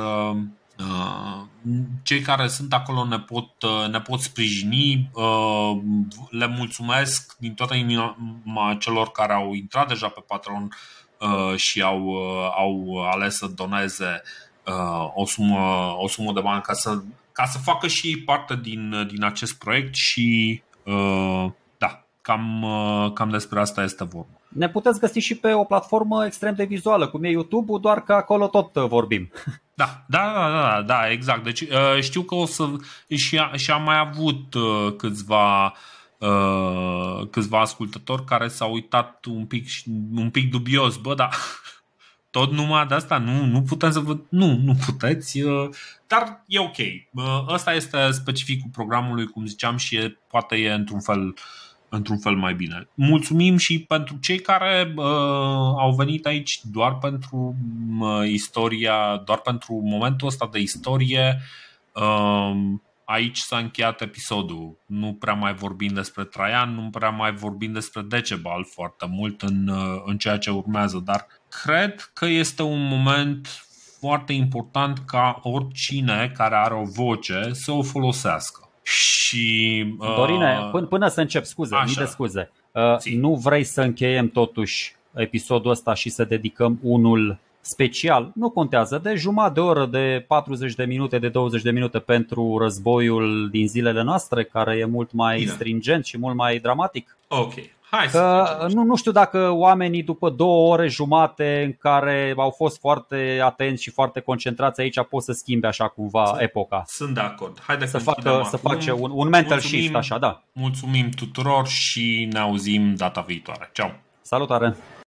cei care sunt acolo ne pot, ne pot sprijini. Le mulțumesc din toată inima celor care au intrat deja pe Patreon și au, au ales să doneze o sumă, o sumă de bani ca să, ca să facă și parte din, din acest proiect și da, cam, cam despre asta este vorba.
Ne puteți găsi și pe o platformă extrem de vizuală, cum e YouTube-ul, doar că acolo tot vorbim.
Da, da, da, da, da, exact. Deci știu că o să și, și am mai avut câțiva câțiva ascultători care s-au uitat un pic un pic dubios, bă, da. Tot numai de asta nu nu putem să vă nu, nu puteți, dar e ok. Ăsta este specificul programului, cum ziceam, și e, poate e într-un fel într-un fel mai bine. Mulțumim și pentru cei care uh, au venit aici doar pentru uh, istoria, doar pentru momentul ăsta de istorie. Uh, aici s-a încheiat episodul. Nu prea mai vorbim despre Traian, nu prea mai vorbim despre Decebal foarte mult în, uh, în ceea ce urmează, dar cred că este un moment foarte important ca oricine care are o voce să o folosească. Și, uh,
Dorine, până, până să încep, scuze, mii de scuze, uh, nu vrei să încheiem totuși episodul ăsta și să dedicăm unul special? Nu contează, de jumătate de oră, de patruzeci de minute, de douăzeci de minute pentru războiul din zilele noastre, care e mult mai Bine. stringent și mult mai dramatic?
Ok. Hai
că, nu, nu știu dacă oamenii după două ore jumate în care au fost foarte atenți și foarte concentrați aici pot să schimbe așa cumva
sunt,
epoca.
Sunt de acord. Haide
să facă, să face un, un mental mulțumim, shift așa, da.
Mulțumim tuturor și ne auzim data viitoare. Ceau.
Salutare.